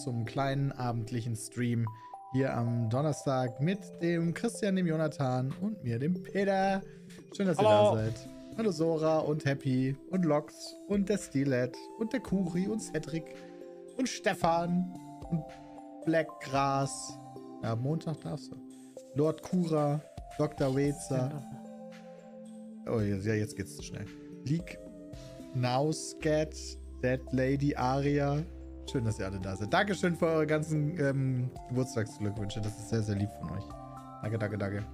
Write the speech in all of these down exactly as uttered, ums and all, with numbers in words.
zum kleinen abendlichen Stream hier am Donnerstag mit dem Christian, dem Jonathan und mir, dem Peter. Schön, dass ihr Hallo. da seid. Hallo Sora und Happy und Lox und der Stilet und der Kuri und Cedric und Stefan und Blackgrass. Ja, Montag darfst du. Lord Kura, Doktor Wetzer. Oh, ja, jetzt geht's zu schnell. Leak, Now, Scat, Dead Lady, Aria. Schön, dass ihr alle da seid. Dankeschön für eure ganzen ähm, Geburtstagsglückwünsche. Das ist sehr, sehr lieb von euch. Danke, danke, danke.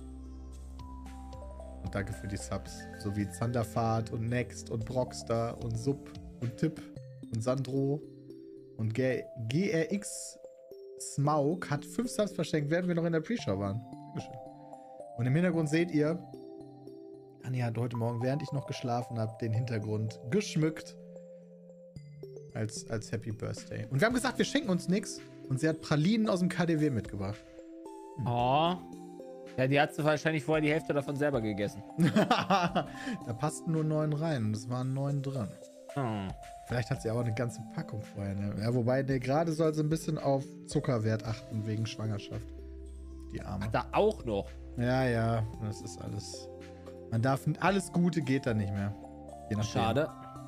Und danke für die Subs. Sowie Zanderfahrt und Next und Brockster und Sub und Tipp und Sandro und G R X Smaug hat fünf Subs verschenkt, während wir noch in der Pre-Show waren. Dankeschön. Und im Hintergrund seht ihr, Anja hat heute Morgen, während ich noch geschlafen habe, den Hintergrund geschmückt. Als, als Happy Birthday. Und wir haben gesagt, wir schenken uns nichts. Und sie hat Pralinen aus dem K D W mitgebracht. Oh. Ja, die hat sie wahrscheinlich vorher die Hälfte davon selber gegessen. Da passten nur neun rein. Und es waren neun dran. Oh. Vielleicht hat sie aber eine ganze Packung vorher. Ne? Ja, wobei, ne, gerade soll sie ein bisschen auf Zuckerwert achten wegen Schwangerschaft. Die Arme. Ach, da auch noch. Ja, ja. Das ist alles. Man darf. Alles Gute geht da nicht mehr. Je nachdem. Schade.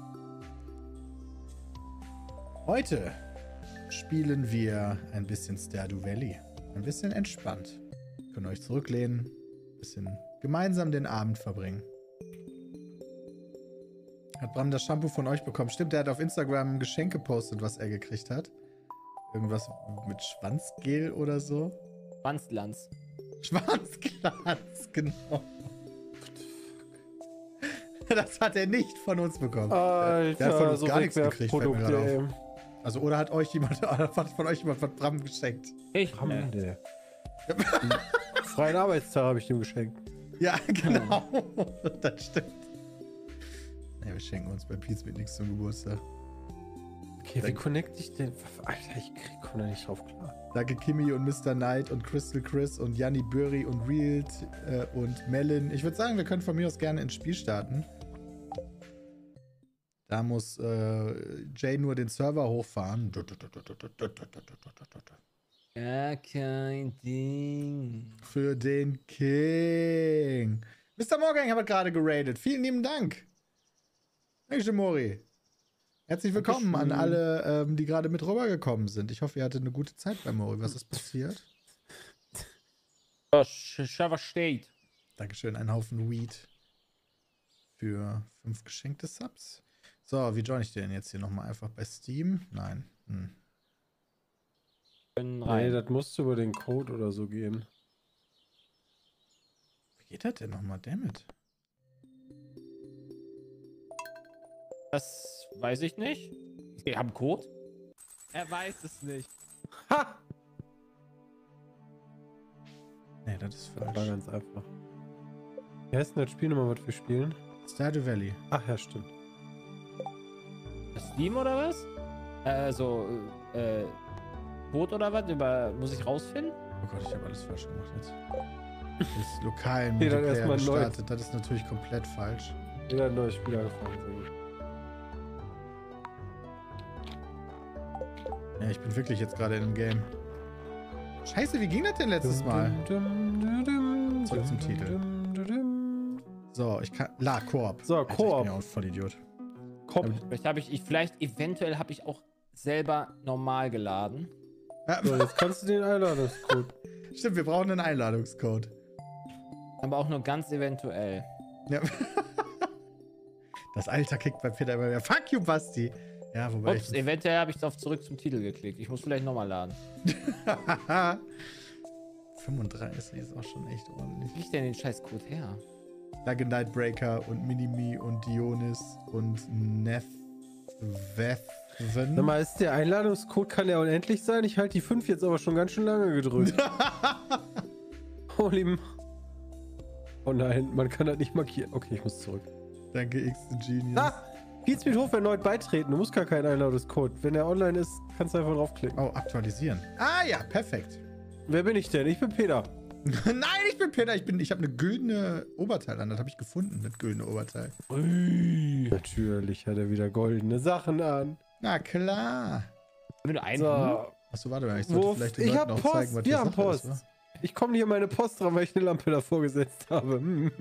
Heute spielen wir ein bisschen Stardew Valley. Ein bisschen entspannt. Können euch zurücklehnen. Ein bisschen gemeinsam den Abend verbringen. Hat Bram das Shampoo von euch bekommen? Stimmt, der hat auf Instagram ein Geschenk gepostet, was er gekriegt hat. Irgendwas mit Schwanzgel oder so. Schwanzglanz. Schwanzglanz, genau. Das hat er nicht von uns bekommen. Alter, der hat von uns so gar nichts gekriegt, fällt mir gerade ey. auf. Also, oder hat euch jemand, oder hat von euch jemand von Bram geschenkt? Ich? Bram, Nee. der. Freien Arbeitstag habe ich dem geschenkt. Ja, genau. Das stimmt. Ja, wir schenken uns bei Pizza mit nichts zum Geburtstag. Okay, wie connecte ich denn? Alter, ich komme da nicht drauf klar. Danke Kimi und Mister Knight und Crystal Chris und Janni Böri und Real äh, und Melon. Ich würde sagen, wir können von mir aus gerne ins Spiel starten. Da muss äh, Jay nur den Server hochfahren. Ja, kein Ding. Für den King. Mister Morgan hat gerade geradet. Vielen lieben Dank. Dankeschön, Mori. Herzlich willkommen an alle, ähm, die gerade mit rübergekommen sind. Ich hoffe, ihr hattet eine gute Zeit bei Mori. Was ist passiert? Server steht. Dankeschön, ein Haufen Weed für fünf geschenkte Subs. So, wie join ich den jetzt hier nochmal? Einfach bei Steam? Nein. Hm. Können Nee, rein. das musste über den Code oder so gehen. Wie geht das denn nochmal? Dammit. Das weiß ich nicht. Wir haben Code. Er weiß es nicht. Ha! Nee, das ist Das war falsch. ganz einfach. Wie heißt denn das Spiel nochmal, was wir spielen? Stardew Valley. Ach ja, stimmt. Steam oder was? Äh, Also, äh, Code oder was? Über, muss ich rausfinden? Oh Gott, ich habe alles falsch gemacht jetzt. Das lokalen Nee, dann Multiplayer erstmal neu. gestartet. Das ist natürlich komplett falsch. Wieder ein neues Spiel angefangen. Sehr gut. Ja, ich bin wirklich jetzt gerade in einem Game. Scheiße, wie ging das denn letztes Mal? Zurück zum Titel. So, ich kann... La, Koop. So, Alter, Koop. Ich bin ja auch voll Idiot. Kopf. Vielleicht habe ich, ich, vielleicht, eventuell habe ich auch selber normal geladen. Ja, So, jetzt kannst du den Einladungscode. stimmt, wir brauchen einen Einladungscode. Aber auch nur ganz eventuell. Ja. Das Alter kickt bei Peter immer mehr. Fuck you, Basti. Ja, wobei Ups, ich... eventuell habe ich auf zurück zum Titel geklickt. Ich muss vielleicht nochmal laden. fünfunddreißig ist auch schon echt ordentlich. Wie krieg ich denn den scheiß Code her? Danke Nightbreaker und Minimi und Dionis und Neth Sag mal, ist der Einladungscode, kann der unendlich sein? Ich halte die fünf jetzt aber schon ganz schön lange gedrückt. Holy M Oh nein, man kann das nicht markieren. Okay, ich muss zurück. Danke X the Genius. Ah! Pizmeet erneut beitreten. Du musst gar keinen Einladungscode. Wenn er online ist, kannst du einfach draufklicken. Oh, aktualisieren. Ah ja, perfekt. Wer bin ich denn? Ich bin Peter. Nein, ich bin Peter. Ich, bin, ich habe eine güldene Oberteil an. Das habe ich gefunden, das güldene Oberteil. Ui. Natürlich hat er wieder goldene Sachen an. Na klar. Wenn du einen. So. Achso, warte mal, ich sollte Wo, vielleicht den ich Leuten hab auch Post, zeigen, was wir die haben Sache Post. ist, wa? Ich komme hier meine Post dran, weil ich eine Lampe davor gesetzt habe.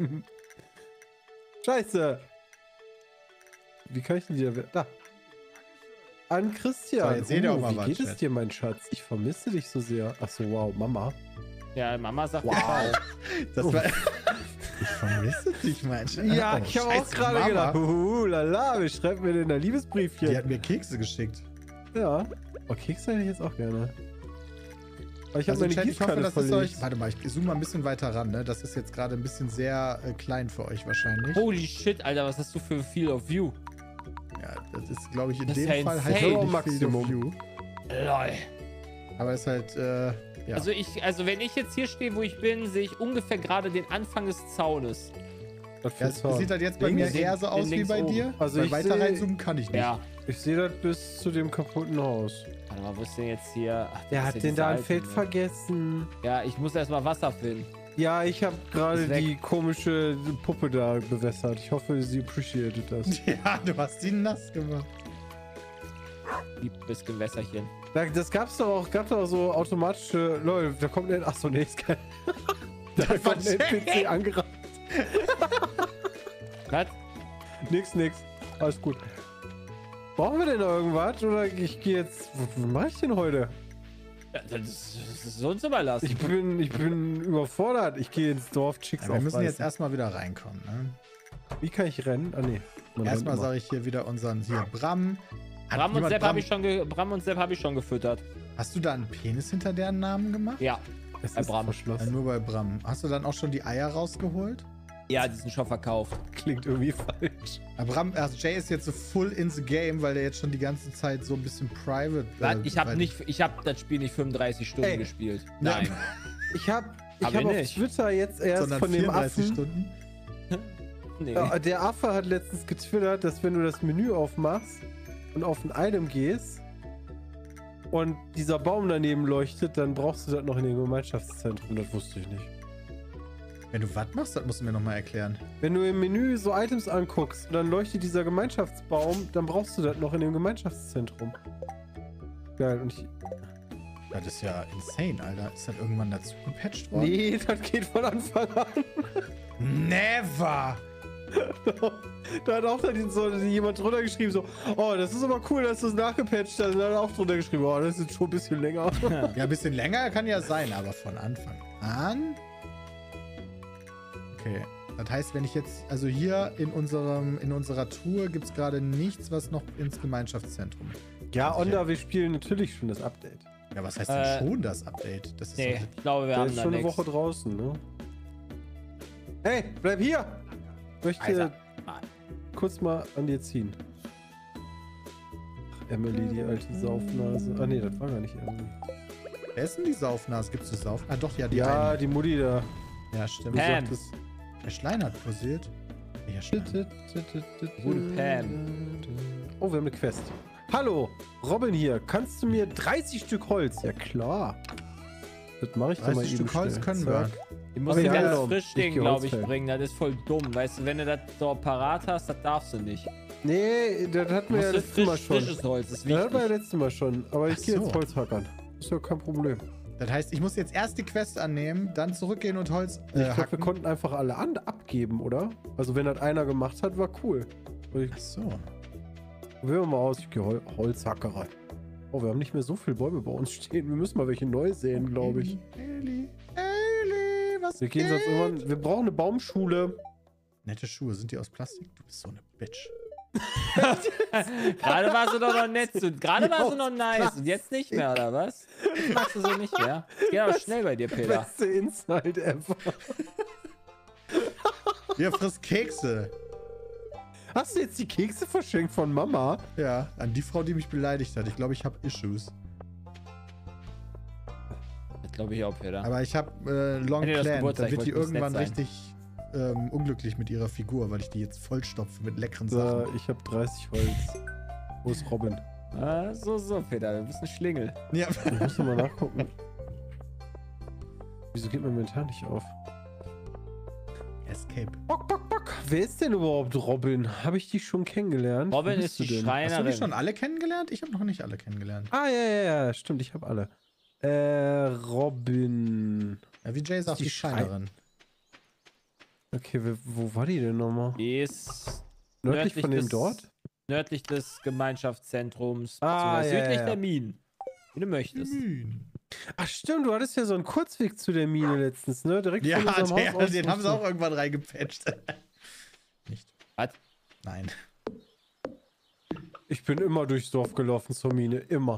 Scheiße. Wie kann ich denn die da... Da. An Christian. So, jetzt seht ihr auch Oh, mal wie was, geht es Chat. dir, mein Schatz? Ich vermisse dich so sehr. Achso, wow, Mama. Ja, Mama sagt Wow. wow. Das war... ich vermisse dich, mein Schatz. Ja, Oh, ich habe auch scheiße, gerade Mama. gedacht, uh, lala, wir schreiben mir denn ein Die Liebesbriefchen. hat mir Kekse geschickt. Ja. Oh, Kekse hätte ich jetzt auch gerne. Aber ich habe Also, meine Chat, ich hoffe, Gießkanne das ist verlegt. euch... Warte mal, ich zoome mal ein bisschen weiter ran, ne? Das ist jetzt gerade ein bisschen sehr äh, klein für euch wahrscheinlich. Holy shit, Alter, was hast du für Field of View? Ja, das ist, glaube ich, in Das ist dem ja Fall halt insane. wirklich Maximum. Field of View. Lol. Aber es ist halt, äh, ja. Also ich, also wenn ich jetzt hier stehe, wo ich bin, sehe ich ungefähr gerade den Anfang des Zaunes. Was für Ja, ein es Zaun? sieht halt jetzt bei Links? mir eher so Den aus wie links bei oben. dir. Also Weil ich weiter seh- reinzoomen kann ich nicht. Ja. Ich sehe das bis zu dem kaputten Haus. Warte mal, wo ist denn jetzt hier? Ach, das Der ist hat ja den diese da im alte, Feld ne? vergessen. Ja, ich muss erstmal Wasser finden. Ja, ich habe gerade Ist weg. die komische Puppe da bewässert. Ich hoffe, sie appreciated das. Ja, du hast sie nass gemacht. Liebes Gewässerchen. Da- Das gab's doch auch, gab doch auch so automatische. Lol, da kommt ein. Achso, nee, ist kein. Da Das kommt ein war N P C angerannt. Was? Nix, nix. Alles gut. Brauchen wir denn noch irgendwas? Oder ich gehe jetzt. Was mache ich denn heute? Ja, das, ist, das ist uns überlassen. Ich bin, ich bin überfordert. Ich gehe ins Dorf Chicks Ja, wir müssen jetzt aufreißen. erstmal wieder reinkommen. Ne? Wie kann ich rennen? Ah, nee. Man Erstmal rennt immer. sage ich hier wieder unseren hier Bram. Hat Bram und jemand Sepp habe ich, schon ge- Bram und Sepp hab ich schon gefüttert. Hast du da einen Penis hinter deren Namen gemacht? Ja. Es bei ist Bram. Ja, verschlossen. nur bei Bram. Hast du dann auch schon die Eier rausgeholt? Ja, die sind schon verkauft. Klingt irgendwie falsch. Aber Bram, also Jay ist jetzt so full in the game, weil der jetzt schon die ganze Zeit so ein bisschen private. Was? äh, Ich habe weil- nicht, ich habe das Spiel nicht fünfunddreißig Stunden Ey. gespielt. Ja. Nein. Ich habe ich Hab hab ich auf nicht. Twitter jetzt erst sondern von dem vierunddreißig Affen. Stunden. Nee. Ja, der Affe hat letztens getwittert, dass wenn du das Menü aufmachst und auf ein Item gehst und dieser Baum daneben leuchtet, dann brauchst du das noch in dem Gemeinschaftszentrum. Das wusste ich nicht. Wenn du was machst, das musst du mir nochmal erklären. Wenn du im Menü so Items anguckst und dann leuchtet dieser Gemeinschaftsbaum, dann brauchst du das noch in dem Gemeinschaftszentrum. Geil, und ich... Das ist ja insane, Alter. Ist das irgendwann dazu gepatcht worden? Nee, das geht von Anfang an. Never! Da hat auch dann so jemand drunter geschrieben, so, oh, das ist aber cool, dass du es nachgepatcht hast. Und dann hat er auch drunter geschrieben, oh, das ist schon ein bisschen länger. Ja, ein bisschen länger kann ja sein, aber von Anfang an? Okay. Das heißt, wenn ich jetzt, also hier in unserem, in unserer Tour gibt es gerade nichts, was noch ins Gemeinschaftszentrum. Ja, Onda, wir spielen natürlich schon das Update. Ja, was heißt Äh, denn schon das Update? Das ist Nee, doch- ich glaube, wir Der haben ist da schon eine nichts. Woche draußen, ne? Hey, bleib hier! Ich möchte Alter. kurz mal an dir ziehen. Ach, Emily, die alte Saufnase. Ah, nee, das war gar nicht Emily. Wer ist denn die Saufnase? Gibt's eine Sauf? Ah, doch, ja, die Ja, eine. die Mutti da. Ja, stimmt. Du Pam. sagtest. Der Schlein hat posiert. Ja, Schlein. Gute Pam. Oh, wir haben eine Quest. Hallo, Robin hier. Kannst du mir dreißig Stück Holz? Ja, klar. Das mache ich doch mal dreißig eben Stück Holz schnell. können Zack. wir. Die musst Aber du ja, ganz genau. frisch Ich Ding, geh glaube Holz ich, fällen. bringen. Das ist voll dumm. Weißt du, wenn du das so parat hast, das darfst du nicht. Nee, das hatten Du wir ja musst letztes frisch, Mal schon. frisches Holz, das ist Das hatten wir ja wichtig. letztes Mal schon. Aber ich Ach gehe so. jetzt Holz hackern. Ist ja kein Problem. Das heißt, ich muss jetzt erst die Quest annehmen, dann zurückgehen und Holz Ich äh, glaube, wir hacken. konnten einfach alle an abgeben, oder? Also wenn das einer gemacht hat, war cool. Ich, Ach so. probieren wir mal aus. Ich gehe Hol Holzhackerei. Oh, wir haben nicht mehr so viele Bäume bei uns stehen. Wir müssen mal welche neu säen, glaube ich. Eli, Eli, was Wir gehen sonst geht? irgendwann. Wir brauchen eine Baumschule. Nette Schuhe, sind die aus Plastik? Du bist so eine Bitch. Gerade war sie doch noch nett. So, gerade Ja, war sie aus noch nice. Und jetzt nicht mehr, oder was? Jetzt magst du sie nicht mehr. Es geht aber schnell bei dir, Peter. Beste Insight ever. Ihr frisst Kekse. Hast du jetzt die Kekse verschenkt von Mama? Ja, an die Frau, die mich beleidigt hat. Ich glaube, ich habe Issues. Das glaube ich auch, Peter. Aber ich habe äh, Long Hätte das Plan. Geburtstag, Dann wird die ich wollte nicht irgendwann nett sein. richtig ähm, unglücklich mit ihrer Figur, weil ich die jetzt vollstopfe mit leckeren So, Sachen. ich habe dreißig Holz. Wo ist Robin? Ah, so, so, Peter. Du bist ein Schlingel. Ja. Ich muss noch mal nachgucken. Wieso geht mein Inventar nicht auf? Escape. Bock, bock, bock. wer ist denn überhaupt Robin? Habe ich die schon kennengelernt? Robin Wo bist ist die du denn? Hast du die Schreinerin. schon alle kennengelernt? Ich habe noch nicht alle kennengelernt. Ah, ja, ja, ja, stimmt, ich habe alle. Äh, Robin. Ja, wie Jay sagt, die die Schreinerin. Okay, wo, wo war die denn nochmal? Die ist Nördlich von dem des, dort? Nördlich des Gemeinschaftszentrums, Ah, beziehungsweise ja, südlich ja. der Minen. Wie du möchtest. Hm. Ach stimmt, du hattest ja so einen Kurzweg zu der Mine letztens, ne? Direkt Ja, von unserem der, Haus aus. den haben sie auch irgendwann reingepatcht. Nicht. Was? Nein. Ich bin immer durchs Dorf gelaufen zur Mine, immer.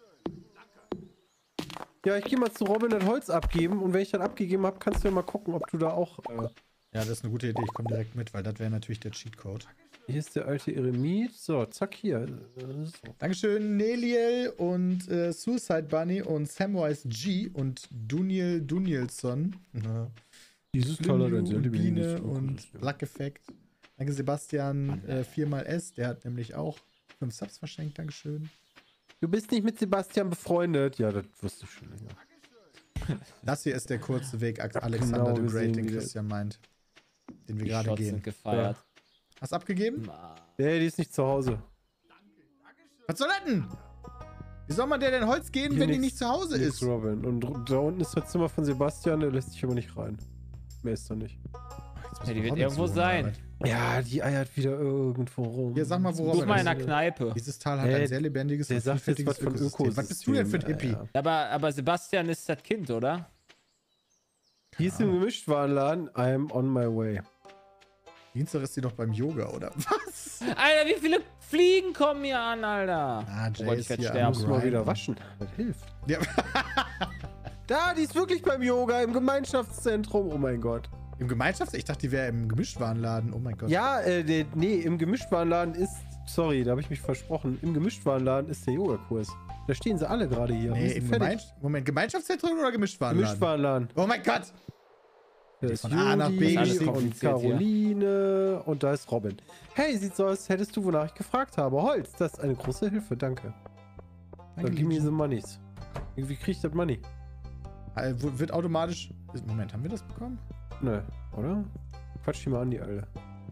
Ja, ich gehe mal zu Robin das Holz abgeben und wenn ich dann abgegeben habe, kannst du ja mal gucken, ob du da auch... Äh, Ja, das ist eine gute Idee. Ich komme direkt mit, weil das wäre natürlich der Cheatcode. hier ist der alte Eremit. So, zack, hier. Äh, So. Dankeschön, Neliel und äh, Suicide Bunny und Samwise G und Duniel Dunielson. Ja. Dieses Flindu Tolerant, und Biene und Luck Effect. Danke Sebastian, äh, viermal S, der hat nämlich auch fünf Subs verschenkt, Dankeschön. Du bist nicht mit Sebastian befreundet. Ja, das wusste ich schon länger. Das hier ist der kurze Weg, Alexander Genau the Great, gesehen, den wie der- Christian meint. Den wir Die gerade Shots gehen. sind gefeiert. Hast du abgegeben? Ma- Nee, die ist nicht zu Hause. Was soll das denn? Wie soll man der denn Holz gehen, Hier wenn die nix- nicht zu Hause Nix ist? Robin. Und da unten ist das Zimmer von Sebastian, der lässt sich aber nicht rein. Mehr ist da nicht. Jetzt muss Ja, die man wird Robin irgendwo suchen, sein. Arbeit. Ja, die eiert wieder irgendwo rum. Hier, sag mal, wo Such Robin mal ist. in der Kneipe. Dieses Tal hat Hey, ein sehr lebendiges Der und sagt jetzt was vielfältiges von Ökosystem. Ökosystem. Was bist du denn für ein Hippie? Ja, ja. Aber, aber Sebastian ist das Kind, oder? Die ist im Gemischtwarenladen. I'm on my way. Dienstag ist sie doch beim Yoga, oder was? Alter, wie viele Fliegen kommen hier an, Alter? Ah, Oh Jay Gott, ist ich werd hier sterben. am Muss mal wieder Grinden. waschen. Das hilft. Ja. Da, die ist wirklich beim Yoga im Gemeinschaftszentrum. Oh mein Gott. Im Gemeinschafts... Ich dachte, die wäre im Gemischtwarenladen. Oh mein Gott. Ja, äh, der, nee, im Gemischtwarenladen ist. Sorry, da habe ich mich versprochen. Im Gemischtwarenladen ist der Yogakurs. Da stehen sie alle gerade hier. Nee, Die sind im fertig. Gemein Moment, Gemeinschaftszentrum oder Gemischtwarenladen? Gemischtwarenladen. Oh mein Gott! Da ist von A nach B Judy geschickt. und Caroline und da ist Robin. Hey, sieht so aus, als hättest du, wonach ich gefragt habe. Holz, das ist eine große Hilfe, danke. Danke, Dann gib mir Liebchen. diese Moneys. Wie krieg ich das Money? Äh, wo- Wird automatisch... Moment, haben wir das bekommen? Nö, oder? Quatsch die mal an, die Alte.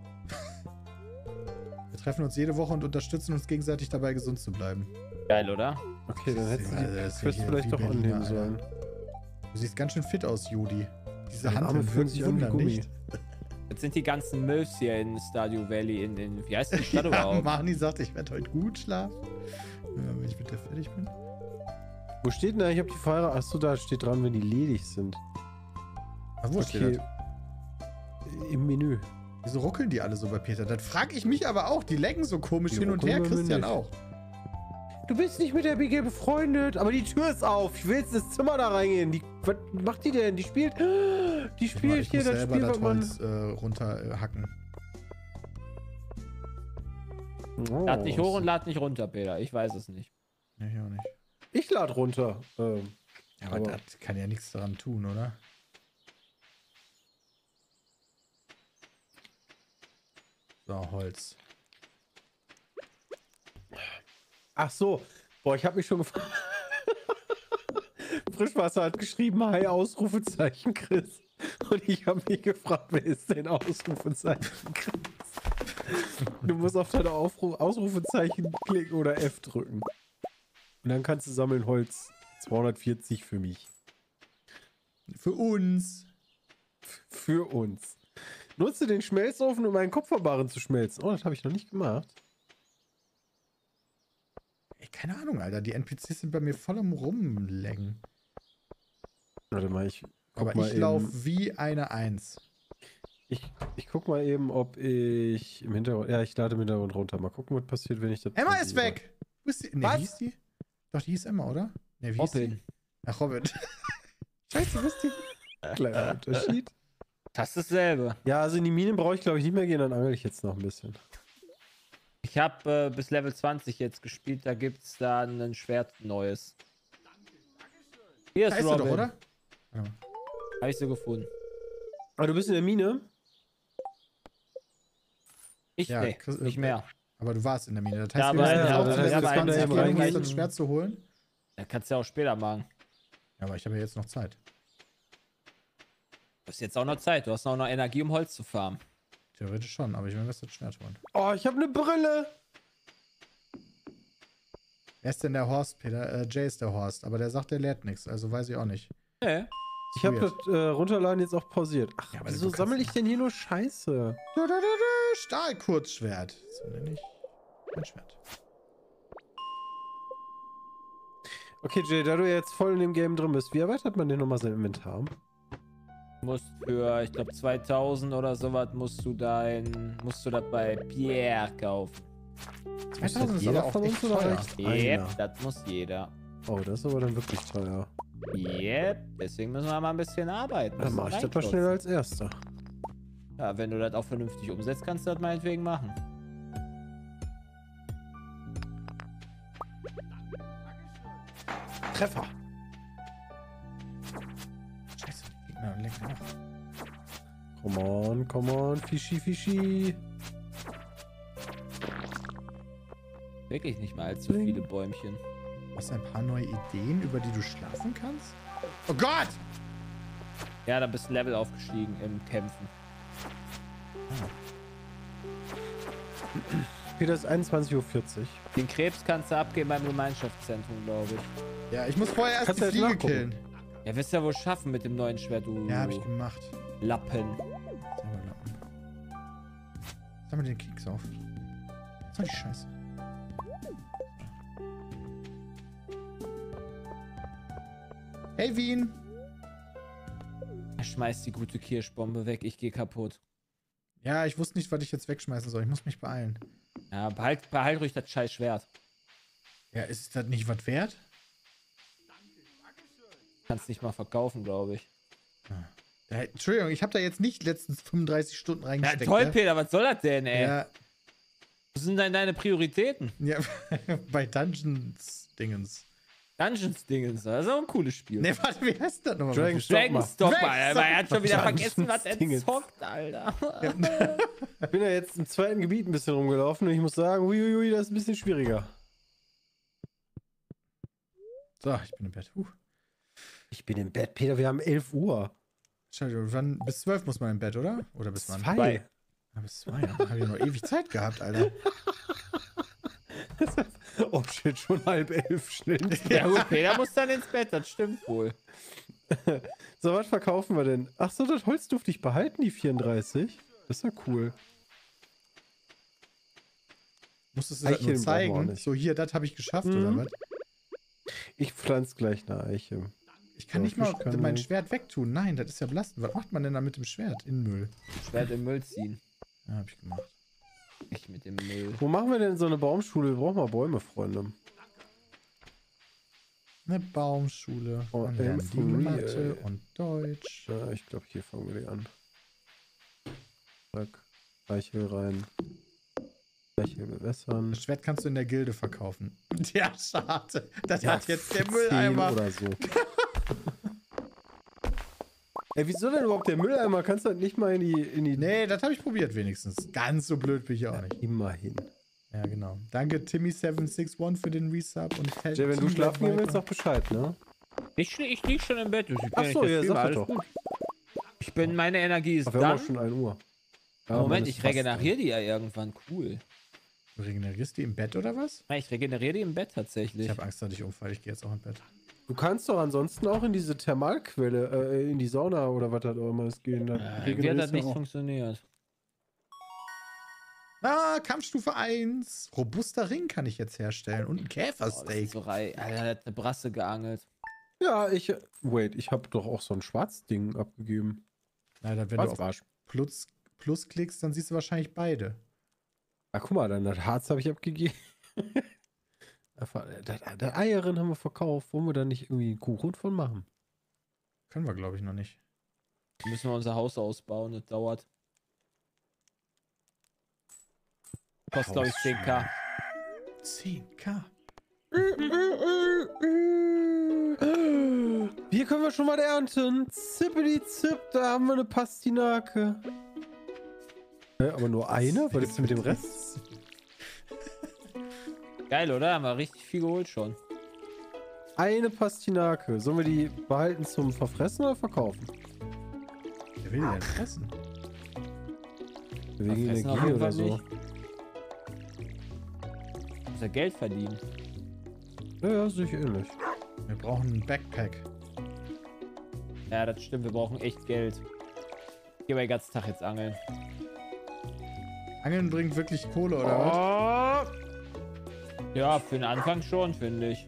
Wir treffen uns jede Woche und unterstützen uns gegenseitig dabei, gesund zu bleiben. Geil, oder? Okay, dann hättest du Also, die das ist Quest hier vielleicht wie doch Berliner, annehmen Alter. sollen. Du siehst ganz schön fit aus, Judy. Diese Deine Hand Arme fühlen sich an wie Gummi. Jetzt sind die ganzen Milfs hier in Stardew Valley in den. Wie heißt die Stadt Ja, überhaupt? Mani sagt, ich werde heute gut schlafen. Ja, wenn ich mit der fertig bin. Wo steht denn da? Ich habe die Fahrer. Achso, da steht dran, wenn die ledig sind. Ach, wo steht das? Im Menü. Wieso ruckeln die alle so bei Peter? Das frage ich mich aber auch. Die lecken so komisch Die hin und ruckeln her, bei mir Christian nicht. auch. Du bist nicht mit der B G befreundet, aber die Tür ist auf. Ich will jetzt ins Zimmer da reingehen. Die, was macht die denn? Die spielt. Die Ich, spielt ich hier muss das selber Spiel, das was man. Holz äh, runterhacken. Oh, Lad nicht hoch und lad nicht runter, Peter. Ich weiß es nicht. Nee, ich auch nicht. ich lade runter. Ähm, Ja, aber, Aber- das kann ja nichts daran tun, oder? So, Holz. ach so. Boah, ich habe mich schon gefragt. Frischwasser hat geschrieben, hi, Ausrufezeichen, Chris. Und ich habe mich gefragt, wer ist denn Ausrufezeichen, Chris? Du musst auf deine Aufru Ausrufezeichen klicken oder F drücken. Und dann kannst du sammeln Holz. zweihundertvierzig für mich. Für uns. Für uns. Nutze den Schmelzofen, um einen Kupferbarren zu schmelzen. Oh, das habe ich noch nicht gemacht. Ey, keine Ahnung, Alter. Die N P Cs sind bei mir voll am Rumlecken. Warte mal, ich guck Aber mal ich eben. laufe wie eine Eins. Ich, ich guck mal eben, ob ich im Hintergrund. Ja, ich lade im Hintergrund runter. Mal gucken, was passiert, wenn ich das. Emma ist weg! Wo ist die? Ne, Was? wie hieß die? Doch, die hieß Emma, oder? Ne, wie Robin. hieß die? Ach, Robin. Scheiße, was ist die? Kleiner Unterschied. Das ist dasselbe. Ja, also in die Minen brauche ich glaube ich nicht mehr gehen, dann angel ich jetzt noch ein bisschen. Ich habe äh, bis Level zwanzig jetzt gespielt. Da gibt's dann ein Schwert neues. Hier Da ist ist sie Robin. doch, oder? Ja. Habe ich so gefunden. Aber du bist in der Mine? Ich Ja, nee, Chris- nicht mehr. Aber du warst in der Mine. Das heißt, Ja, wir aber- müssen ja, auch aber- zu ja, Level aber zwanzig einen- gehen, um uns einen- das Schwert zu holen. Da kannst du ja auch später machen. Ja, aber ich habe ja jetzt noch Zeit. Du hast jetzt auch noch Zeit. Du hast auch noch Energie, um Holz zu farmen. Theoretisch schon, aber ich will mir das Schwert holen. Oh, ich habe eine Brille. Wer ist denn der Horst, Peter? Äh, Jay ist der Horst, aber der sagt, der lehrt nichts, also weiß ich auch nicht. Nee. Ich habe das äh, Runterladen jetzt auch pausiert. Ach, Ja, aber wieso du kannst- sammle ich denn hier nur Scheiße? Du, du, du, du, Stahlkurzschwert. So nenne ich mein Schwert. Okay, Jay, da du jetzt voll in dem Game drin bist, wie erweitert man denn nochmal sein Inventar? Du musst für, ich glaube, zweitausend oder sowas musst du dein, musst du das bei Pierre kaufen. zweitausend ist jeder aber auch von echt uns oder teuer. reicht Yep, einer? das muss jeder. Oh, das ist aber dann wirklich teuer. Yep, deswegen müssen wir mal ein bisschen arbeiten. Dann mache ich das mal schneller als Erster. Ja, wenn du das auch vernünftig umsetzt, kannst du das meinetwegen machen. Treffer. Scheiße, Gegner lenken nach. Come on, come on, Fischi, Fischi. Wirklich nicht mal allzu Bling. viele Bäumchen. Hast du ein paar neue Ideen, über die du schlafen kannst? Oh Gott! Ja, da bist du Level aufgestiegen im Kämpfen. Peter ist einundzwanzig Uhr vierzig. Den Krebs kannst du abgeben beim Gemeinschaftszentrum, glaube ich. Ja, ich muss vorher erst Kannst die du jetzt Fliege nachgucken? killen. Ja, wirst du ja wohl schaffen mit dem neuen Schwert, du Ja, hab ich gemacht. Lappen. Sauberlappen. Sammel den Keks auf. Was soll die Scheiße? Hey, Wien! Er schmeißt die gute Kirschbombe weg, ich gehe kaputt. Ja, ich wusste nicht, was ich jetzt wegschmeißen soll. Ich muss mich beeilen. Ja, behalt, behalt ruhig das scheiß Schwert. Ja, ist das nicht was wert? Kannst nicht mal verkaufen, glaube ich. Ja, Entschuldigung, ich habe da jetzt nicht letztens fünfunddreißig Stunden Ja, reingesteckt. toll, ne? Peter, was soll das denn, ey? Ja, Was sind denn deine Prioritäten? ja bei Dungeons-Dingens. Dungeons-Dingens, das ist auch ein cooles Spiel. Ne, warte, wie heißt das nochmal? Dragon's Dragon's Dogma, Weg, Alter, er hat schon wieder Dungeons vergessen, was er Dingens. zockt, Alter. Ich bin ja jetzt im zweiten Gebiet ein bisschen rumgelaufen und ich muss sagen, uiuiui, das ist ein bisschen schwieriger. So, ich bin im Bett. Huh. Ich bin im Bett, Peter, wir haben elf Uhr. Entschuldigung, wann, bis zwölf muss man im Bett, oder? Oder bis wann? Zwei. Ja, bis zwei, ja. Hab ich noch ewig Zeit gehabt, Alter. Oh shit, schon halb elf, schnell. Ja gut, Peter muss dann ins Bett, das stimmt wohl. So, was verkaufen wir denn? Ach so, das Holz durfte ich behalten, die vierunddreißig. Das ist ja cool. Musstest du das nur Eicheln brauchen wir auch zeigen? nicht. So, hier, das habe ich geschafft, Mhm. oder was? Ich pflanze gleich eine Eiche. Ich kann Ja, nicht mal Fisch kann mein nicht. Schwert wegtun. Nein, das ist ja belastend. Was macht man denn da mit dem Schwert? In Müll. Schwert im Müll ziehen. Ja, hab ich gemacht. Nicht mit dem Müll. Wo machen wir denn so eine Baumschule? Wir brauchen mal Bäume, Freunde. Eine Baumschule. Oh, Man lernt die Unreal. Mathe und Deutsch. Ja, ich glaube, hier fangen wir die an. Zack. Eichel rein. Eichel bewässern. Das Schwert kannst du in der Gilde verkaufen. Ja, schade. Das Ja, hat jetzt der zehn Mülleimer. oder so. Ey, wieso denn überhaupt der Mülleimer? Kannst du halt nicht mal in die... In die Nee, das habe ich probiert wenigstens. Ganz so blöd bin ich auch nicht. Immerhin. Ja, genau. Danke Timmy sieben sechs eins für den Resub und Ted. Jay, wenn du Team schlafen gehen willst, weiter. sag Bescheid, ne? Ich, ich lieg schon im Bett. Ich Ach so, ja, sag alles doch. gut. Ich bin, meine Energie ist Ach, wir haben da. auch schon ein Uhr. Ja, Moment, man ist ich fast- regeneriere die ja irgendwann. Cool. Du regenerierst die im Bett oder was? Ja, ich regeneriere die im Bett tatsächlich. Ich habe Angst, dass ich umfalle. Ich gehe jetzt auch ins Bett. Du kannst doch ansonsten auch in diese Thermalquelle, äh, in die Sauna oder was das auch immer ist, gehen. Dann Ja, irgendwie hat regenerierst das du nicht auch. funktioniert. Ah, Kampfstufe eins. Robuster Ring kann ich jetzt herstellen. Und ein Oh, das Käfersteak. ist so rei. Alter, der hat eine Brasse geangelt. Ja, ich... Wait, ich habe doch auch so ein Schwarzding abgegeben. Leider, wenn du auf Schwarzbarsch. Plus, Plus klickst, dann siehst du wahrscheinlich beide. Ah, guck mal, dann das Harz habe ich abgegeben. Einfach, das, der Eierin haben wir verkauft. Wollen wir da nicht irgendwie einen Kuchen von machen? Können wir, glaube ich, noch nicht. Müssen wir unser Haus ausbauen, das dauert. Kostet, glaube ich, zehn K. zehn K. Hier können wir schon mal ernten. Zippeli zipp, da haben wir eine Pastinake. Hä, aber nur eine? Was ist denn mit dem Rest? Geil, oder? Haben wir richtig viel geholt schon. Eine Pastinake. Sollen wir die behalten zum Verfressen oder verkaufen? Wer will die denn fressen? Wegen Verfressen auf Energie jeden oder Fall so. nicht. Muss ja Geld verdienen. Ja, ja, sehe ich ähnlich. Wir brauchen einen Backpack. Ja, das stimmt. Wir brauchen echt Geld. Ich gehe mal den ganzen Tag jetzt angeln. Angeln bringt wirklich Kohle, oder was? Oh. Ja, für den Anfang schon, finde ich.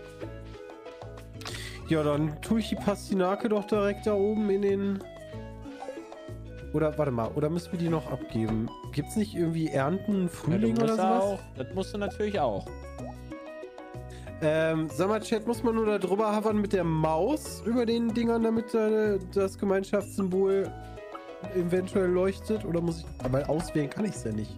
Ja, dann tue ich die Pastinake doch direkt da oben in den... Oder, warte mal, oder müssen wir die noch abgeben? Gibt's nicht irgendwie Ernten, Ja, Frühling du oder musst sowas? auch, das musst du natürlich auch. Ähm, sag mal, Chat, muss man nur da drüber havern mit der Maus über den Dingern, damit äh, das Gemeinschaftssymbol eventuell leuchtet? Oder muss ich... Aber auswählen kann ich es ja nicht.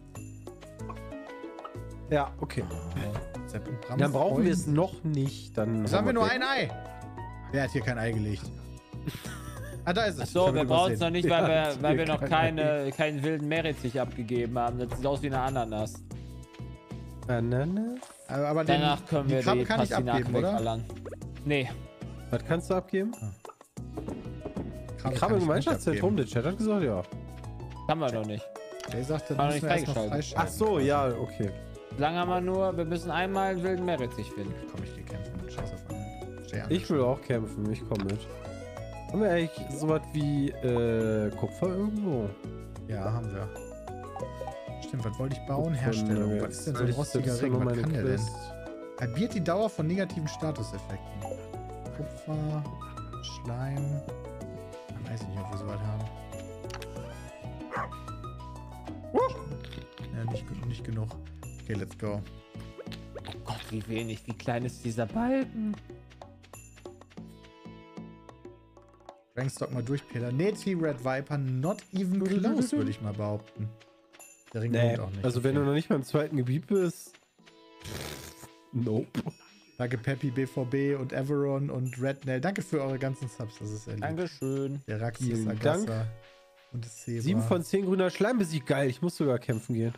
Ja, okay. Sepp und Bram Dann brauchen freuen wir es sich. noch nicht. Dann Jetzt haben wir hauen nur weg. ein Ei. Wer hat hier kein Ei gelegt? Ah, da ist es. Achso, Ich wir hab brauchen es übersehen. noch nicht, Ja, weil wir, das weil will wir noch keiner. keine, keinen wilden Meerrettich abgegeben haben. Das sieht aus wie eine Ananas. Ananas? Aber, aber den, Danach können die wir Krabbe die kann ich Pastinake abgeben, oder? wegballern. Nee. Was kannst du abgeben? Krabbe Krabbe kann im ich Gemeinschaftszentrum, der nicht Chat hat gesagt, ja. Haben wir noch nicht. abgeben. Der sagt, dann War noch müssen nicht wir erst noch freigeschaltet. Ach freischalten. so, ja, okay. Sagen wir mal nur, wir müssen einmal einen wilden Meerrettich finden. Komm, ich geh kämpfen. Scheiß auf Angeln. Steh an. Ich will auch kämpfen, ich komme mit. Haben wir eigentlich sowas wie äh, Kupfer irgendwo? Ja, haben wir. Stimmt, was wollte ich bauen? Kupfer, Herstellung. Nuggets. Was ist denn so ein Das rostiger ist ja Ring? noch Was meine kann der denn? Quest. Halbiert die Dauer von negativen Statuseffekten. Kupfer, Schleim. Ich weiß nicht, ob wir so weit haben. Ja, nicht, ge- nicht genug. Okay, let's go. Oh Gott, wie wenig. Wie klein ist dieser Balken? Rankstock mal durch, Peter. Nee, T-Red Viper, not even close, würde ich mal behaupten. Der Ring Nee, lohnt auch nicht. also wenn du Okay. noch nicht mal im zweiten Gebiet bist. Nope. Danke Peppy, B V B und Everon und Rednail. Danke für eure ganzen Subs, das ist sehr lieb. Dankeschön. Der Raxis, Vielen Agassa Dank. und das Zebra. sieben von zehn grüner Schleim besiegt. Geil, ich muss sogar kämpfen gehen.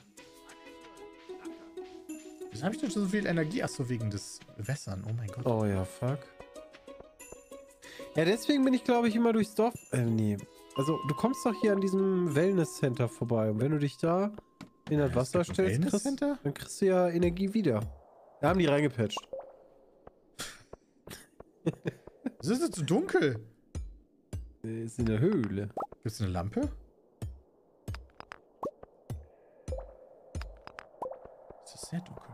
Wieso habe ich denn schon so viel Energie? Achso, wegen des Wässern. Oh mein Gott. Oh ja, fuck. Ja, deswegen bin ich, glaube ich, immer durchs Dorf. Äh, nee. Also, du kommst doch hier an diesem Wellness-Center vorbei. Und wenn du dich da in das Es Wasser gibt ein stellst, kriegst, Wellness-Center? dann kriegst du ja Energie wieder. Da haben die reingepatcht. Wieso ist es so dunkel? Der ist in der Höhle. Gibt es eine Lampe? Es ist sehr dunkel.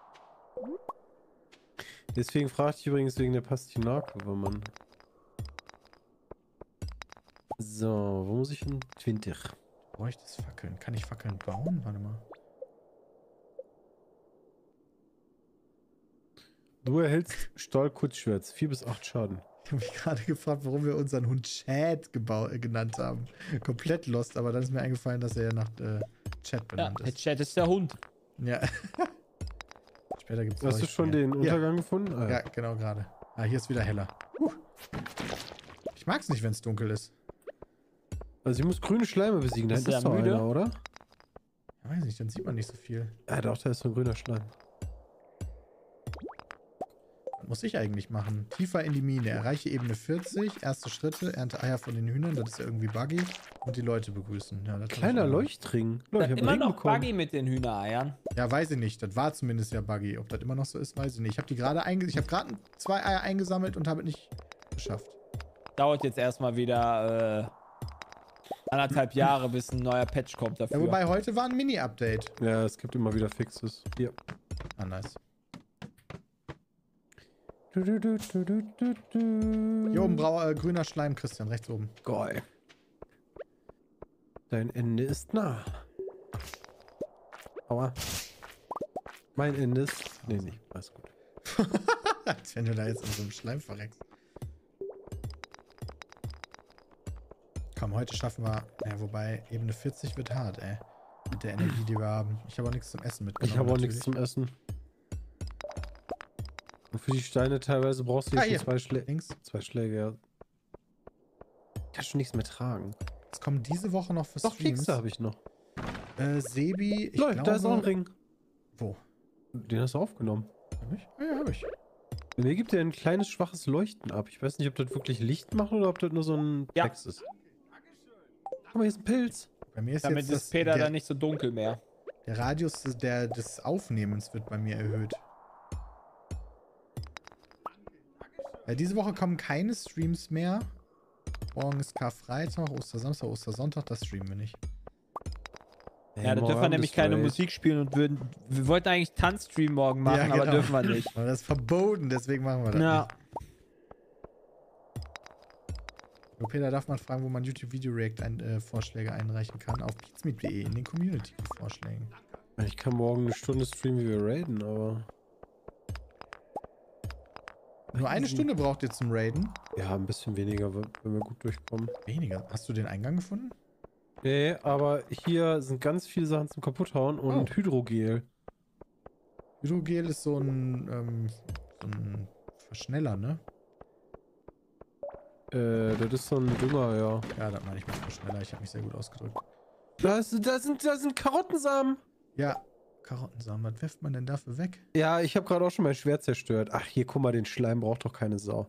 Deswegen fragte ich übrigens wegen der Pastinake, wo man... So, wo muss ich hin? zwanzig. Bräuchte es Fackeln? Kann ich Fackeln bauen? Warte mal. Du erhältst Stahlkurzschwert. vier bis acht Schaden. Ich habe mich gerade gefragt, warum wir unseren Hund Chad gebau- äh, genannt haben. Komplett lost, aber dann ist mir eingefallen, dass er ja nach äh, Chat Ja, benannt der ist. Chat ist der Hund. Ja. Später gibt es Hast du schon den Untergang gefunden? Ah, Ja, genau gerade. Ah, hier ist wieder heller. Huh. Ich mag es nicht, wenn es dunkel ist. Also ich muss grüne Schleime besiegen. Da Ist hinten ist der doch müde? einer, oder? Ja, weiß nicht, dann sieht man nicht so viel. Ja doch, da ist so ein grüner Schleim. Was muss ich eigentlich machen? Tiefer in die Mine. Erreiche Ebene vierzig. Erste Schritte. Ernte Eier von den Hühnern. Das ist ja irgendwie buggy. Und die Leute begrüßen. Ja, das Kleiner hab ich auch. Leuchtring. Da Leute, ich hab immer einen Ring noch bekommen. Buggy mit den Hühnereiern. Ja, weiß ich nicht. Das war zumindest ja buggy. Ob das immer noch so ist, weiß ich nicht. Ich habe die gerade einge ich habe gerade zwei Eier eingesammelt und habe es nicht geschafft. Dauert jetzt erstmal wieder äh, anderthalb Jahre, bis ein neuer Patch kommt dafür. Ja, wobei heute war ein Mini-Update. Ja, es gibt immer wieder Fixes. Hier. Ah, nice. Du, du, du, du, du, du, du. Hier oben brau äh, grüner Schleim, Christian, rechts oben. Geil. Dein Ende ist nah. Aua. Mein Ende ist... Nee, nicht. Alles gut. Als wenn du da jetzt in so einem Schleim verreckst. Komm, heute schaffen wir... Ja, wobei, Ebene vierzig wird hart, ey. Mit der Energie, die wir haben. Ich habe auch nichts zum Essen mitgenommen. Ich habe auch natürlich. nichts zum Essen. Und für die Steine teilweise brauchst du Ah, hier hier. schon zwei, Schlä Links. zwei Schläge, ja. Ich kann schon nichts mehr tragen. Es kommen diese Woche noch für Doch, Streams. Fixe habe ich noch. Äh, Sebi, ich Leute, glaube... da ist auch ein Ring. Wo? Den hast du aufgenommen. Hab ich? Ah, ja, hab ich. Bei mir gibt er ein kleines, schwaches Leuchten ab. Ich weiß nicht, ob das wirklich Licht macht oder ob das nur so ein Ja. Text ist. Guck mal, hier ist ein Pilz. Bei mir ist Damit jetzt ist das, Peter der, dann nicht so dunkel mehr. der Radius des, der, des Aufnehmens wird bei mir erhöht. Ja, diese Woche kommen keine Streams mehr. Morgen ist Karfreitag, Ostersamstag, Ostersonntag, das streamen wir nicht. Ja, da dürfen wir nämlich keine Musik spielen und würden. Wir wollten eigentlich Tanzstream morgen machen, Ja, aber genau. dürfen wir nicht. Aber das ist verboten, deswegen machen wir das Ja. nicht. So, Peter, darf man fragen, wo man YouTube-Video-React-Vorschläge ein, äh, einreichen kann? Auf pizmeet punkt de in den Community-Vorschlägen. Ich kann morgen eine Stunde streamen, wie wir raiden, aber... Nur eine Stunde braucht ihr zum Raiden? Ja, ein bisschen weniger, wenn wir gut durchkommen. Weniger. Hast du den Eingang gefunden? Nee, aber hier sind ganz viele Sachen zum Kaputthauen und Oh. Hydrogel. Hydrogel ist so ein, ähm, so ein Verschneller, ne? Äh, das ist so ein Dünger, ja. Ja, das meine ich mit Verschneller. Ich habe mich sehr gut ausgedrückt. Da, ist, da, sind, da sind Karottensamen. Ja, Karottensamen. Was wirft man denn dafür weg? Ja, ich habe gerade auch schon mein Schwert zerstört. Ach, hier, guck mal, den Schleim braucht doch keine Sau.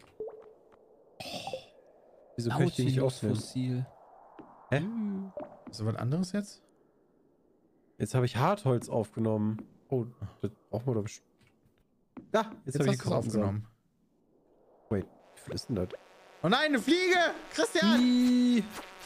Wieso kann ich den nicht aufnehmen? Fossil. Hä? Ist das was anderes jetzt? Jetzt habe ich Hartholz aufgenommen. Oh, das brauchen wir doch bestimmt. Ja, jetzt, Jetzt habe ich hast du es aufgenommen. Wait, wie viel ist denn das? Oh nein, eine Fliege! Christian! Ih.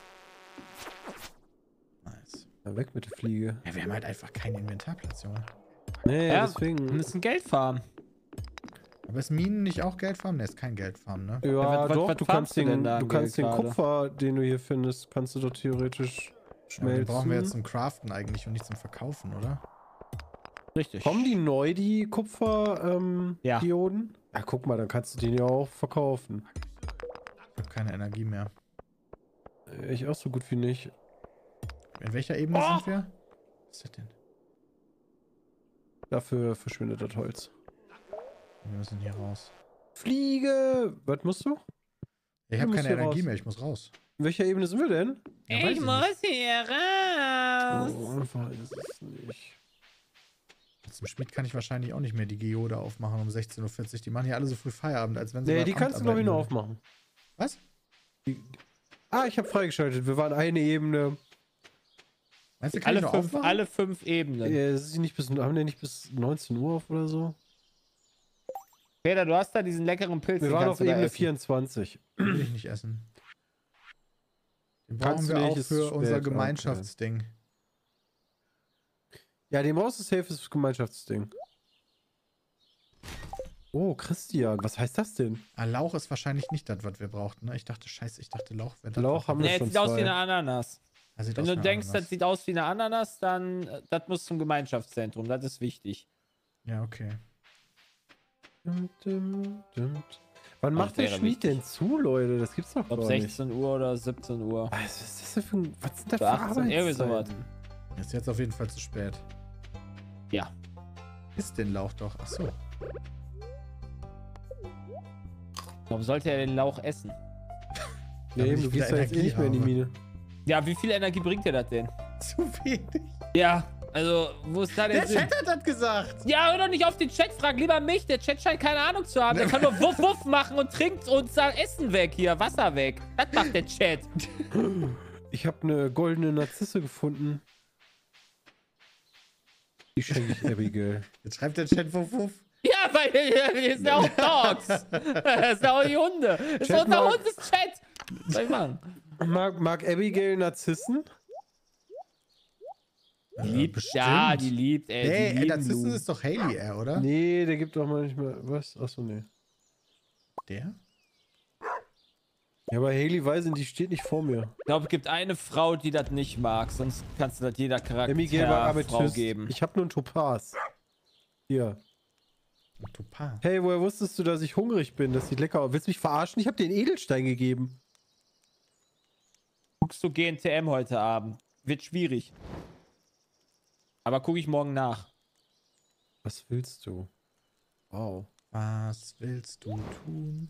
Nice. Ja, weg mit der Fliege. Ja, wir haben halt einfach keinen Inventarplatz, Junge. Nee, Ja, wir deswegen. müssen Geld farmen. Aber ist Minen nicht auch Geldfarm? Ne, ist kein Geldfarm, ne? Ja, Ja, was- was- doch, was du farmst kannst du den, denn da du an kannst den Geld gerade? Kupfer, den du hier findest, kannst du doch theoretisch Ja, den schmelzen. brauchen wir jetzt zum Craften eigentlich und nicht zum Verkaufen, oder? Richtig. Kommen die neu, die Kupfer-Dioden? Ja. Dioden? Ja, guck mal, dann kannst du den ja auch verkaufen. Ich habe keine Energie mehr. Ich auch so gut wie nicht. In welcher Ebene Oh! sind wir? Was ist das denn? Dafür verschwindet das Holz. Wir müssen hier raus. Fliege! Was musst du? Ich Du habe musst keine hier Energie raus. mehr, ich muss raus. In welcher Ebene sind wir denn? Ja, weiß Ich ich muss hier raus. Oh, einfach ist es nicht. Zum Schmied kann ich wahrscheinlich auch nicht mehr die Geode aufmachen um sechzehn Uhr vierzig. Die machen ja alle so früh Feierabend, als wenn sie Nee, beim die Amt kannst du glaube ich arbeiten noch würden. aufmachen. Was? Ah, ich habe freigeschaltet. Wir waren eine Ebene. Meinst du, kann ich Alle noch fünf, aufmachen? alle fünf Ebenen. Äh, ist die nicht bis, haben die nicht bis neunzehn Uhr auf oder so? Peter, du hast da diesen leckeren Pilz. Wir den waren kannst auf du da Ebene essen. vierundzwanzig. Den will ich nicht essen. Den brauchen Kannst du wir nicht, auch ist für spät, unser okay. Gemeinschaftsding. Ja, dem Haus ist safe ist das Gemeinschaftsding. Oh, Christian, was heißt das denn? Ah, Lauch ist wahrscheinlich nicht das, was wir brauchten. Ne? Ich dachte, scheiße, ich dachte, Lauch wäre das. Lauch was haben wir- wir Nee, schon es sieht aus wie zwei. eine Ananas. Ah, sieht Wenn aus du wie eine denkst, Ananas. das sieht aus wie eine Ananas, dann äh, das muss zum Gemeinschaftszentrum. Das ist wichtig. Ja, okay. Dum, dum, dum. Wann macht der wäre Schmied wichtig. denn zu, Leute? Das gibt's doch Ich glaube gar nicht. sechzehn Uhr oder siebzehn Uhr. Was ist das denn für ein... Was sind das für Für achtzehn, irgendwie sowas. Arbeitszeiten? Ist jetzt auf jeden Fall zu spät. Ja. Ist den Lauch doch. Achso. Warum sollte er den Lauch essen? Nee, Damit eben, ich du wieder gehst ja jetzt eh Energie nicht mehr in die habe. Mine. Ja, wie viel Energie bringt dir das denn? Zu wenig. Ja, also, wo ist da der, Der Sinn? Chat hat das gesagt. Ja, hör doch nicht auf den Chat, frag lieber mich. Der Chat scheint keine Ahnung zu haben. Der kann nur Wuff Wuff machen und trinkt uns sein Essen weg hier, Wasser weg. Das macht der Chat. Ich habe eine goldene Narzisse gefunden. Die schenke ich Abigail. Jetzt schreibt der Chat wuff wuff. Ja, weil hier sind ja auch Dogs. Das sind auch die Hunde. Das ist Chat unser mag- Hund, ist Chat. Was soll ich machen? Mag, mag Abigail Narzissen? Die liebt, bestimmt. ja, die liebt, ey. Nee, die ey, lieben Narzissen Blumen. ist doch Haley, er, oder? Nee, der gibt doch manchmal... Was? Achso, nee. Der? Ja, aber Haley Weisen, die steht nicht vor mir. Ich glaube, es gibt eine Frau, die das nicht mag. Sonst kannst du das jeder Abigail war Charakter Frau Amethyst. geben. Ich habe nur einen Topaz. Hier. Ein Topaz. Hey, woher wusstest du, dass ich hungrig bin? Das sieht lecker aus. Willst du mich verarschen? Ich habe dir einen Edelstein gegeben. Guckst du G N T M heute Abend? Wird schwierig. Aber gucke ich morgen nach. Was willst du? Wow. Was willst du tun?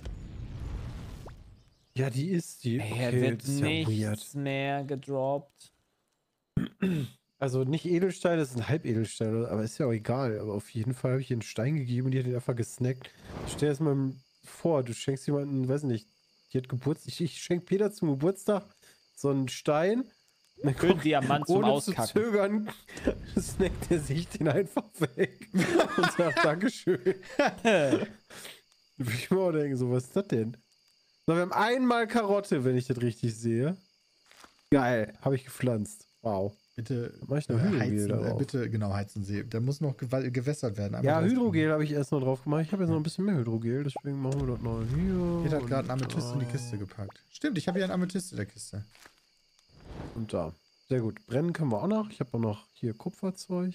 Ja, die ist die. Ey, er Okay, wird das ist ja weird. nichts mehr gedroppt. Also nicht Edelstein, das ist ein Halbedelstein, oder? Aber ist ja auch egal. Aber auf jeden Fall habe ich ihr einen Stein gegeben und die hat ihn einfach gesnackt. Stell dir das mal vor, du schenkst jemanden, weiß nicht, die hat Geburtstag. Ich, ich schenke Peter zum Geburtstag so einen Stein Schön Diamant zum Ohne Auskacken. zu zögern, snackt er sich den einfach weg und sagt Dankeschön. Würde ich mir auch denken, so, was ist das denn? So, wir haben einmal Karotte, wenn ich das richtig sehe. Geil, habe ich gepflanzt. Wow. Bitte, Mach ich noch äh, Hydrogel heizen, äh, darauf? bitte, genau, heizen Sie. Da muss noch gew gewässert werden. Einmal Ja, drauf- Hydrogel habe ich erst noch drauf gemacht. Ich habe jetzt noch ein bisschen mehr Hydrogel, deswegen machen wir das noch hier. Jeder hat und gerade einen Amethyst in die da Kiste gepackt. Stimmt, ich habe hier einen Amethyst in der Kiste. Und da. Sehr gut. Brennen können wir auch noch. Ich habe auch noch hier Kupferzeug.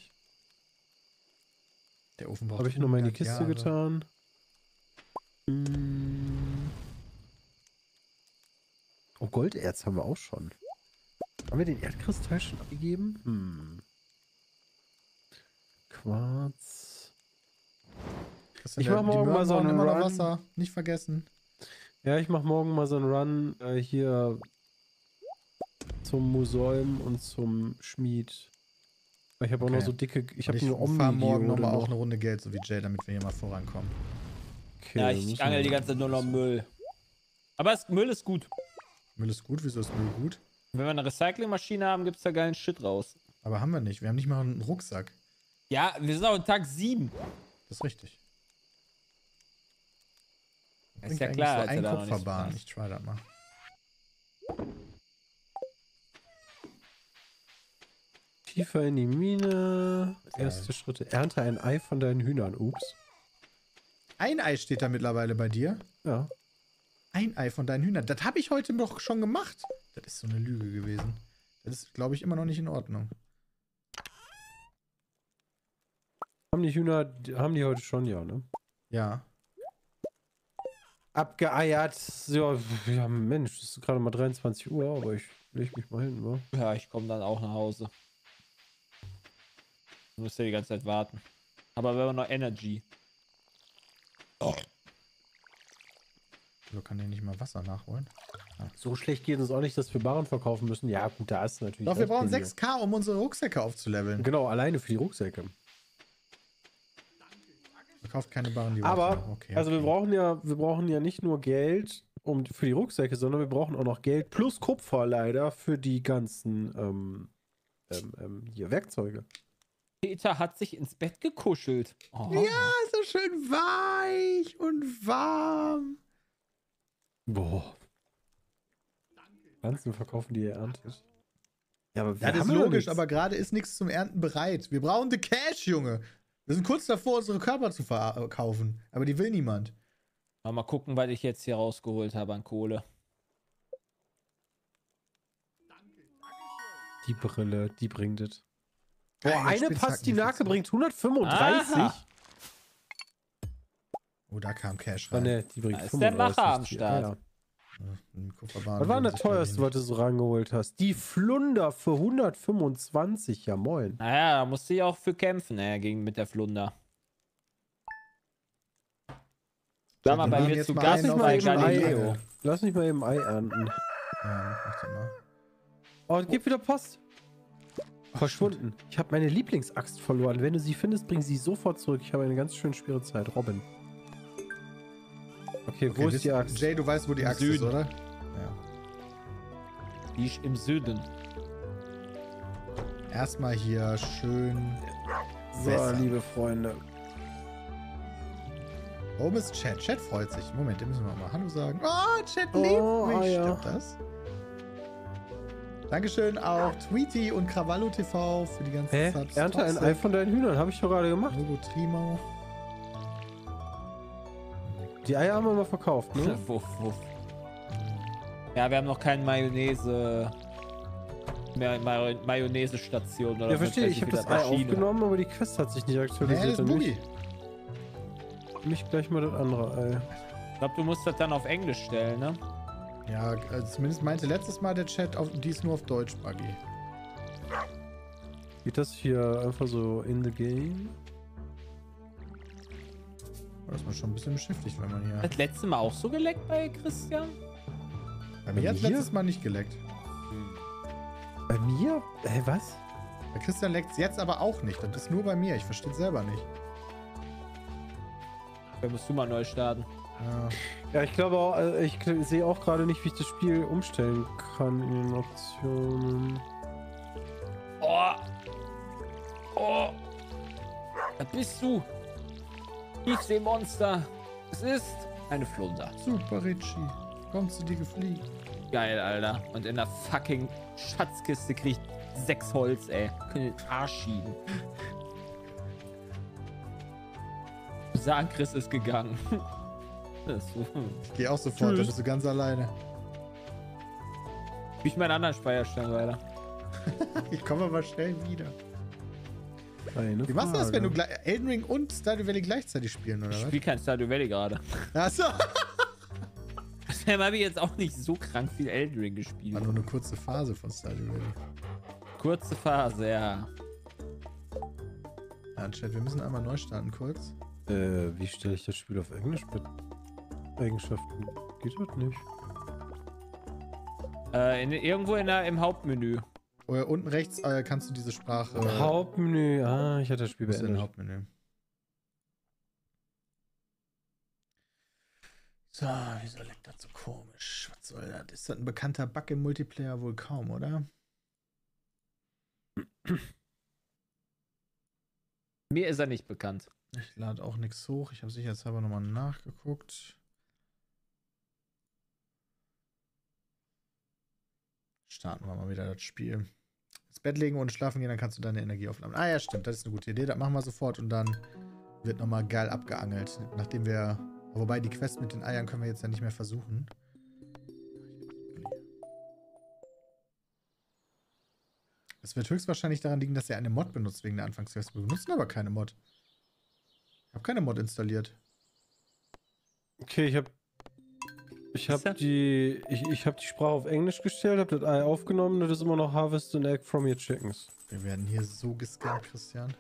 Der Ofen braucht Habe ich nochmal in die hundert Kiste Jahre. getan. Hm. Oh, Golderz haben wir auch schon. Haben wir den Erdkristall schon abgegeben? Hm. Quarz. Christian, Ich der- mach die morgen Möhren mal so brauchen einen immer noch Run. Wasser. Nicht vergessen. Ja, ich mache morgen mal so einen Run äh, hier zum Museum und zum Schmied. Ich habe auch Okay. noch so dicke. Ich habe Und eine ich fahre morgen Omni-Geode nochmal auch noch. eine Runde Geld, so wie Jay, damit wir hier mal vorankommen. Okay, Ja, dann ich müssen angel wir- die ganze Zeit nur noch Müll. Aber es, Müll ist gut. Müll ist gut, wieso ist Müll gut? Wenn wir eine Recyclingmaschine haben, gibt es da geilen Shit raus. Aber haben wir nicht. Wir haben nicht mal einen Rucksack. Ja, wir sind auch in Tag sieben. Das ist richtig. Ist Bringt ja eigentlich klar, so als er ein da noch nicht Kupferbahn. passt. Ich try das mal. Tiefer in die Mine. Erste Schritte. Ernte ein Ei von deinen Hühnern. Ups. Ein Ei steht da mittlerweile bei dir. Ja. Ein Ei von deinen Hühnern. Das habe ich heute doch schon gemacht. Das ist so eine Lüge gewesen. Das ist, glaube ich, immer noch nicht in Ordnung. Haben die Hühner, die- haben die heute schon, ja, ne? Ja. Abgeeiert. Ja, ja Mensch, es ist gerade mal dreiundzwanzig Uhr, aber ich leg mich mal hin, wa? Ja, ich komme dann auch nach Hause. Du musst ja die ganze Zeit warten. Aber wir haben noch Energy. So kann der nicht mal Wasser nachholen. So schlecht geht es auch nicht, dass wir Barren verkaufen müssen. Ja, gut, da ist natürlich. Doch, wir recht, brauchen Benny. sechs K, um unsere Rucksäcke aufzuleveln. Genau, alleine für die Rucksäcke. Verkauft keine Barren, die Aber, Waffen. Okay, also wir okay. brauchen ja, wir brauchen ja nicht nur Geld um, für die Rucksäcke, sondern wir brauchen auch noch Geld plus Kupfer leider für die ganzen ähm, ähm, ähm, hier Werkzeuge. Peter hat sich ins Bett gekuschelt. Oh. Ja, so schön weich und warm. Boah. Pflanzen verkaufen, die ihr erntet. Ja, aber wir Ja, das haben ist ja logisch, nichts. aber gerade ist nichts zum Ernten bereit. Wir brauchen the Cash, Junge. Wir sind kurz davor, unsere Körper zu verkaufen. Aber die will niemand. Mal gucken, was ich jetzt hier rausgeholt habe an Kohle. Die Brille, die bringt es. Geil, Boah, eine Spitzhacken, Pastinake Spitzhacken. bringt hundertfünfunddreißig. Aha. Oh, da kam Cash Ah, rein. ne, die bringt Da ist der fünfunddreißig. Macher am Die- Start. ah, ja. Ein Kupferbahn Was war denn würden das sich, glaub ich, teuerste, nicht- was du so rangeholt hast? Die Flunder für hundertfünfundzwanzig. Ja, moin. Naja, da musste ich auch für kämpfen, äh, gegen mit der Flunder. Sag mal, Wir bei machen mir jetzt zu mal Gast einen auf bei die Ei- Galileo. Lass mich mal eben Ei ernten. Ja, mach das mal. Oh, es gibt wieder Post. Verschwunden. Ich habe meine Lieblingsaxt verloren. Wenn du sie findest, bring sie sofort zurück. Ich habe eine ganz schön schwere Zeit. Robin. Okay, wo Okay, ist wisst- die Axt? Jay, du weißt, wo die Im Axt ist, Süden. oder? Ja. Die ist im Süden. Erstmal hier schön. So, Wässern. liebe Freunde. Oben ist Chat. Chat freut sich. Moment, den müssen wir mal Hallo sagen. Oh, Chat Oh, liebt mich. ja. Stimmt das? Dankeschön auch Tweety und Krawallo T V für die ganzen Hä? Subs. Ernte ein Toxic, Ei von deinen Hühnern. Habe ich doch gerade gemacht. Logo Trimau. Die Eier haben wir mal verkauft, ne? wuff, wuff. Ja, wir haben noch keine Mayonnaise. Mehr May Mayonnaise-Station oder Ja, verstehe. Ich sonst habe das welche Ei Maschine. aufgenommen, aber die Quest hat sich nicht Nee, aktualisiert. das ist Dann Boogie. mich, mich gleich mal das andere Ei. Ich glaube, du musst das dann auf Englisch stellen, ne? Ja, also zumindest meinte letztes Mal der Chat, auf, die ist nur auf Deutsch, Buggy. Geht das hier einfach so in the game? Da ist man schon ein bisschen beschäftigt, wenn man hier. Das letzte Mal auch so geleckt bei Christian? Bei mir hat mir? letztes Mal nicht geleckt. Bei mir? Hä, was? Bei Christian leckt es jetzt aber auch nicht. Das ist nur bei mir. Ich verstehe es selber nicht. Da musst du mal neu starten. Ja. Ja, ich glaube auch, äh, ich k- sehe auch gerade nicht, wie ich das Spiel umstellen kann in den Optionen. Oh. Da bist du. Tiefseemonster. Es ist eine Flunder. Super, Richie. Komm zu dir gefliegt. Geil, Alter. Und in der fucking Schatzkiste krieg ich sechs Holz, ey. Können den Arsch schieben. Sagen, Chris ist gegangen. Das ist so. Ich geh auch sofort, Tschüss. da bist du ganz alleine. Ich meinen anderen Speicherstand weiter. Ich komme aber schnell wieder. Eine Wie machst du das, wenn du Frage. gleich- Elden Ring und Stardew Valley gleichzeitig spielen, oder Ich was? spiele kein Stardew Valley gerade. Achso. Deshalb habe ich jetzt auch nicht so krank viel Elden Ring gespielt. War nur eine kurze Phase von Stardew Valley. Kurze Phase, ja. Ja, Chat, wir müssen einmal neu starten kurz. Äh, wie stelle ich das Spiel auf Englisch mit Eigenschaften? Geht das nicht? Äh, in, irgendwo in der, im Hauptmenü. Oder unten rechts äh, kannst du diese Sprache. Hauptmenü. Ah, ich hatte das Spiel Bist du im beendet. Hauptmenü. So, wieso leckt das so komisch? Was soll das? Ist das ein bekannter Bug im Multiplayer? Wohl kaum, oder? Mir ist er nicht bekannt. Ich lade auch nichts hoch. Ich habe sicherheitshalber nochmal nachgeguckt. Starten wir mal wieder das Spiel. Ins Bett legen und schlafen gehen, dann kannst du deine Energie aufladen. Ah ja, stimmt, das ist eine gute Idee. Das machen wir sofort und dann wird nochmal geil abgeangelt. Nachdem wir... Wobei, die Quest mit den Eiern können wir jetzt ja nicht mehr versuchen. Es wird höchstwahrscheinlich daran liegen, dass er eine Mod benutzt wegen der Anfangsquest. Wir benutzen aber keine Mod. Ich habe keine Mod installiert. Okay, ich habe ich Was ist habe das? die ich, ich habe die Sprache auf Englisch gestellt, habe das Ei aufgenommen, das ist immer noch Harvest an Egg from your chickens. Wir werden hier so gescannt, Christian.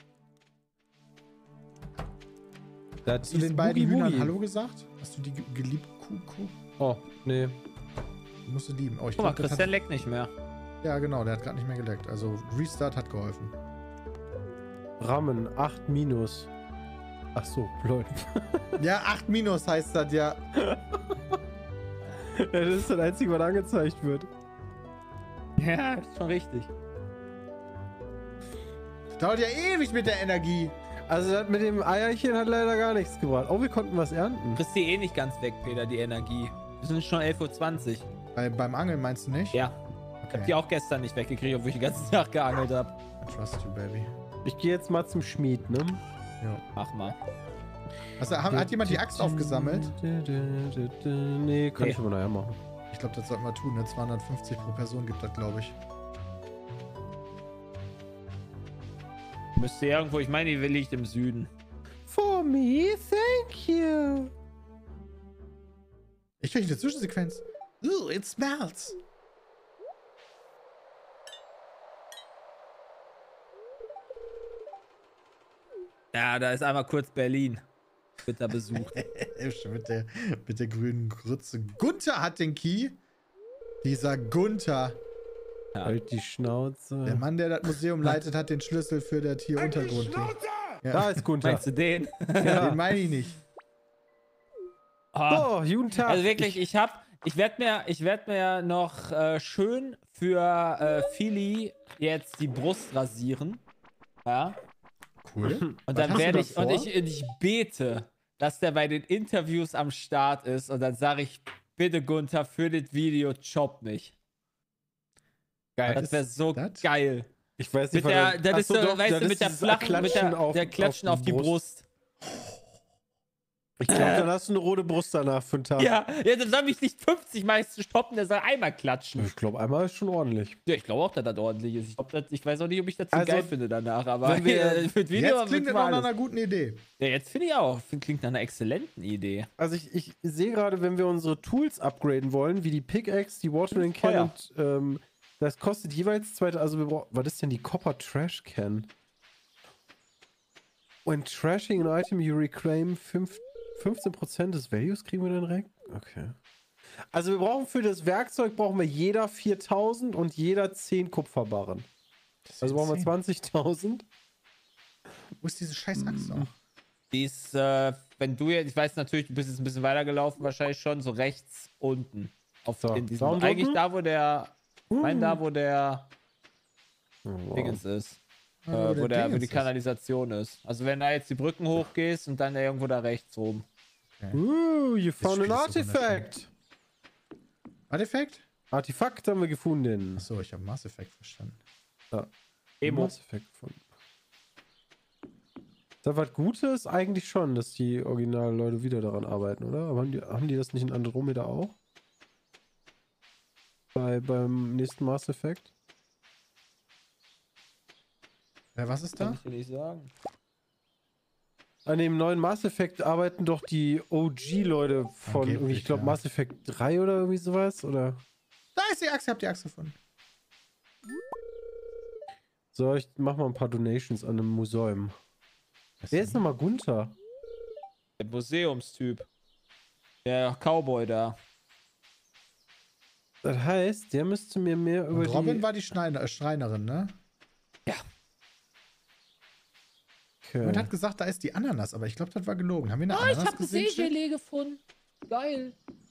Das Hast du den beiden Hühnern Hallo gesagt? Hast du die ge- geliebte Kuh? Kuh? Oh, nee. Die musst du lieben. Oh, ich Guck mal, glaub, das Christian hat, leckt nicht mehr. ja, genau, der hat gerade nicht mehr geleckt. Also Restart hat geholfen. Rammen, acht minus. Ach so, lol. Ja, acht minus heißt das ja. Ja, das ist das Einzige, was angezeigt wird. Ja, ist schon richtig. Dauert ja ewig mit der Energie. Also das mit dem Eierchen hat leider gar nichts gebracht. Oh, wir konnten was ernten. Kriegst die eh nicht ganz weg, Peter, die Energie. Wir sind schon elf Uhr zwanzig. Bei, beim Angeln meinst du nicht? Ja, ich hab die auch gestern nicht weggekriegt, obwohl ich den ganzen Tag geangelt habe. I trust you, baby. Ich gehe jetzt mal zum Schmied, ne? Ja. Mach mal. Also, hat, hat jemand die Axt aufgesammelt? Nee, kann Nee. ich aber nachher machen. Ich glaube, das sollten wir tun. Ne? zweihundertfünfzig pro Person gibt das, glaube ich. Müsste irgendwo, ich meine, die liegt im Süden. For me, thank you. Ich kriege eine Zwischensequenz. Ooh, it smells. Ja, da ist einmal kurz Berlin. Wird da besucht. mit, der, mit der grünen Grütze. Gunther hat den Key. Dieser Gunther. Ja. Halt die Schnauze. Der Mann, der das Museum leitet, hat den Schlüssel für das hier Untergrund. Da Ja, ist Gunther. Meinst du den? Ja. den meine ich nicht. Ah. Oh, guten Tag. Also wirklich, ich hab, ich werde mir, ich werde mir noch äh, schön für äh, Philly jetzt die Brust rasieren. Ja. Cool. Und Was dann hast du werde da ich, und vor? ich, und ich bete, dass der bei den Interviews am Start ist. Und dann sage ich, bitte Gunther, für das Video chopp mich. Geil. Das wäre so das? geil. Ich weiß nicht, Mit der, was das Ach ist so, so, doch, weißt das du, ist mit der dieses flachen, mit der, Klatschen auf- der Klatschen auf die Brust. Ich glaube, dann hast du eine rote Brust danach für einen Tag. Ja, ja, der soll mich nicht fünfzig Mal stoppen, der soll einmal klatschen. Ich glaube, einmal ist schon ordentlich. Ja, ich glaube auch, dass das ordentlich ist. Ich, glaub, das, ich weiß auch nicht, ob ich das so Also, geil finde danach, aber wenn wir- äh, für das Video Jetzt klingt das war noch nach alles. einer guten Idee. Ja, jetzt finde ich auch. Find, klingt nach einer exzellenten Idee. Also ich, ich sehe gerade, wenn wir unsere Tools upgraden wollen, wie die Pickaxe, die Watering Can Feuer. und ähm, das kostet jeweils zweite, also wir brauchen, was ist denn die Copper Trash Can? When trashing an item you reclaim fünf, fünfzehn Prozent des Values kriegen wir dann direkt? Okay. Also wir brauchen für das Werkzeug brauchen wir jeder viertausend und jeder zehn Kupferbarren. Also brauchen wir zwanzigtausend. Wo ist diese scheiß Axt auch? Die ist, äh, wenn du jetzt, ich weiß natürlich, du bist jetzt ein bisschen weitergelaufen, wahrscheinlich schon, so rechts unten. Auf So, in diesem, Sound eigentlich unten? da, wo der, mein da, wo der Oh, wow. Dingens ist. Äh, Ah, wo, der, wo die Dingens ist. Kanalisation ist. Also wenn da jetzt die Brücken hochgehst und dann irgendwo da rechts rum. Okay. Uh, you found Spiel an ist so Artifact. Artefakt? Artefakt haben wir gefunden. Achso, ich habe Mass Effect verstanden. Ja. Emo. Mass Effect gefunden. Ist da was Gutes? Eigentlich schon, dass die Original-Leute wieder daran arbeiten, oder? Aber haben die, haben die das nicht in Andromeda auch? Bei, beim nächsten Mass Effect? Ja, was ist Kann da? ich dir nicht sagen. An dem neuen Mass Effect arbeiten doch die O G-Leute von, Angeblich, irgendwie, ich glaube, ja. Mass Effect drei oder irgendwie sowas, oder? Da ist die Axt, ihr habt die Axt gefunden. So, ich mach mal ein paar Donations an einem Museum. Wer ist nochmal Gunther? Der Museumstyp. Der Cowboy da. Das heißt, der müsste mir mehr über Und Robin die... war die Schneiner, äh, Schreinerin, ne? Okay. Und hat gesagt, da ist die Ananas, aber ich glaube, das war gelogen. Haben wir eine Ah, ich Ananas habe gesehen? Chip? Seegelee gefunden. Geil.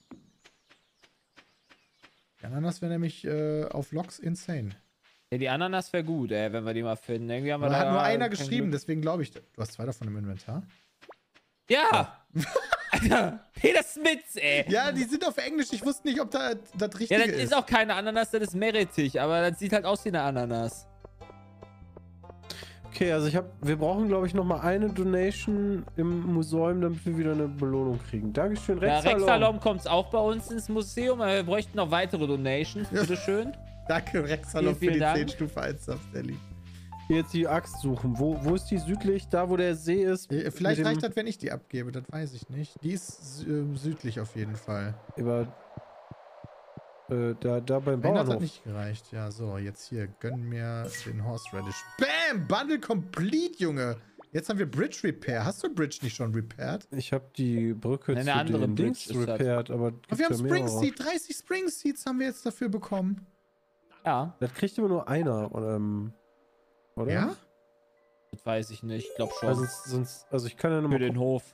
Die Ananas wäre nämlich äh, auf Logs insane. Ja, die Ananas wäre gut, ey, wenn wir die mal finden. Irgendwie haben wir Aber da hat nur einer kein geschrieben, Glück. deswegen glaube ich. Du hast zwei davon im Inventar. Ja! Alter, Peter Smits, ey. Ja, die sind auf Englisch. Ich wusste nicht, ob da das Richtige Ja, das ist. ist auch keine Ananas, das ist Meerrettich, aber das sieht halt aus wie eine Ananas. Okay, also ich habe, wir brauchen, glaube ich, noch mal eine Donation im Museum, damit wir wieder eine Belohnung kriegen. Dankeschön, Ja, Rexalom. Rexalom kommt auch bei uns ins Museum, aber wir bräuchten noch weitere Donations, bitteschön. Danke, Rexalom, Vielen, für vielen die Dank. zehn Stufe eins Subs, der lieb. Hier jetzt die Axt suchen. Wo, wo ist die südlich? Da, wo der See ist? Äh, Vielleicht Mit dem- reicht das, wenn ich die abgebe. Das weiß ich nicht. Die ist äh, südlich auf jeden Fall. Über, äh, da, da beim Wenn hat das Bauernhof. nicht gereicht. Ja, so, jetzt hier. Gönn mir den Horseradish. Bam! Bundle complete, Junge! Jetzt haben wir Bridge Repair. Hast du Bridge nicht schon repaired? Ich habe die Brücke Eine zu andere den Bridge Dings ist das. repaired, aber Und gibt's wir haben ja Spring mehrere. Seed. dreißig Spring Seeds haben wir jetzt dafür bekommen. Ja, Das kriegt immer nur einer, oder? ähm, Oder? Ja? das weiß ich nicht, ich glaube schon. Also, sonst, also ich kann ja Für nochmal. den Hof.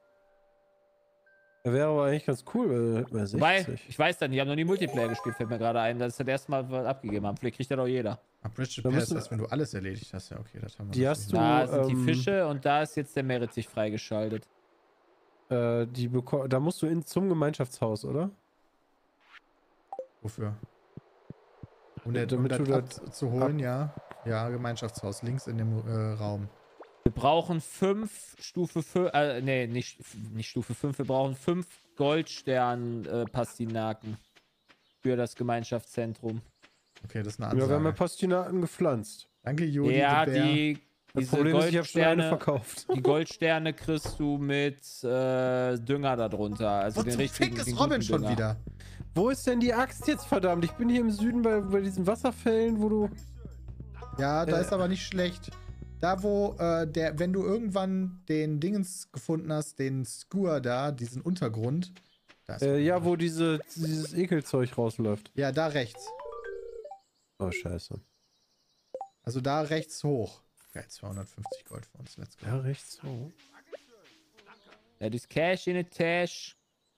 Wäre aber eigentlich ganz cool, weil bei Wobei, sechzig. ich weiß dann, ich habe noch nie Multiplayer gespielt, fällt mir gerade ein. Das ist das erste Mal, was abgegeben haben. Vielleicht kriegt er doch jeder. Ah, Bridge Da Repair ist müssen- das, wenn du alles erledigt hast. Ja, okay, das haben wir. Die natürlich hast du- nicht. Da sind ähm, die Fische und da ist jetzt der Meerrettich freigeschaltet. Äh, die beko- da musst du in, zum Gemeinschaftshaus, oder? Wofür? Um, der, um Damit das du das abzuholen, ja. Ja, Gemeinschaftshaus. Links in dem äh, Raum. Wir brauchen fünf Stufe fünf, äh, nee, nicht, nicht Stufe fünf, wir brauchen fünf Goldstern-Pastinaken für das Gemeinschaftszentrum. Okay, das ist eine Ja, wir haben ja Ansage. Pastinaken gepflanzt. Danke, Jodi. Ja, der Bär. die, Das diese Problem ist, ich habe schon eine Goldsterne, verkauft. die Goldsterne kriegst du mit äh, Dünger darunter. Also Wo den zum richtigen, Fick den ist Robin guten schon Dünger. wieder? Wo ist denn die Axt jetzt, verdammt? Ich bin hier im Süden bei, bei diesen Wasserfällen, wo du... Ja, da Äh. ist aber nicht schlecht. Da, wo äh, der, wenn du irgendwann den Dingens gefunden hast, den Skur da, diesen Untergrund. Da ist Äh, Robin. ja, wo diese, dieses Ekelzeug rausläuft. Ja, da rechts. Oh, scheiße. Also da rechts hoch. Geil, zweihundertfünfzig Gold für uns. Let's go. Ja, rechts so. That is cash in a tash.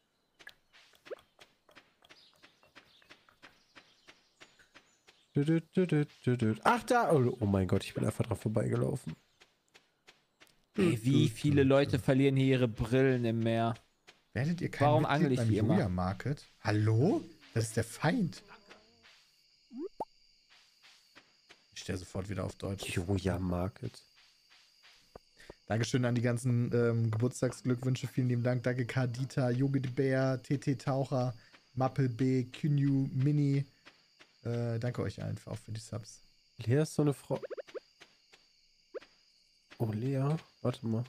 Ach, da! Oh, oh mein Gott, ich bin einfach dran vorbeigelaufen. Ey, wie viele Leute verlieren hier ihre Brillen im Meer? Werdet ihr kein Warum Mitglied angel ich beim wie immer? Julia Market? Hallo? Das ist der Feind. Ich stelle sofort wieder auf Deutsch. Joja Market. Dankeschön an die ganzen ähm, Geburtstagsglückwünsche. Vielen lieben Dank. Danke Kadita, Yogi de Bär, T T Taucher, Mappel B, Kynyu, Mini. Äh, danke euch allen auch für die Subs. Lea ist so eine Frau. Oh, Lea. Warte mal.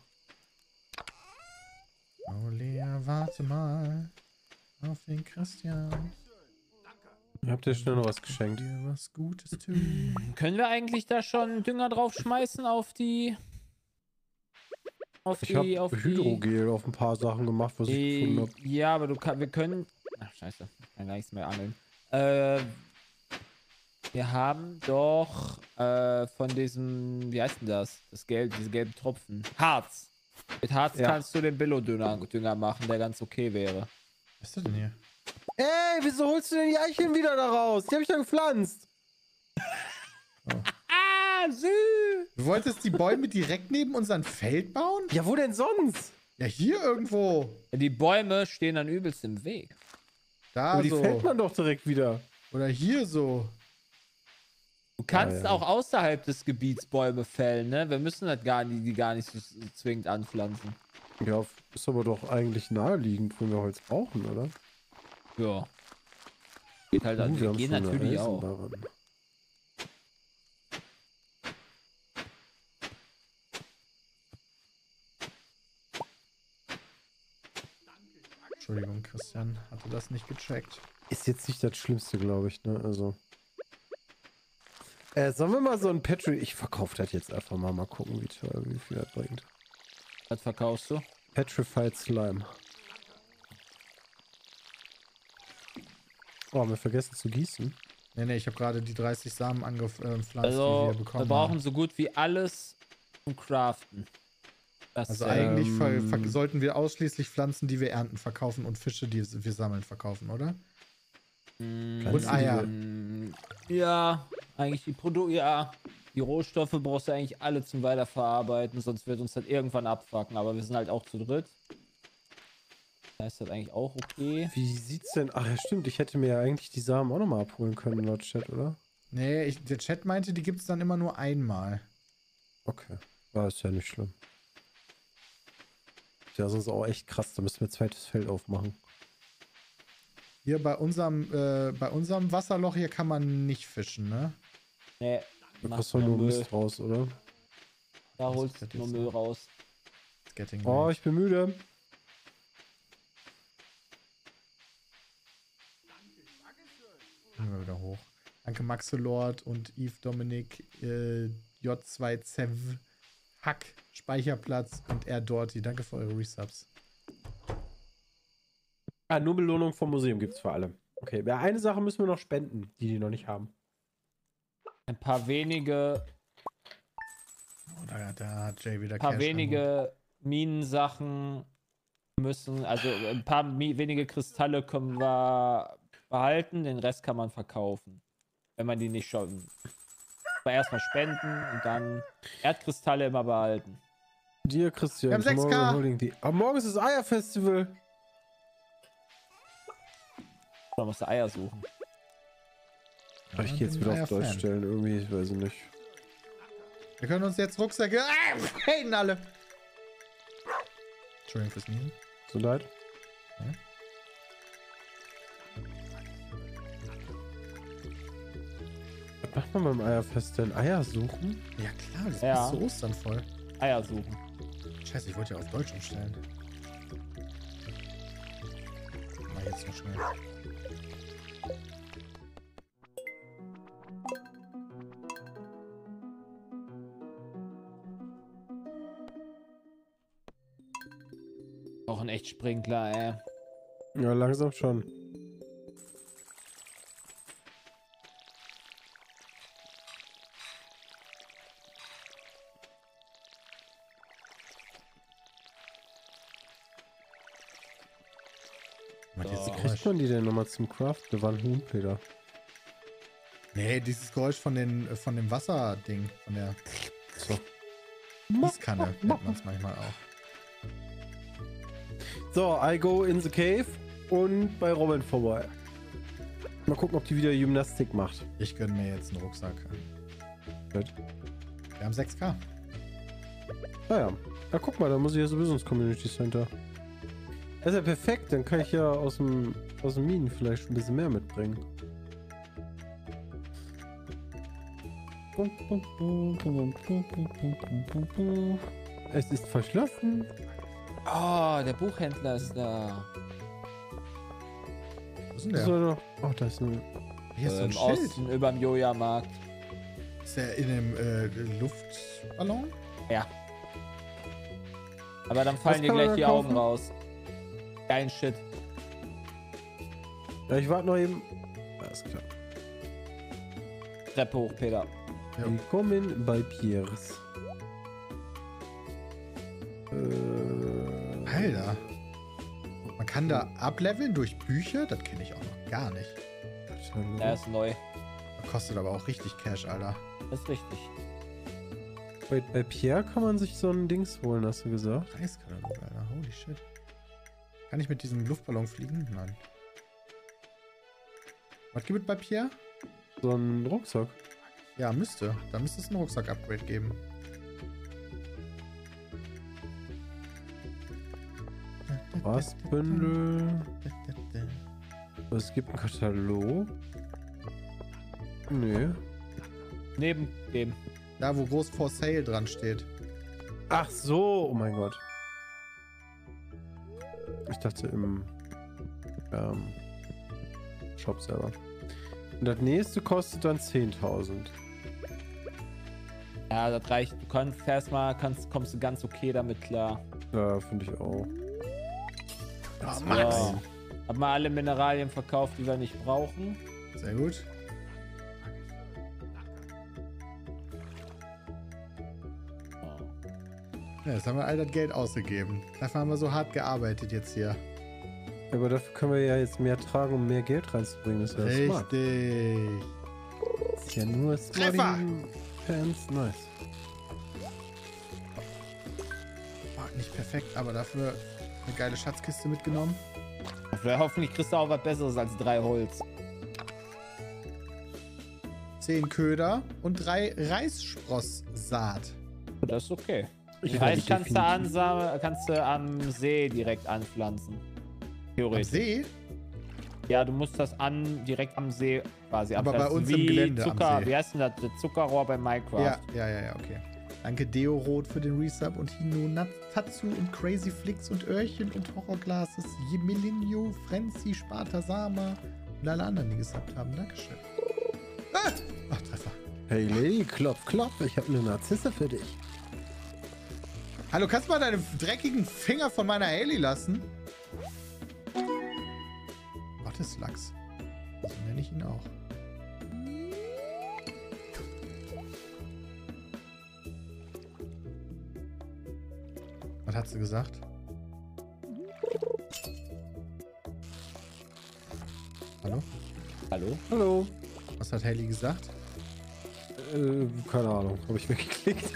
Oh Lea, warte mal auf den Christian. Habt ihr schnell noch was geschenkt? Dir was Gutes tun. Können wir eigentlich da schon Dünger draufschmeißen auf die... Auf Ich die... habe auf Hydrogel auf ein paar Sachen gemacht, was ich die, gefunden habe. die, Ja, aber du kann, wir können... Ach, scheiße. Ich kann gar nichts mehr angeln. Äh... Wir haben doch äh, von diesem, wie heißt denn das? Das Gelb, diese gelben Tropfen. Harz. Mit Harz Ja. kannst du den Billo-Dünger Dünger machen, der ganz okay wäre. Was ist das denn hier? Ey, wieso holst du denn die Eicheln wieder da raus? Die habe ich da gepflanzt. Ah, Ah, süß. Du wolltest die Bäume direkt neben unserem Feld bauen? Ja, wo denn sonst? Ja, hier irgendwo. Die Bäume stehen dann übelst im Weg. Da Aber die so. fällt man doch direkt wieder. Oder hier so. Du kannst Ah, ja. auch außerhalb des Gebiets Bäume fällen, ne? Wir müssen das gar nicht, die gar nicht so zwingend anpflanzen. Ja, ist aber doch eigentlich naheliegend, wo wir Holz brauchen, oder? Ja. Geht halt an. Uh, Wir haben gehen schon eine natürlich auch. Eisenbahn. Entschuldigung, Christian, hatte das nicht gecheckt. Ist jetzt nicht das Schlimmste, glaube ich, ne? Also. Äh, sollen wir mal so ein Petri... Ich verkaufe das jetzt einfach mal. Mal gucken, wie teuer, wie viel das bringt. Was verkaufst du? Petrified Slime. Oh, haben wir vergessen zu gießen. Nee, nee, ich habe gerade die dreißig Samen angepflanzt, Also, die wir bekommen wir brauchen haben. so gut wie alles zum Craften. Das, Also äh, eigentlich ver Ähm. ver sollten wir ausschließlich Pflanzen, die wir ernten, verkaufen und Fische, die wir sammeln, verkaufen, oder? mm, Und Eier. mm, Ja, eigentlich die Produkte, ja. Die Rohstoffe brauchst du eigentlich alle zum Weiterverarbeiten, sonst wird uns das irgendwann abfucken. Aber wir sind halt auch zu dritt. Da ist das eigentlich auch okay. Wie sieht's denn... Ach ja, stimmt. Ich hätte mir ja eigentlich die Samen auch nochmal abholen können, laut Chat, oder? Nee, ich, der Chat meinte, die gibt es dann immer nur einmal. Okay. War ist ja nicht schlimm. Ja, sonst auch echt krass. Da müssen wir ein zweites Feld aufmachen. Hier bei unserem, äh, bei unserem Wasserloch hier kann man nicht fischen, ne? Nee, Da machst kostet nur nur Müll. Mist raus, oder? Da Das holst wird du nur jetzt Müll so. raus. It's getting Oh, late. ich bin müde. Gehen wir wieder hoch. Danke Maxelord und Yves Dominik, äh, J zwei Zev, Hack, Speicherplatz und R Dorty. Danke für eure Resubs. Ah, nur Belohnung vom Museum gibt's für alle. Okay, ja, eine Sache müssen wir noch spenden, die die noch nicht haben. Ein paar wenige, Oh, da, da hat Jay wieder paar Cash wenige Minensachen müssen, also ein paar mi wenige Kristalle können wir behalten, den Rest kann man verkaufen. Wenn man die nicht schon. Aber erstmal spenden und dann Erdkristalle immer behalten. Dir, Christian. Wir haben sechs K. tomorrow holding the- Aber morgen ist das Eierfestival. Man muss Eier suchen. Ja, ich gehe jetzt bin wieder ein auf Deutsch Eier-Fan. stellen. Irgendwie, ich weiß nicht. Wir können uns jetzt Rucksäcke. Ah, haten alle. Entschuldigung fürs Niesen. So leid. Ja. Was macht man beim Eierfest denn? Eier suchen? Ja klar, das Ja. ist zu Ostern voll. Eier suchen. Scheiße, ich wollte ja auf Deutsch umstellen. Mal jetzt noch schnell. Auch ein echt Sprinkler, ey. Ja, langsam schon. Mal dieses So. Kriegt Geräusch. man die denn nochmal zum Craft? Da war ein Huhn, Peter. Nee, dieses Geräusch von, den, äh, von dem Wasserding. Von der So. Gießkanne nennt man es manchmal auch. So, I go in the cave und bei Robin vorbei. Mal gucken, ob die wieder Gymnastik macht. Ich gönne mir jetzt einen Rucksack. Gut. Wir haben sechs K. Naja. Ja, guck mal, da muss ich ja sowieso ins Community Center. Das ist ja perfekt, dann kann ich ja aus dem, aus dem Minen vielleicht ein bisschen mehr mitbringen. Es ist verschlossen. Oh, der Buchhändler ist da. Wo ist denn Das der? war doch. Oh, da ist ein. Hier ist so Äh, ein Im Schild. Osten, überm Joja-Markt. Ist der in einem äh, Luftballon? Ja. Aber dann fallen dir kann man gleich da die kaufen? Augen raus. Kein Shit. Ja, ich warte noch eben. Alles klar. Treppe hoch, Peter. Ja. Willkommen bei Piers. Äh, Alter. Man kann da ableveln durch Bücher? Das kenne ich auch noch gar nicht. Er ist neu. Das kostet aber auch richtig Cash, Alter. Das ist richtig. Bei, bei Pierre kann man sich so ein Dings holen, hast du gesagt? Eiskatalog, Alter. Holy shit. Kann ich mit diesem Luftballon fliegen? Nein. Was gibt es bei Pierre? So ein Rucksack. Ja, müsste. Da müsste es ein Rucksack-Upgrade geben. Was, Bündel? Es gibt einen Katalog. Nee. Neben dem. Da, wo groß For Sale dran steht. Ach so, oh mein Gott. Ich dachte im ähm, Shop selber. Und das nächste kostet dann zehntausend. Ja, das reicht. Du kannst erstmal, kannst, kommst du ganz okay damit klar. Ja, finde ich auch. Ja, So. Max. Hab mal alle Mineralien verkauft, die wir nicht brauchen. Sehr gut. Ja, jetzt haben wir all das Geld ausgegeben. Dafür haben wir so hart gearbeitet jetzt hier. Aber dafür können wir ja jetzt mehr tragen, um mehr Geld reinzubringen. Das ist ja smart. Richtig. Das ist ja nur Treffer! Fans. Nice. Oh, nicht perfekt, aber dafür eine geile Schatzkiste mitgenommen. Hoffentlich kriegst du auch was Besseres als drei Holz. Zehn Köder und drei Reissprosssaat. Das ist okay. Ich Reis kannst du, ansam, kannst du am See direkt anpflanzen. Am Theoretisch. See? Ja, du musst das an direkt am See quasi Aber bei anpflanzen. uns im Wie Gelände am Zucker, See. Wie heißt denn das? Das Zuckerrohr bei Minecraft. Ja, ja, ja, ja, okay. Danke Deorot für den Resub und Hino Natatsu und Crazy Flix und Öhrchen und Horrorglases, Jemilinho, Frenzy, Spartasama und alle anderen, die gesubbt haben. Dankeschön. Ah! Ach, Treffer. Hey Lady, klopf, klopf, ich habe eine Narzisse für dich. Hallo, kannst du mal deine dreckigen Finger von meiner Haley lassen? Gotteslachs. So nenne ich ihn auch. Was hat sie gesagt? Hallo? Hallo? Hallo. Was hat Haley gesagt? Äh, keine Ahnung, habe ich weggeklickt.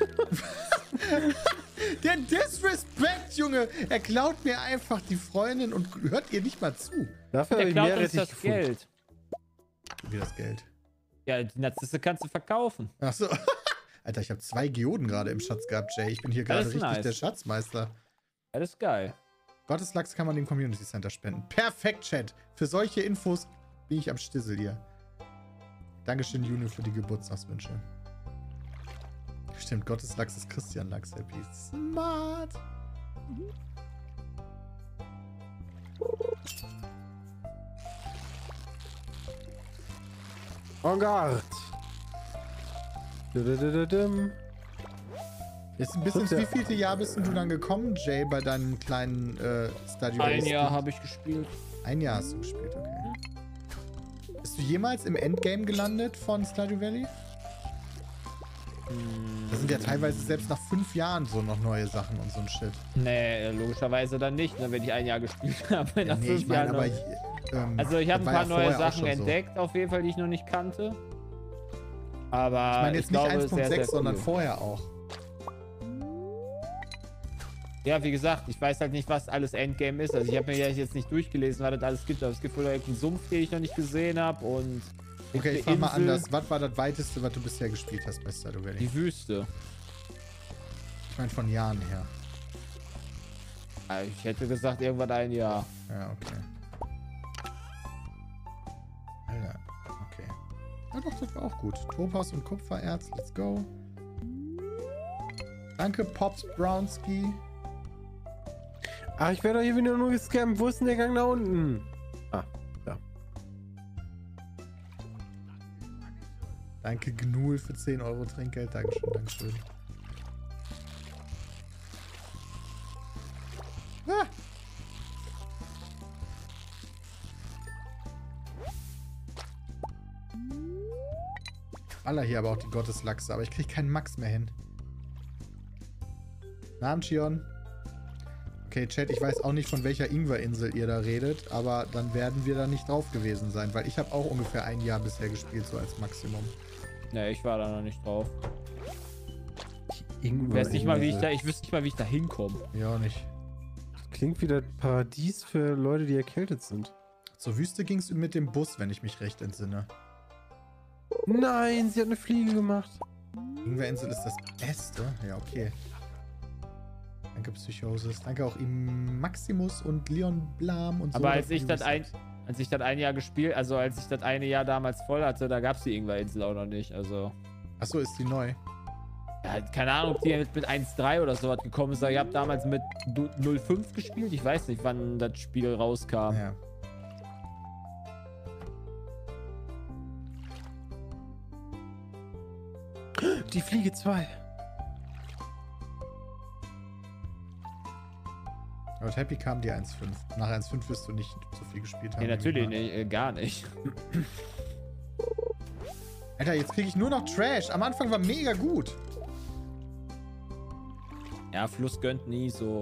Der Disrespect, Junge! Er klaut mir einfach die Freundin und hört ihr nicht mal zu. Dafür habe Der ich klaut mehr uns Rettich das gefunden. Geld. Wie das Geld. Ja, die Narzisse kannst du verkaufen. Achso. Alter, ich habe zwei Geoden gerade im Schatz gehabt, Jay. Ich bin hier gerade Das ist richtig nice. der Schatzmeister. Das ist geil. Gotteslachs kann man dem Community Center spenden. Perfekt, Chat. Für solche Infos bin ich am Stissel hier. Dankeschön, Juni, für die Geburtstagswünsche. Stimmt, Gotteslachs ist Christian Lachs, Happy. Smart. En garde. Dududududum. Jetzt ein bisschen, Das ist ja- wie vielte Jahr bist denn du dann gekommen, Jay, bei deinem kleinen äh, Stadio Ein Valley Jahr Stream? habe ich gespielt. Ein Jahr hast du gespielt, okay. Bist du jemals im Endgame gelandet von Stardew Valley? Da sind ja teilweise selbst nach fünf Jahren so noch neue Sachen und so ein Shit. Nee, logischerweise dann nicht, ne, wenn ich ein Jahr gespielt habe. Ja, Nach nee, fünf ich meine, Jahren aber... noch. Ähm, Also ich habe ein das war paar ja neue vorher auch Sachen schon so. entdeckt, auf jeden Fall, die ich noch nicht kannte. Aber Ich meine jetzt ich nicht glaube, eins Punkt sehr, sechs, sehr sondern cool. vorher auch. Ja, wie gesagt, ich weiß halt nicht, was alles Endgame ist. Also ich habe mir ja jetzt nicht durchgelesen, was das alles gibt. Aber es gibt wohl irgendeinen Sumpf, den ich noch nicht gesehen habe. Und Okay, ich die frage mal Insel, anders. Was war das weiteste, was du bisher gespielt hast bei Stardew Valley? Die Wüste. Ich meine von Jahren her. Ja, ich hätte gesagt, irgendwann ein Jahr. Ja, okay. Alter, okay. Ja doch, das war auch gut. Topaz und Kupfererz, let's go. Danke, Pops Brownski. Ach, ich werde doch hier wieder nur gescampt. Wo ist denn der Gang nach unten? Ah, ja. Danke, Gnul, für zehn Euro Trinkgeld. Dankeschön, Dankeschön. Ah! Aller hier aber auch die Gotteslachse, aber ich kriege keinen Max mehr hin. Namen, Chion. Okay, Chat, ich weiß auch nicht, von welcher Ingwer-Insel ihr da redet, aber dann werden wir da nicht drauf gewesen sein, weil ich habe auch ungefähr ein Jahr bisher gespielt, so als Maximum. Ne, ich war da noch nicht drauf. Ingwer. Ich weiß nicht mal, wie ich da, ich wüsste nicht mal, wie ich da hinkomme. Ja, auch nicht. Klingt wie das Paradies für Leute, die erkältet sind. Zur Wüste ging es mit dem Bus, wenn ich mich recht entsinne. Nein, sie hat eine Fliege gemacht. Ingwerinsel ist das Beste. Ja, okay. Danke, Psychosis. Danke auch ihm Maximus und Leon Blam und so. Aber als ich das ein, als ich das ein Jahr gespielt, also als ich das eine Jahr damals voll hatte, da gab es die Ingwerinsel auch noch nicht. Also. Achso, ist die neu? Ja, keine Ahnung, ob die mit, mit eins Punkt drei oder so was gekommen ist. Ich habe damals mit null Punkt fünf gespielt. Ich weiß nicht, wann das Spiel rauskam. Ja. Die Fliege zwei. Aber Happy kam die eins Punkt fünf. Nach eins Punkt fünf wirst du nicht so viel gespielt haben. Nee, natürlich nicht, äh, gar nicht. Alter, jetzt kriege ich nur noch Trash. Am Anfang war mega gut. Ja, Fluss gönnt nie so.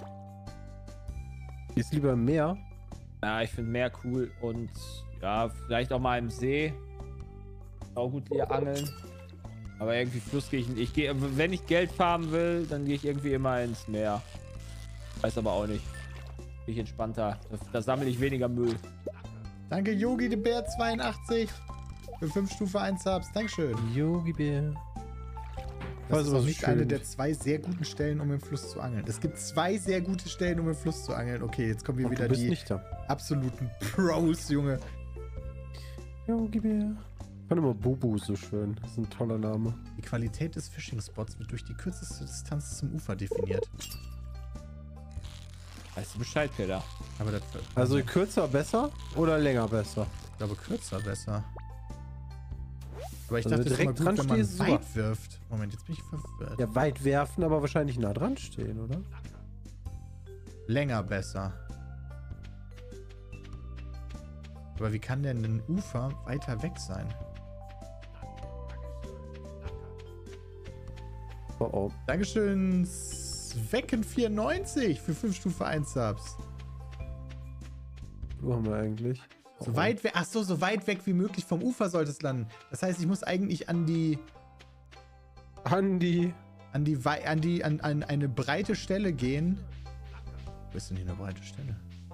Ist lieber im Meer. Ja, ich finde Meer cool und ja, vielleicht auch mal im See. Auch gut hier angeln. Aber irgendwie Fluss gehe ich nicht. Ich gehe, wenn ich Geld farmen will, dann gehe ich irgendwie immer ins Meer. Weiß aber auch nicht. Bin ich entspannter. Da, da sammle ich weniger Müll. Danke, Yogi de Bär zweiundachtzig. Für fünf Stufe eins Subs. Dankeschön. Yogi Bär. Das Also ist auch was nicht schön. eine der zwei sehr guten Stellen, um im Fluss zu angeln. Es gibt zwei sehr gute Stellen, um im Fluss zu angeln. Okay, jetzt kommen hier Und wieder du bist die nicht da. absoluten Pros, Junge. Yogi Bär. Ich fand immer Bubu so schön. Das ist ein toller Name. Die Qualität des Fishing-Spots wird durch die kürzeste Distanz zum Ufer definiert. Weißt du Bescheid, Peter? Aber das Also kürzer besser oder länger besser? ich glaube kürzer besser. Aber ich Also dachte, es ist immer direkt gut, dran wenn man stehst, weit super. wirft. Moment, jetzt bin ich verwirrt. Ja, weit werfen, aber wahrscheinlich nah dran stehen, oder? Länger besser. Aber wie kann denn ein Ufer weiter weg sein? Oh oh. Dankeschön, Svecken vierundneunzig für fünf Stufe eins Subs. Wo haben wir eigentlich? Oh, So weit weg, ach so, so weit weg wie möglich vom Ufer sollte es landen. Das heißt, ich muss eigentlich an die, Andi. an die, Wei- an die, an, an eine breite Stelle gehen. Wo ist denn hier eine breite Stelle?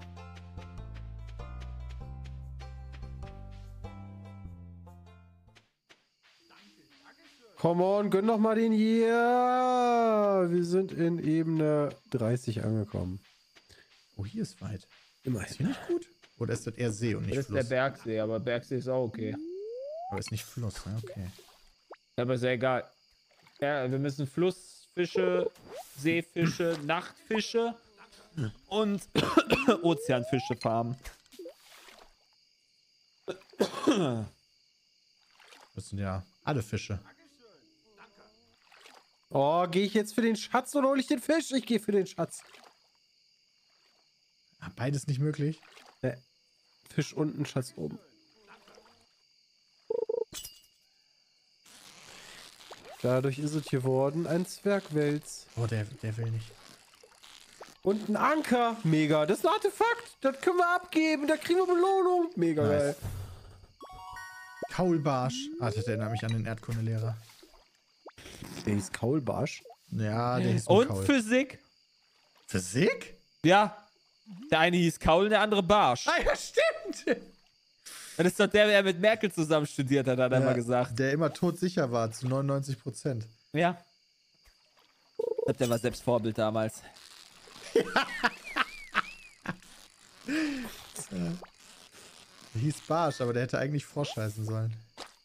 Come on, gönn doch mal den hier. Wir sind in Ebene dreißig angekommen. Oh, hier ist weit. Ist Immerhin. hier nicht gut? Oder ist das eher See und nicht Das ist Fluss? der Bergsee, aber Bergsee ist auch okay. Aber ist nicht Fluss, ne? Okay. Aber ist ja egal. Ja, wir müssen Flussfische, Seefische, Nachtfische und Ozeanfische farmen. Das sind ja alle Fische. Oh, gehe ich jetzt für den Schatz oder hole ich den Fisch? Ich gehe für den Schatz. Ah, beides nicht möglich. Äh, Fisch unten, Schatz oben. Dadurch ist es geworden ein Zwergwels. Oh, der, der will nicht. Und ein Anker. Mega. Das ist ein Artefakt. Das können wir abgeben. Da kriegen wir Belohnung. Mega Nice. geil. Kaulbarsch. Ah, das erinnert mich an den Erdkundelehrer. Der ist Kaulbarsch. Ja, der hieß Und Kaul. Physik? Physik? Ja. Der eine hieß Kaul und der andere Barsch. Ah, ja, stimmt. Das ist doch der, der mit Merkel zusammen studiert hat, hat er Ja, mal gesagt. Der immer todsicher war, zu neunundneunzig Prozent. Ja. Ich glaub, der war selbst Vorbild damals. Der hieß Barsch, aber der hätte eigentlich Frosch heißen sollen.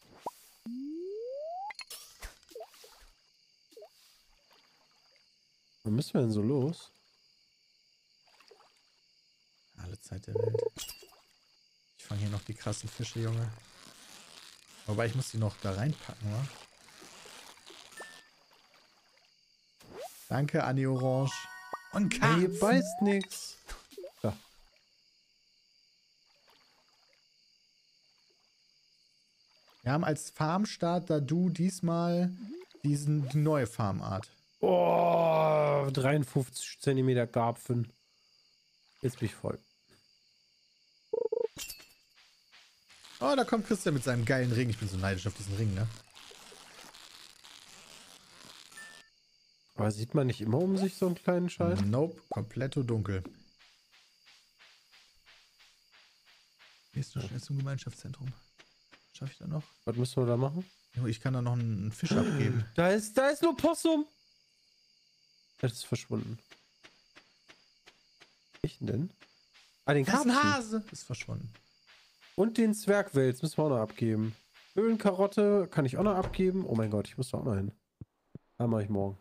Wann müssen wir denn so los? Alle Zeit der Welt. Ich fange hier noch die krassen Fische, Junge. Wobei, ich muss die noch da reinpacken, wa? Danke, Anni Orange. Und Hey, Karpfen. ihr beißt nix. Ja. Wir haben als Farmstarter du diesmal diesen, die neue Farmart. Oh, dreiundfünfzig Zentimeter Karpfen. Jetzt bin ich voll. Oh, da kommt Christian mit seinem geilen Ring. Ich bin so neidisch auf diesen Ring, ne? Aber sieht man nicht immer um sich so einen kleinen Scheiß? Nope, kompletto dunkel. Gehst du schnell zum Gemeinschaftszentrum? Schaffe ich da noch? Was müssen wir da machen? Jo, ich kann da noch einen Fisch abgeben. Da ist, da ist nur Possum. Das ist verschwunden. Welchen denn? Ah, den Das ist ein Karpfen. Hase. Ist verschwunden. Und den Zwergwels müssen wir auch noch abgeben. Höhlenkarotte kann ich auch noch abgeben. Oh mein Gott, ich muss da auch noch hin. Da mache ich morgen.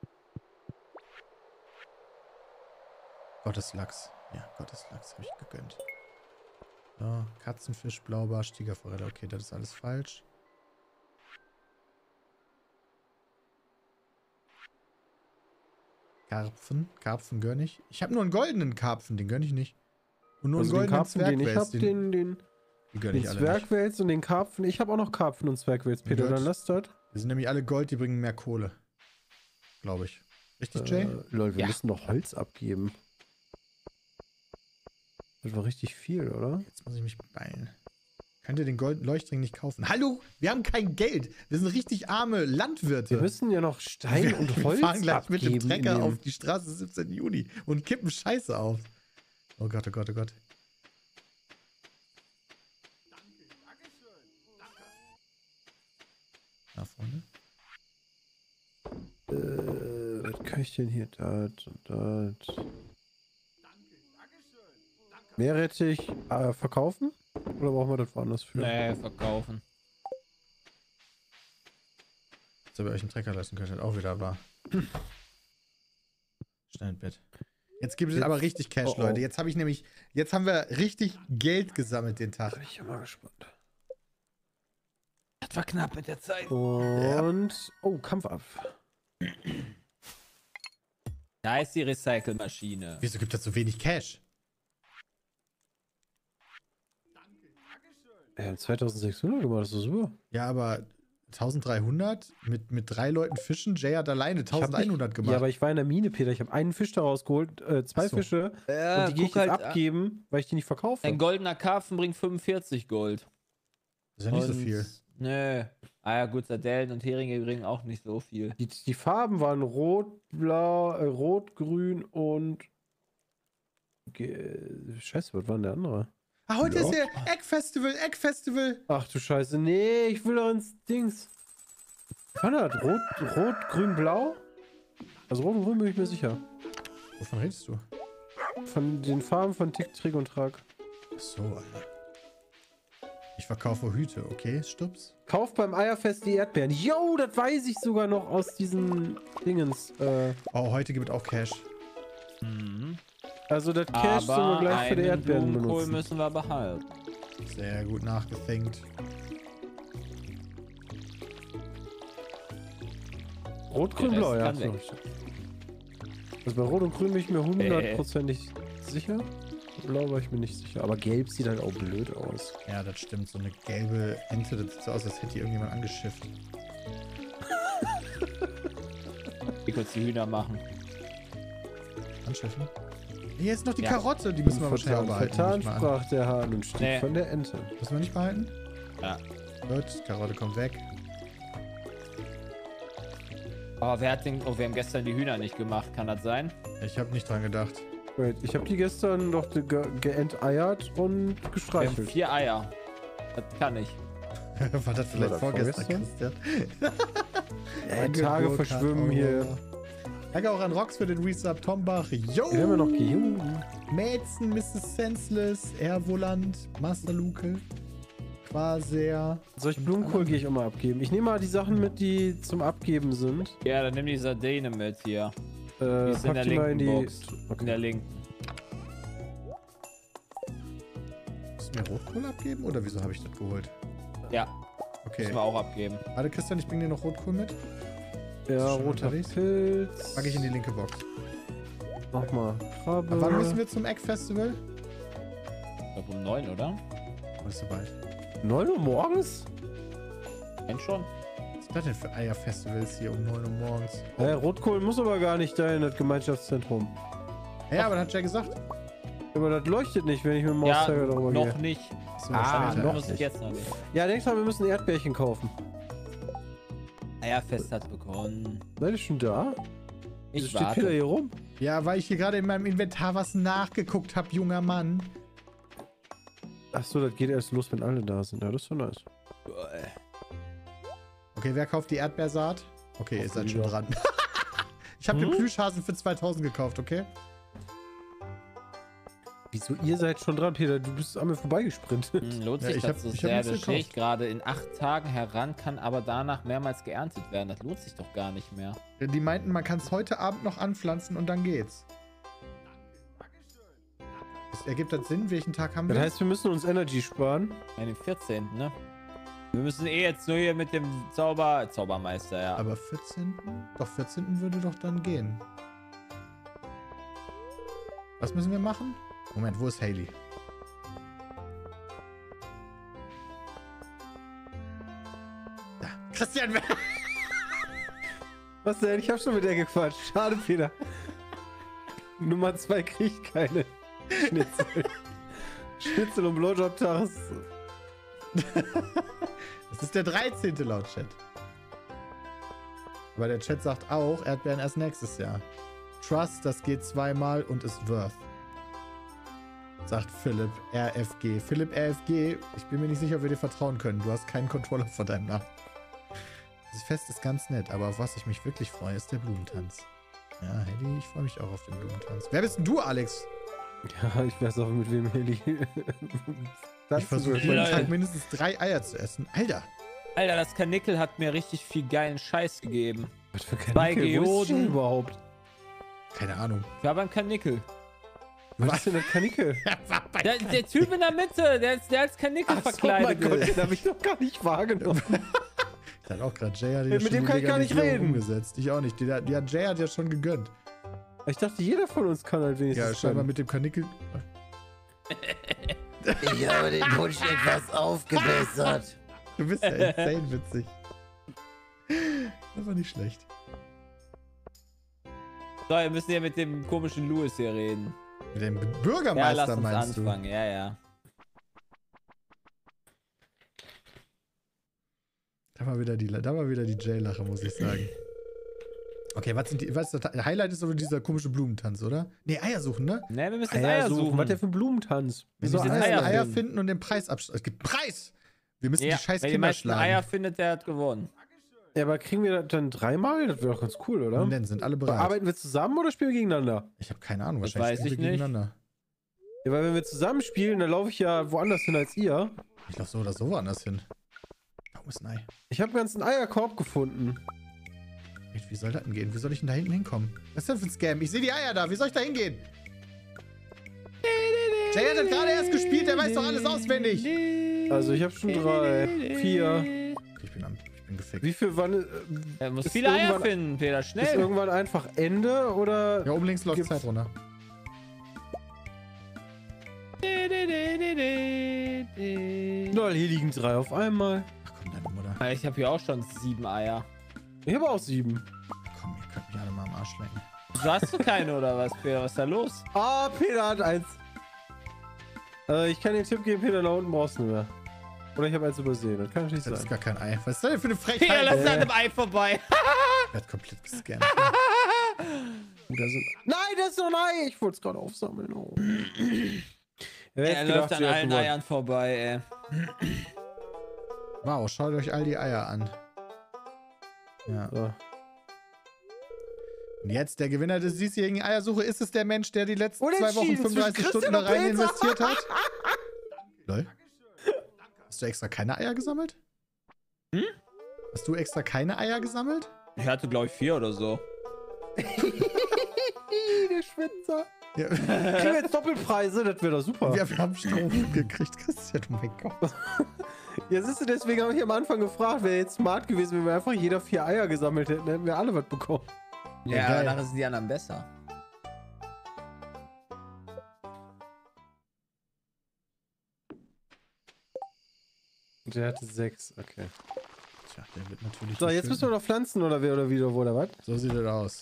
Gotteslachs. Ja, Gotteslachs habe ich gegönnt. So, Katzenfisch, Blaubarsch, Tigerforelle. Okay, das ist alles falsch. Karpfen. Karpfen gönn ich. Ich habe nur einen goldenen Karpfen, den gönn ich nicht. Und nur Also einen den goldenen Karpfen, den ich Zwergwels, habe, den, den, die gönn den ich alle nicht. Zwergwels und den Karpfen. Ich habe auch noch Karpfen und Zwergwels, Peter. Gut. Dann lass das. Die sind nämlich alle Gold, die bringen mehr Kohle. Glaube ich. Richtig, Jay? Äh, Leute, wir Ja. müssen doch Holz abgeben. Das war richtig viel, oder? Jetzt muss ich mich beeilen. Könnt ihr den goldenen Leuchtring nicht kaufen? Hallo? Wir haben kein Geld. Wir sind richtig arme Landwirte. Wir müssen ja noch Stein wir, und wir Holz fahren gleich abgeben. mit dem Trecker in dem- auf die Straße siebzehnten Juni und kippen Scheiße auf. Oh Gott, oh Gott, oh Gott. Da vorne. Äh, was kann ich denn hier? Das und das. Meerrettich äh, verkaufen? Oder brauchen wir das woanders für? Nee, verkaufen. Dass ihr bei euch einen Trecker lassen könnt, auch wieder wahr. Schnell ins Bett. Jetzt gibt es Jetzt- aber richtig Cash, oh, oh. Leute. Jetzt habe ich nämlich, jetzt haben wir richtig Geld gesammelt den Tag. Bin ich ja mal gespannt. Das war knapp mit der Zeit. Und. Oh, Kampf ab. Da ist die Recycle-Maschine. Wieso gibt es so wenig Cash? Ja, zweitausendsechshundert gemacht, das ist super. Ja, aber eintausenddreihundert mit, mit drei Leuten fischen. Jay hat alleine Ich hab eintausendeinhundert nicht- gemacht. Ja, aber ich war in der Mine, Peter. Ich habe einen Fisch daraus geholt, äh, zwei Ach so. Fische. Ja, und die gehe ich guck jetzt halt, abgeben, weil ich die nicht verkaufe. Ein goldener Karpfen bringt fünfundvierzig Gold. das ist ja nicht so Und- viel. Nö. Ah ja, gut, Sardellen und Heringe bringen auch nicht so viel. Die, die Farben waren rot, blau, äh, rot, grün und. Ge Scheiße, was war denn der andere? Ah, heute Ja. ist der Egg-Festival, Egg-Festival. Ach du Scheiße, nee, ich will doch ins Dings. Was war das? Rot, rot, grün, blau? Also rot und grün bin ich mir sicher. Wovon redest du? Von den Farben von Tick, Trick und Trag. Ach so, Alter. Ich verkaufe Hüte, okay, Stups. Kauf beim Eierfest die Erdbeeren. Yo, das weiß ich sogar noch aus diesen Dingens. Äh, Oh, heute gibt es auch Cash. Mhm. also das Cash sollen wir Aber gleich für die einen Erdbeeren Blumenkohl benutzen. müssen wir behalten. Sehr gut nachgethinkt. Rot, grün, Der blau, Rest ja. kann So. weg. Also bei Rot und Grün bin ich mir hundertprozentig sicher. Blau war ich mir nicht sicher. Aber Gelb sieht halt auch blöd aus. Ja, das stimmt. So eine gelbe Ente, das sieht so aus, als hätte die irgendjemand angeschifft. Ich kurz die Hühner machen. Anschiffen? Hier ist noch die Ja. Karotte, die müssen wir wahrscheinlich auch behalten. Vertan nehme ich mal an. sprach der Hahn und stieg Nee. von der Ente. Müssen wir nicht behalten? Ja. Gut, Karotte kommt weg. Aber wer hat den. Oh, wir haben gestern die Hühner nicht gemacht, kann das sein? Ich habe nicht dran gedacht. Wait, ich habe die gestern doch ge geenteiert und Wir haben gestreichelt. vier Eier. Das kann ich. War das vielleicht das vorgestern, vorgestern? Christian? Äh, Tage Burkhard, verschwimmen hier. Aurora. Danke auch an Rox für den Resub, Tombach. Yo! Wir haben ja noch gejuckt. Mäzen, Misses Senseless, Erwoland, Master Luke, Quaser. Solch und Blumenkohl alle gehe ich auch mal abgeben. Ich nehme mal die Sachen mit, die zum Abgeben sind. Ja, dann nimm die Sardine mit hier. Äh, Die ist in pack der die mal in linken die. Box. In Okay. der linken. Musst du mir Rotkohl abgeben oder wieso habe ich das geholt? Ja, Okay. müssen wir auch abgeben. Warte, Christian, ich bringe dir noch Rotkohl mit. Ja, Schon roter unterwegs? Pilz. Pack ich in die linke Box. Mach mal. Krabbe. Aber wann müssen wir zum Egg-Festival? Ich glaube um neun, oder? Oh, ist so bald. neun Uhr morgens? Wenn schon. Was ist das denn für Eierfestivals hier um neun Uhr morgens? Äh, Rotkohl muss aber gar nicht da in das Gemeinschaftszentrum. Ja, aber das hat ja gesagt. Aber das leuchtet nicht, wenn ich mit dem Ja, Mauszeiger darüber noch gehe. nicht. Achso, Ah, wahrscheinlich noch ja. Muss ich nicht. jetzt noch nicht. Ja, denk dran, wir müssen Erdbeerchen kaufen. Eierfest hat begonnen. Seid ihr schon da? Wieso Ich steht Peter warte. hier rum? Ja, weil ich hier gerade in meinem Inventar was nachgeguckt habe, junger Mann. Achso, das geht erst los, wenn alle da sind. Ja, das ist so nice. Okay, wer kauft die Erdbeersaat? Okay, ihr seid schon wieder. dran. Ich habe Hm? den Plüschhasen für zweitausend gekauft, okay? Wieso, ihr seid schon dran, Peter? Du bist an mir vorbeigesprintet. Hm, lohnt Ja, sich ich das hab- so ich hab sehr? nichts Das stehe ich gekauft. gerade in acht Tagen heran, kann aber danach mehrmals geerntet werden. Das lohnt sich doch gar nicht mehr. Die meinten, man kann es heute Abend noch anpflanzen und dann geht's. Das ergibt das Sinn? Welchen Tag haben wir? Das heißt, wir müssen uns Energy sparen. Ja, den vierzehnten, ne? Wir müssen eh jetzt nur hier mit dem Zauber... Zaubermeister, ja. Aber vierzehnten? Doch, vierzehnten würde doch dann gehen. Was müssen wir machen? Moment, wo ist Haley? Da. Christian! Was denn? Ich hab schon mit der gequatscht. Schade, Peter. Nummer zwei kriegt keine Schnitzel. Schnitzel und Blowjob-Tag ist... Das ist der dreizehnte laut Chat. Aber der Chat sagt auch, Erdbeeren erst nächstes Jahr. Trust, das geht zweimal und ist worth. Sagt Philipp R F G. Philipp R F G, ich bin mir nicht sicher, ob wir dir vertrauen können. Du hast keinen Controller vor deinem Namen. Das Fest ist ganz nett, aber auf was ich mich wirklich freue, ist der Blumentanz. Ja, Hedy, ich freue mich auch auf den Blumentanz. Wer bist denn du, Alex? Ja, ich weiß auch, mit wem Heli... Ich versuche jeden Lol. Tag mindestens drei Eier zu essen. Alter! Alter, das Kanickel hat mir richtig viel geilen Scheiß gegeben. Was für Bei Kanickel? Wo ist die Geoden. überhaupt? Keine Ahnung. Ich war beim Kanickel. Was ist denn das Kanickel? Der, der Typ in der Mitte, der, ist, der als Kanickel Ach so, verkleidet mein Gott, ist. den habe ich noch gar nicht wahrgenommen. Ich hatte auch gerade Jay hat ja Mit schon dem die kann ich gar nicht Legalisierung reden. umgesetzt. Ich auch nicht. Die, die hat Jay hat ja schon gegönnt. Ich dachte, jeder von uns kann halt Ja, wenigstens... scheinbar können. mit dem Kanickel. Ich habe den Wunsch etwas aufgebessert. Du bist ja insane witzig. Das war nicht schlecht. So, wir müssen ja mit dem komischen Louis hier reden. Mit dem Ja, lass Bürgermeister uns meinst anfangen. Ja, ja. du? Da war wieder die, da war wieder die Jay-Lache, muss ich sagen. Okay, was sind die, was ist das Highlight ist aber dieser komische Blumentanz, oder? Nee, Eier suchen, ne? Ne, wir müssen jetzt Eier Eier suchen. suchen. Was der für ein Blumentanz? Wir Wieso müssen Eier Eier, finden. Eier finden und den Preis abschließen. Es gibt einen Preis! Wir müssen Ja, die scheiß wer die Kinder meisten schlagen. Eier findet, der hat gewonnen. Ja, aber kriegen wir das dann dreimal? Das wäre doch ganz cool, oder? Und dann sind alle bereit. Arbeiten wir zusammen oder spielen wir gegeneinander? Ich habe keine Ahnung, Das wahrscheinlich weiß spielen ich wir nicht. gegeneinander. Ja, weil wenn wir zusammen spielen, dann laufe ich ja woanders hin als ihr. Ich laufe so oder so woanders hin. Da oben ist ein Ei. Ich habe einen ganzen Eierkorb gefunden. Wie soll das denn gehen? Wie soll ich denn da hinten hinkommen? Was ist denn für ein Scam? Ich sehe die Eier da. Wie soll ich da hingehen? Jay hat das gerade erst gespielt. Der weiß doch alles auswendig. Also ich habe schon drei, vier. Ich bin, am, ich bin gefickt. Wie viel wann? Äh, Er muss Ist viele Eier irgendwann- finden, Peter. ist Schnell. irgendwann einfach Ende oder? Ja, oben links läuft Gibt's- Zeit runter. Lol, hier liegen drei auf einmal. Ach komm, deine Mutter. Ich habe hier auch schon sieben Eier. Ich habe auch sieben. Komm, ihr könnt mich alle mal am Arsch lecken. Du hast du keine oder was, Peter? Was ist da los? Ah, Peter hat eins. Äh, ich kann den Tipp geben, Peter, da unten brauchst du nicht mehr. Oder ich habe eins übersehen. Das kann natürlich Das ist sein. gar kein Ei. Was ist das denn für eine Peter, Frechheit? lass Äh. an dem Ei vorbei. Ich werd komplett gescannt. Oh, da sind... Nein, das ist doch ein Ei. Ich wollte es gerade aufsammeln. Oh. Ja, Er läuft an allen Eiern vorbei, ey. Wow, schaut euch all die Eier an. Ja. So. Und jetzt der Gewinner des diesjährigen Eiersuche. Ist es der Mensch, der die letzten zwei Wochen Unentschieden fünfunddreißig zwischen Stunden da Christian rein und Pilzer. investiert hat? Lol. Hast du extra keine Eier gesammelt? Hm? Hast du extra keine Eier gesammelt? Ich hatte, glaube ich, vier oder so. Der Schwitzer. Ja. Kriegen wir jetzt Doppelpreise? Das wäre doch super. Wir haben Strom gekriegt, Christian. Oh mein Gott. Ja, siehst du, deswegen habe ich am Anfang gefragt, wäre jetzt smart gewesen, wenn wir einfach jeder vier Eier gesammelt hätten, hätten wir alle was bekommen. Ja, Ja, aber geil. nachher sind die anderen besser. Der hatte sechs, okay. Tja, der wird natürlich. So, nicht jetzt schön. müssen wir noch pflanzen oder wer oder wieder, wo oder was? So sieht das aus.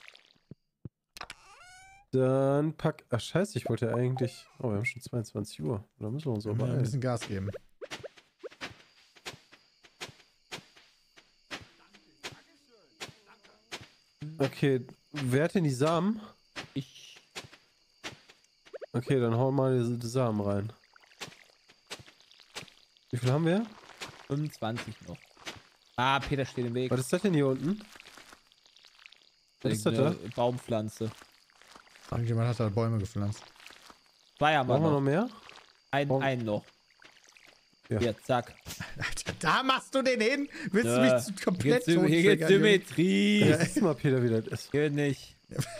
Dann pack. Ach, scheiße, ich wollte ja eigentlich. Oh, wir haben schon zweiundzwanzig Uhr. Da müssen wir uns Wir aber müssen ein beeilen. bisschen Gas geben. Okay, wer hat denn die Samen? Ich. Okay, dann hau mal die, die Samen rein. Wie viel haben wir? fünfundzwanzig noch. Ah, Peter steht im Weg. Was ist das denn hier unten? Was ist das da? Eine Baumpflanze. Irgendjemand hat da Bäume gepflanzt. Zwei haben wir Brauchen wir noch noch. mehr? Ein, Warum- einen noch. Ja. Hier, zack. Alter, da machst du den hin? Willst Ja. du mich zu komplett Hier geht's, hier geht's tottriggern, Junge? Symmetrie. Ja. Siehst mal, Peter, wie das ist. Geht nicht.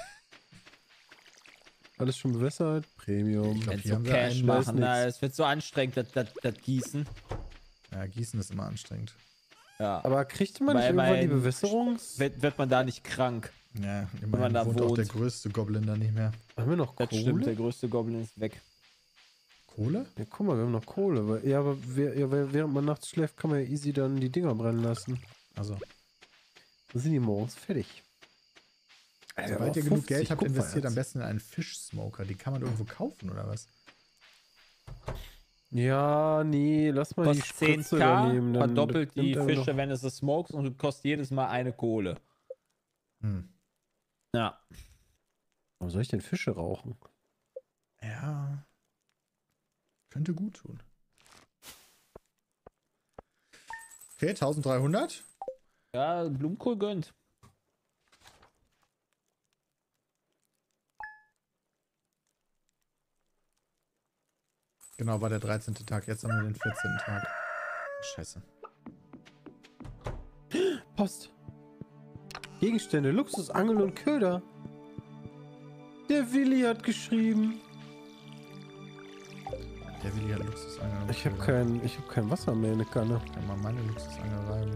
Alles schon bewässert? Premium. Ich glaub, Wenn hier so haben wir Cash einen, da ist machen, na, nix. es wird so anstrengend, das, das, das Gießen. Ja, Gießen ist immer anstrengend. Ja. Aber kriegt man nicht Weil irgendwann die mein- Bewässerungs... Wird, wird man da nicht krank. Ja, man immerhin da wohnt auch wohnt. der größte Goblin da nicht mehr. Haben wir noch Das stimmt, der Kohle? größte Goblin ist weg. Kohle? Ja, guck mal, wir haben noch Kohle. Weil, ja, aber wer, ja, wer- während man nachts schläft, kann man ja easy dann die Dinger brennen lassen. Also, Dann sind die morgens fertig. Alter, sobald aber ihr genug fünfzig Geld habt, investiert am Kupfererz. besten in einen Fischsmoker. Die kann man irgendwo kaufen, oder was? Ja, nee, lass mal die Kostet zehn Spritze da K, nehmen. dann- verdoppelt das nimmt die dann Fische, noch- wenn es es smokes und du kostet jedes Mal eine Kohle. Hm. Ja. Warum soll ich denn Fische rauchen? Ja. Könnte gut tun. Okay, eintausenddreihundert. Ja, Blumenkohl gönnt. Genau, war der dreizehnte Tag. Jetzt haben wir den vierzehnten Tag. Scheiße. Post. Gegenstände, Luxus, Angel und Köder. Der Willi hat geschrieben. Der will ja Luxusangel. Ich habe kein, ich hab kein Wasser mehr in der Kanne. Kann mal meine Luxusangel reiben.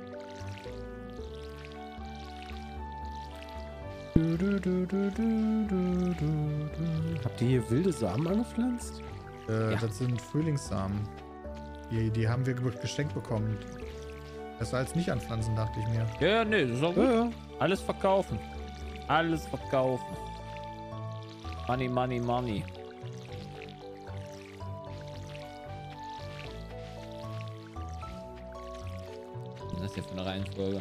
Du, du, du, du, du, du, du. Habt ihr hier wilde Samen angepflanzt? Äh, Ja. Das sind Frühlingssamen. Die, die haben wir ge- geschenkt bekommen. Besser als nicht anpflanzen, dachte ich mir. Ja, ja, nee, das ist auch Ja, gut. ja. Alles verkaufen. Alles verkaufen. Money, money, money. Was ist das hier für eine Reihenfolge?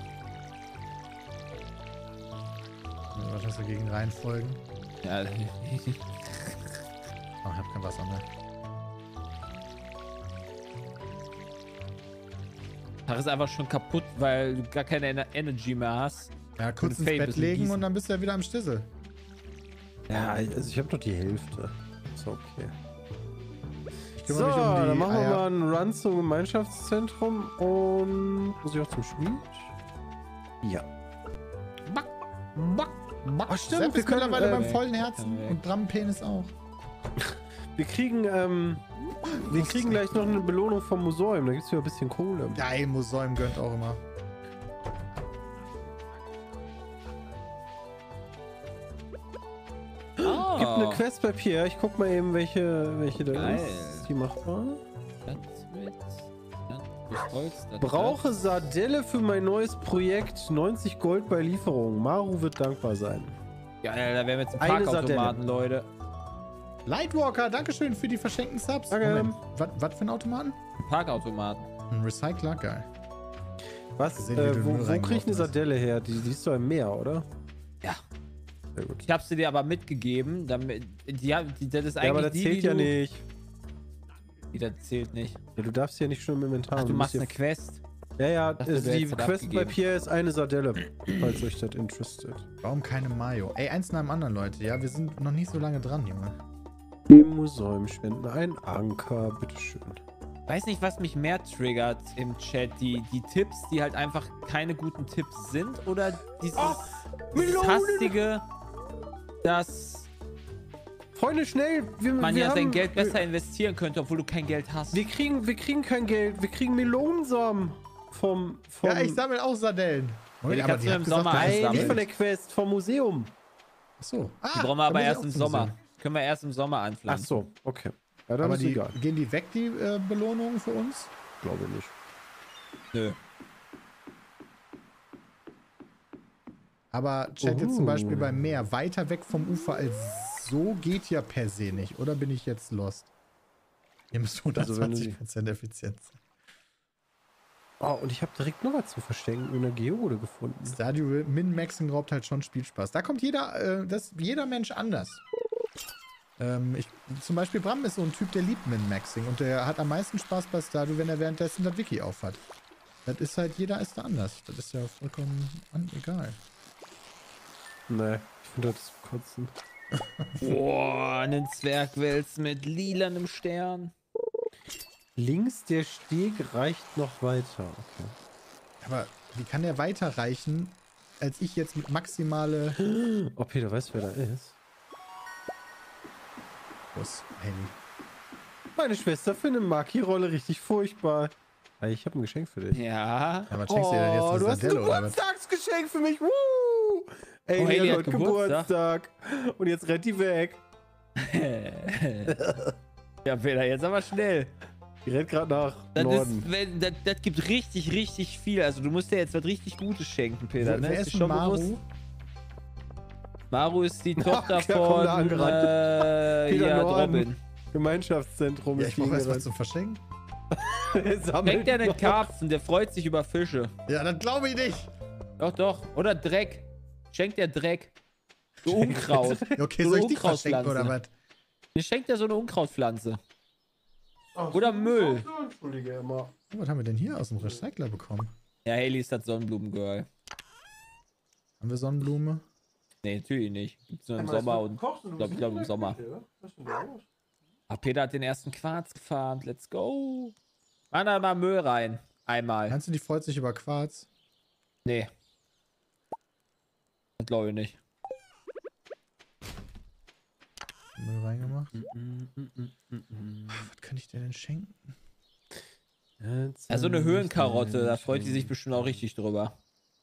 Was hast du gegen Reihenfolgen? Ja, Oh, ich habe kein Wasser mehr. Tag ist einfach schon kaputt, weil du gar keine Ener- Energy mehr hast. Ja, kurz ins Fame Bett bisschen legen gießen. und dann bist du ja wieder am Stissel. Ja, also ich habe doch die Hälfte. Ist okay. Ich So, kümmere mich um die dann machen wir Eier. mal einen Run zum Gemeinschaftszentrum und muss ich auch zum Schmied? Ja. Back, back, back. Ach, stimmt, Sepp wir ist können, mittlerweile äh, beim vollen Herzen weg. und Brampenis auch. Wir kriegen, ähm, wir kriegen gleich noch eine Belohnung vom Museum. Da gibt es wieder ein bisschen Kohle. Geil, Museum gönnt auch immer. Oh, Gibt eine Quest bei Pierre. Ich guck mal eben, welche, welche da Geil. ist. Die macht mal. Das mit, das durch Holz, das Brauche Sardelle für mein neues Projekt. neunzig Gold bei Lieferung. Maru wird dankbar sein. Ja, ja, da wären wir jetzt im Eine Parkautomaten, Leute. Lightwalker, dankeschön für die verschenkten Subs. Danke. Moment, was für ein Automaten? Parkautomaten. Ein Recycler, geil. Was? Gesehen, wie Äh, du wo Müll wo krieg ich reingeworfen eine hast. Sardelle her? Die, die ist doch im Meer, oder? Ja. Sehr gut. Ich hab sie dir aber mitgegeben, damit. Die, haben- die, das ist eigentlich Ja, aber das die, zählt die ja du, nicht. Die, das zählt nicht. Ja, du darfst ja nicht schon im Inventar. Ach, du musst machst ja- eine Quest. Ja, ja, dachte, also du die hättest das Quest bei abgegeben. Pierre ist eine Sardelle, falls euch das interested. Warum keine Mayo? Ey, eins nach dem anderen, Leute. Ja, wir sind noch nicht so lange dran, Junge. Im Museum spenden ein Anker, bitteschön. Weiß nicht, was mich mehr triggert im Chat. Die, die Tipps, die halt einfach keine guten Tipps sind, oder dieses, dieses Melonen! hastige, dass Freunde, schnell! Wir, man wir ja haben, sein Geld besser investieren könnte, obwohl du kein Geld hast. Wir kriegen, wir kriegen kein Geld, wir kriegen Melonensamen vom, vom Ja, ich sammle auch Sardellen. die aber kannst du habt im gesagt, Sommer das ist Nein, einsammeln. nicht Geld. von der Quest, vom Museum. Achso. Ah, Die brauchen wir dann aber muss ich erst auch im zum Sommer. Museum. Können wir erst im Sommer Ach anpflanzen. so, okay. Ja, dann Aber ist die, egal. gehen die weg, die äh, Belohnungen für uns? Glaube nicht. Nö. Aber Chat jetzt zum Oh. Beispiel beim Meer weiter weg vom Ufer als so geht ja per se nicht. Oder bin ich jetzt lost? Ihr müsst Also wenn du hundertzwanzig Prozent Effizienz. Oh, und ich habe direkt noch was zu verstecken in der Geode gefunden. Stardew Min-Maxing raubt halt schon Spielspaß. Da kommt jeder, äh, das, jeder Mensch anders. Ähm, ich, zum Beispiel Bram ist so ein Typ, der liebt Min-Maxing und der hat am meisten Spaß bei Stardew, wenn er währenddessen das Wiki aufhat. Das ist halt, jeder ist da anders. Das ist ja vollkommen an, egal. Nee, ich finde das kotzen. Boah, einen Zwergwels mit lilanem Stern. Links der Steg reicht noch weiter. Okay. Aber wie kann der weiterreichen, als ich jetzt mit maximale... Oh, Peter, weißt du, wer da ist? Was? Handy. Meine Schwester findet Maki-Rolle richtig furchtbar. Hey, ich habe ein Geschenk für dich. Ja. Ja, was schenkst du dir denn jetzt? Oh, Eine du hast ein Sardelle, oder was? Geburtstagsgeschenk für mich. Woo! Ey, Oh, die Haley hat hat heute Geburtstag. Und jetzt rennt die weg. Ja, Peter, jetzt aber schnell. Die rennt gerade nach Das, Norden. ist, wenn, das, das gibt richtig, richtig viel. Also du musst dir jetzt was richtig Gutes schenken, Peter. Ne? Wer Ist ist dir denn schon Maru? bewusst? Maru ist die Tochter da kommt von er angerannt. äh, Peter ja, Norden. Robin. Gemeinschaftszentrum Ja, ist ich brauche erst was hingerannt. zum Verschenken. Schenkt er einen Karpfen, der freut sich über Fische. Ja, das glaube ich nicht. Doch, doch. Oder Dreck. Schenkt der Dreck. So Unkraut. Okay, So soll eine ich dich verschenken oder was? Der schenkt ja so eine Unkrautpflanze. Ach, Oder so, Müll. so, Entschuldige immer. Oh, was haben wir denn hier aus dem Recycler bekommen? Ja, Haley ist das Sonnenblumengirl. Haben wir Sonnenblume? Nee, natürlich nicht. Gibt's nur im Einmal Sommer das und kochst du, du glaub, ich glaube im bist Sommer. ja? Was ist denn da los? Ah, Peter hat den ersten Quarz gefahren. Let's go. Mach da mal Müll rein. Einmal. Meinst du, die freut sich über Quarz? Nee. Das glaube ich nicht. Müll reingemacht? Was kann ich dir denn schenken? Ja, so eine Höhenkarotte, da freut die sich bestimmt auch richtig drüber.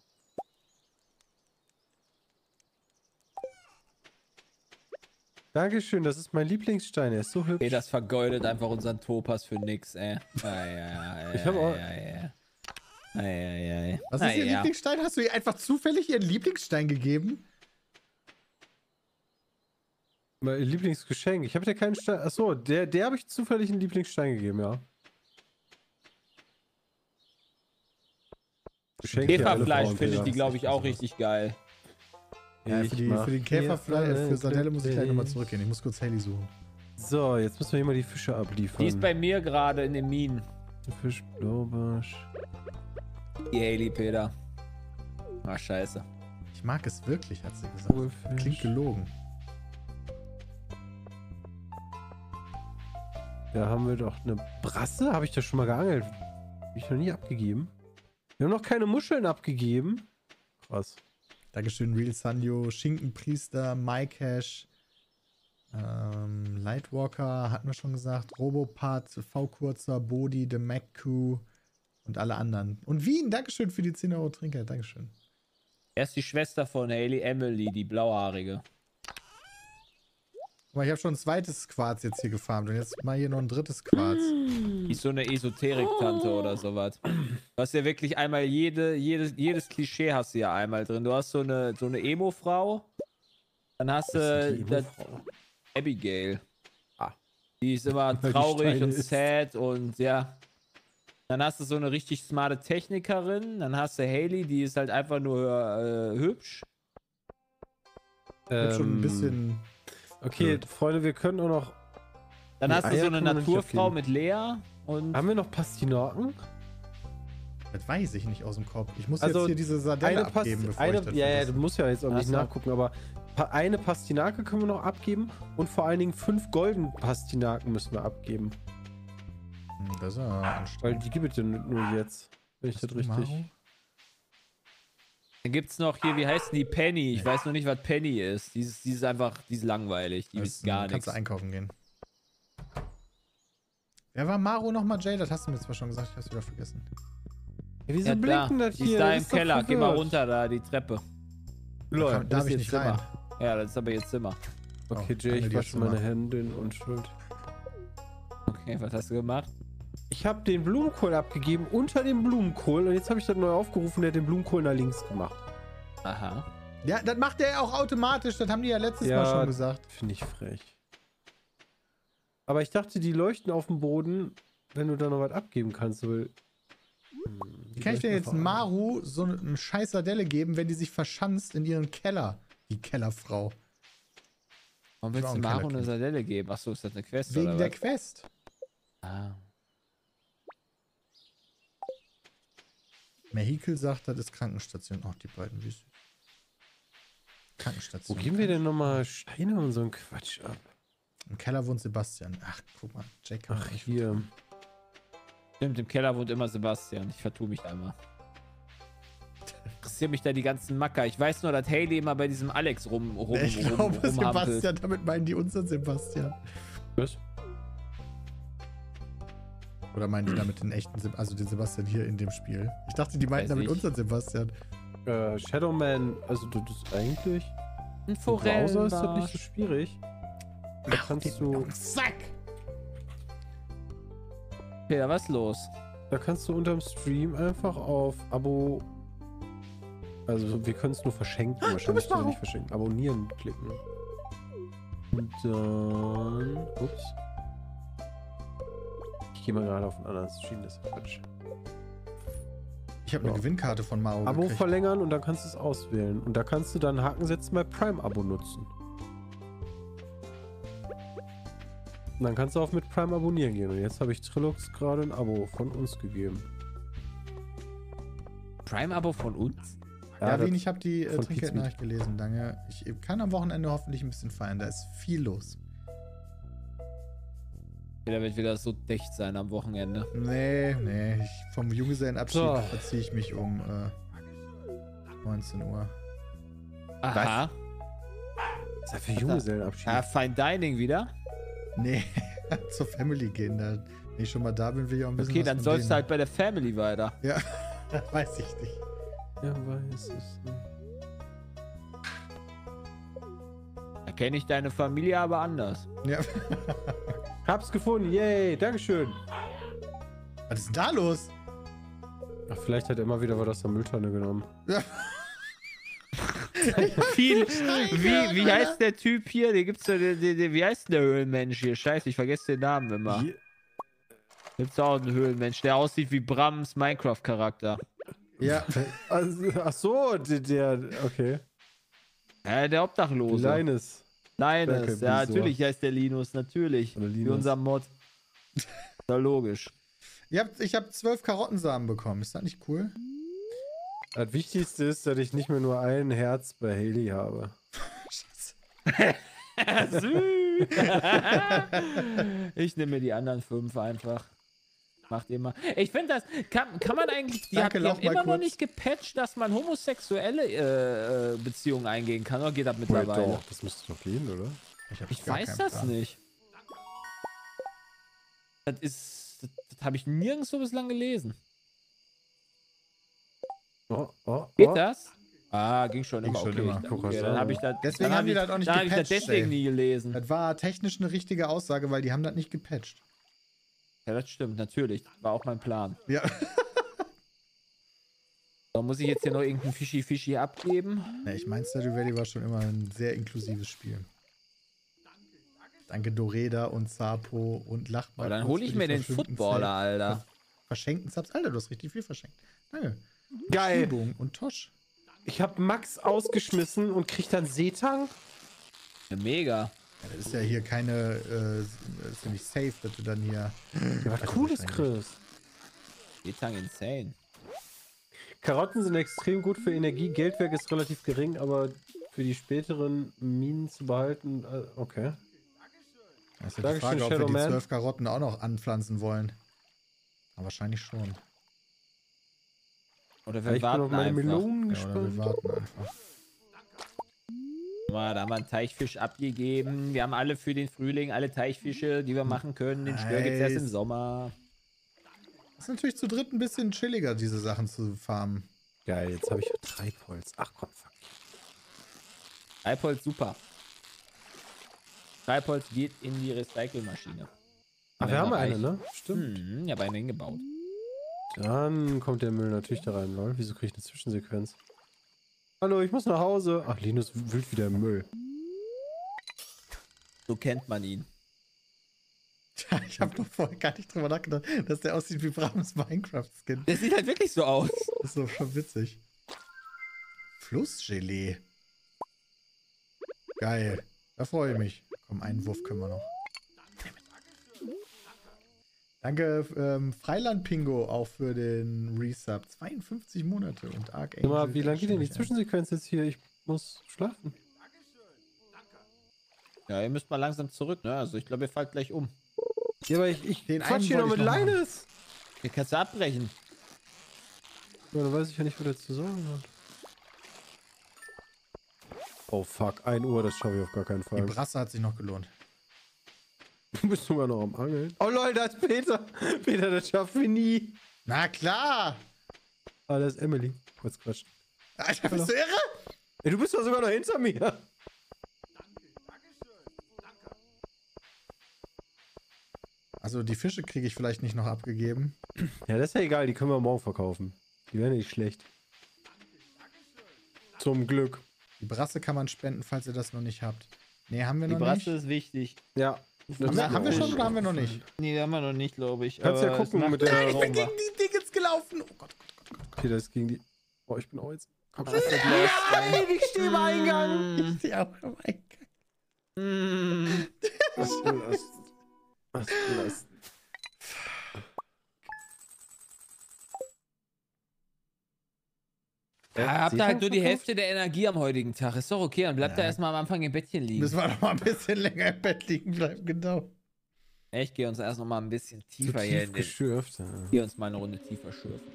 Dankeschön, das ist mein Lieblingsstein. Er ist so hübsch. Ey, das vergeudet einfach unseren Topaz für nix, ey. Ei, ei, ei, Ich hab auch- ei, ei, ei, ei, ei. Was ist ihr Naja. Lieblingsstein? Hast du ihr einfach zufällig ihren Lieblingsstein gegeben? Mein Lieblingsgeschenk. Ich habe dir keinen Stein. Achso, der, der habe ich zufällig einen Lieblingsstein gegeben, ja. Geschenke hier, alle Käferfleisch Frauen, findet Peter. die, glaube ich, auch richtig geil. Ja, Ich für, die, mach für den hier Käferfleisch, alle für Sardelle muss ich gleich nochmal glücklich. zurückgehen. Ich muss kurz Haley suchen. So, jetzt müssen wir hier mal die Fische abliefern. Die ist bei mir gerade in den Minen. Fisch, Blaubarsch. Die Haley, Peter. Ah, scheiße. Ich mag es wirklich, hat sie gesagt. Urfisch. Klingt gelogen. Da haben wir doch eine Brasse. Habe ich das schon mal geangelt? Hab ich noch nie abgegeben. Wir haben noch keine Muscheln abgegeben. Krass. Dankeschön, Real Sanyo, Schinkenpriester, MyCash, ähm, Lightwalker, hatten wir schon gesagt, Robopat, V-Kurzer, Bodhi, The MacQ und alle anderen. Und Wien, Dankeschön für die zehn Euro Trinkgeld, Dankeschön. Er ist die Schwester von Haley, Emily, die blauhaarige. Aber ich habe schon ein zweites Quarz jetzt hier gefarmt und jetzt mal hier noch ein drittes Quarz. Die ist so eine Esoterik-Tante oder sowas. Du hast ja wirklich einmal jede, jedes, jedes Klischee hast du ja einmal drin. Du hast so eine, so eine Emo-Frau. Dann hast Was ist du die das Emo-Frau? Abigail. Ah. Die ist immer die traurig Steine und isst. sad und ja. Dann hast du so eine richtig smarte Technikerin. Dann hast du Haley, die ist halt einfach nur äh, hübsch. Ich hab schon ein Ähm, bisschen. Okay, blöd. Freunde, wir können auch noch. Dann Die hast du Eier so eine können wir nicht Naturfrau abgeben. mit Lea. Und Haben wir noch Pastinaken? Das weiß ich nicht aus dem Kopf. Ich muss Also, jetzt hier diese Sardelle Eine Past abgeben, bevor eine, ich das ja, ja, du vergesse. musst ja jetzt auch Ach nicht so. nachgucken, aber pa eine Pastinake können wir noch abgeben und vor allen Dingen fünf golden Pastinaken müssen wir abgeben. Hm, Das ist ja Weil anstrengend. die gibt es ja nur jetzt. Wenn ich Hast das du richtig. Maru? dann gibt's noch hier, wie heißt denn die Penny? Ich weiß noch nicht, was Penny ist. Die ist, die ist einfach, die ist langweilig. Die Das ist gar kannst nichts. du einkaufen gehen. Wer war Maru nochmal, Jay? Das hast du mir zwar schon gesagt, ich hab's wieder vergessen. Ja, wieso Ja, da. blinken das Die hier? ist da Das im ist doch Keller. Geh mal verwirrt. runter da, die Treppe. Lol. Darf das ich ist nicht ihr rein? Zimmer. Ja, das ist aber ihr Zimmer. Okay, Oh, Jay, angel ich dir wasche schon meine mal. Hände in Unschuld. Okay, was hast du gemacht? Ich habe den Blumenkohl abgegeben unter dem Blumenkohl und jetzt habe ich das neu aufgerufen, der hat den Blumenkohl nach links gemacht. Aha. Ja, das macht der auch automatisch. Das haben die ja letztes Ja. Mal schon gesagt. Finde ich frech. Aber ich dachte, die leuchten auf dem Boden, wenn du da noch was abgeben kannst. Weil Wie kann ich denn jetzt Maru so eine scheiß Sardelle geben, wenn die sich verschanzt in ihren Keller? Die Kellerfrau. Warum willst war du ein Maru eine Kellerkind. Sardelle geben? Achso, ist das eine Quest Wegen oder der was? Quest. Ah. Mehikel sagt, das ist Krankenstation. Auch die beiden Wüste. Wo Krankenstation. geben wir denn nochmal Steine und so einen Quatsch ab? Im Keller wohnt Sebastian. Ach, guck mal. Jack kann Ach, man nicht hier. Stimmt, im Keller wohnt immer Sebastian. Ich vertue mich da immer. Interessiert mich da die ganzen Macker. Ich weiß nur, dass Hayley immer bei diesem Alex rum, rum, Ich rum, glaube, rumhampelt. Sebastian, damit meinen die unseren Sebastian. Was? Oder meinen die damit den echten Sebastian, also den Sebastian hier in dem Spiel? Ich dachte, die meinten Weiß damit ich. unseren Sebastian. Äh, Shadowman, also das ist eigentlich. Ein Im Browser ist das nicht Forellenbarsch. so schwierig. Da kannst du. Zack! Peter, was ist los? Da kannst du unterm Stream einfach auf Abo. Also wir können es nur verschenken, wahrscheinlich können wir nicht verschenken. Abonnieren klicken. Und dann. Ups. Ich gehe mal gerade auf einen anderen Stream, das ist Quatsch. Ich habe eine Ja. Gewinnkarte von Mao Abo gekriegt. verlängern und dann kannst du es auswählen. Und da kannst du dann Haken setzen bei Prime-Abo nutzen. Und dann kannst du auch mit Prime abonnieren gehen. Und jetzt habe ich Trilux gerade ein Abo von uns gegeben. Prime-Abo von uns? Ja, das- Wien, ich habe die äh, von Trinkgeldnachricht gelesen, danke. Ich kann am Wochenende hoffentlich ein bisschen feiern, da ist viel los. Peter wird wieder so dicht sein am Wochenende. Nee, nee, ich, vom Junggesellenabschied So. verziehe ich mich um äh, neunzehn Uhr. Aha. Was ist ja für Junggesellenabschied? Ah, Fine Dining wieder? Nee, zur Family gehen, da, wenn ich schon mal da bin, will ich auch ein bisschen Okay, was dann von sollst du denen. halt bei der Family weiter. Ja, weiß ich nicht. Ja, weiß es nicht. Da kenne ich deine Familie aber anders. Ja. Hab's gefunden, yay, Dankeschön. Was ist denn da los? Ach, vielleicht hat er immer wieder was aus der Mülltonne genommen. Viel, wie, wie heißt der Typ hier? Der gibt's doch, der, der, der, wie heißt der Höhlenmensch hier? Scheiße, ich vergesse den Namen immer. Hier- Gibt's auch einen Höhlenmensch, der aussieht wie Brams Minecraft-Charakter. Ja, Also, ach so, der, der okay. Ja, der Obdachlose. Linus. Linus, Danke, ja, Visor. natürlich heißt der Linus, natürlich. Oder Wie Linus. unser Mod. Ist ja logisch. Ihr habt, ich habe zwölf Karottensamen bekommen. Ist das nicht cool? Das Wichtigste ist, dass ich nicht mehr nur ein Herz bei Haley habe. Süß. Ich nehme mir die anderen fünf einfach. Macht ihr mal. Ich finde das, kann, kann man eigentlich, die, Danke, hat, die lauf haben mal immer noch kurz. nicht gepatcht, dass man homosexuelle äh, äh, Beziehungen eingehen kann, oder geht das mittlerweile? Doch, das müsste doch gehen, oder? hab Ich gar weiß keinen das Plan. nicht. Das ist, das, das habe ich nirgendwo bislang gelesen. Oh, oh, Geht oh. das? Ah, ging schon Ging immer. schon okay, immer. Ich, Guck mal, okay, so. dann habe ich das. Deswegen dann haben hab die ich, das auch nicht dann hab ich das gepatcht, deswegen ey. nie gelesen. Das war technisch eine richtige Aussage, weil die haben das nicht gepatcht. Ja, das stimmt, natürlich. War auch mein Plan. Ja. So, muss ich jetzt hier noch irgendein Fischi-Fischi abgeben? Ja, ich meine, Stardew Valley war schon immer ein sehr inklusives Spiel. Danke Doreda und Sapo und Lachbart. Oh, dann hole ich mir den Footballer, Alter. Verschenkten Subs. Alter, du hast richtig viel verschenkt. Danke. Geil. Übung und Tosch. Ich habe Max ausgeschmissen und krieg dann Seetang. Ja, mega. Ja, das ist ja hier keine, äh, das ist ja nicht safe, dass du dann hier... Ja, was Cooles, Chris. Etang insane. Karotten sind extrem gut für Energie. Geldwerk ist relativ gering, aber für die späteren Minen zu behalten, äh, okay. Das ist ja die Dankeschön, Frage, ob wir die Shadowman. zwölf Karotten auch noch anpflanzen wollen. Aber wahrscheinlich schon. Oder Ja, wir ich bin auf warten meine einfach. Melonen Ja, oder wir gespannt. warten einfach. Mal, da haben wir einen Teichfisch abgegeben. Wir haben alle für den Frühling alle Teichfische, die wir machen können. Den Stör gibt's erst im Nice. Sommer. Das ist natürlich zu dritt ein bisschen chilliger, diese Sachen zu farmen. Geil, jetzt habe ich Treibholz. Ach komm, fuck. Treibholz, super. Treibholz geht in die Recycelmaschine. Ach, wir haben eine, ne? Stimmt. Hm, ich habe eine hingebaut. Dann kommt der Müll natürlich da rein, lol. Wieso kriege ich eine Zwischensequenz? Hallo, ich muss nach Hause. Ach, Linus wühlt wieder im Müll. So kennt man ihn. Ich habe noch vorher gar nicht drüber nachgedacht, dass der aussieht wie Brahms Minecraft-Skin. Der sieht halt wirklich so aus. Das ist doch schon witzig. Flussgelee. Geil. Da freue ich mich. Komm, einen Wurf können wir noch. Danke, ähm, Freiland-Pingo auch für den Resub. zweiundfünfzig Monate und Archangel. Sag mal, wie lange geht denn die Zwischensequenz jetzt hier? Ich muss schlafen. Ja, ihr müsst mal langsam zurück, ne? Also ich glaube, ihr fallt gleich um. Ja, aber ich, ich Den quatsch einen hier noch wollte mit ich noch machen. Linus. Hier kannst du abbrechen. Ja, da weiß ich ja nicht, was er zu sagen hat. Oh fuck, ein Uhr, das schaffe ich auf gar keinen Die Fall. Brasse hat sich noch gelohnt. Du bist sogar noch am Angeln. Oh Leute, da ist Peter. Peter, das schaffen wir nie. Na klar! Ah, da ist Emily. Kurz quatschen. Alter, bist du irre? Ey, du bist doch sogar noch hinter mir. Also die Fische kriege ich vielleicht nicht noch abgegeben. Ja, das ist ja egal, die können wir morgen verkaufen. Die werden nicht schlecht. Zum Glück. Die Brasse kann man spenden, falls ihr das noch nicht habt. Nee, haben wir Die noch Brasse nicht. ist wichtig. Ja. Haben wir, haben wir schon oder haben wir noch nicht? Nee, haben wir noch nicht, glaube ich. Kannst ja Aber gucken es macht- mit der- Nein, Ich bin brauchen wir. gegen die Dingens gelaufen. Oh Gott, Gott, Gott, Gott. Okay, das ist gegen die... Oh, ich bin auch jetzt... Komm, Das ist lost, ey. ich stehe im Eingang. Ich sehe auch am Eingang. Mm. Was belastend. Was belastend. Ja, habt Seht ihr ihr halt nur die verkauft? Hälfte der Energie am heutigen Tag. Ist doch okay, dann bleibt Ja. er erstmal am Anfang im Bettchen liegen. Müssen wir noch mal ein bisschen länger im Bett liegen bleiben, genau. Ich gehe uns erst noch mal ein bisschen Zu tiefer hier tief in den, geschürft. Ja. hier uns mal eine Runde tiefer schürfen.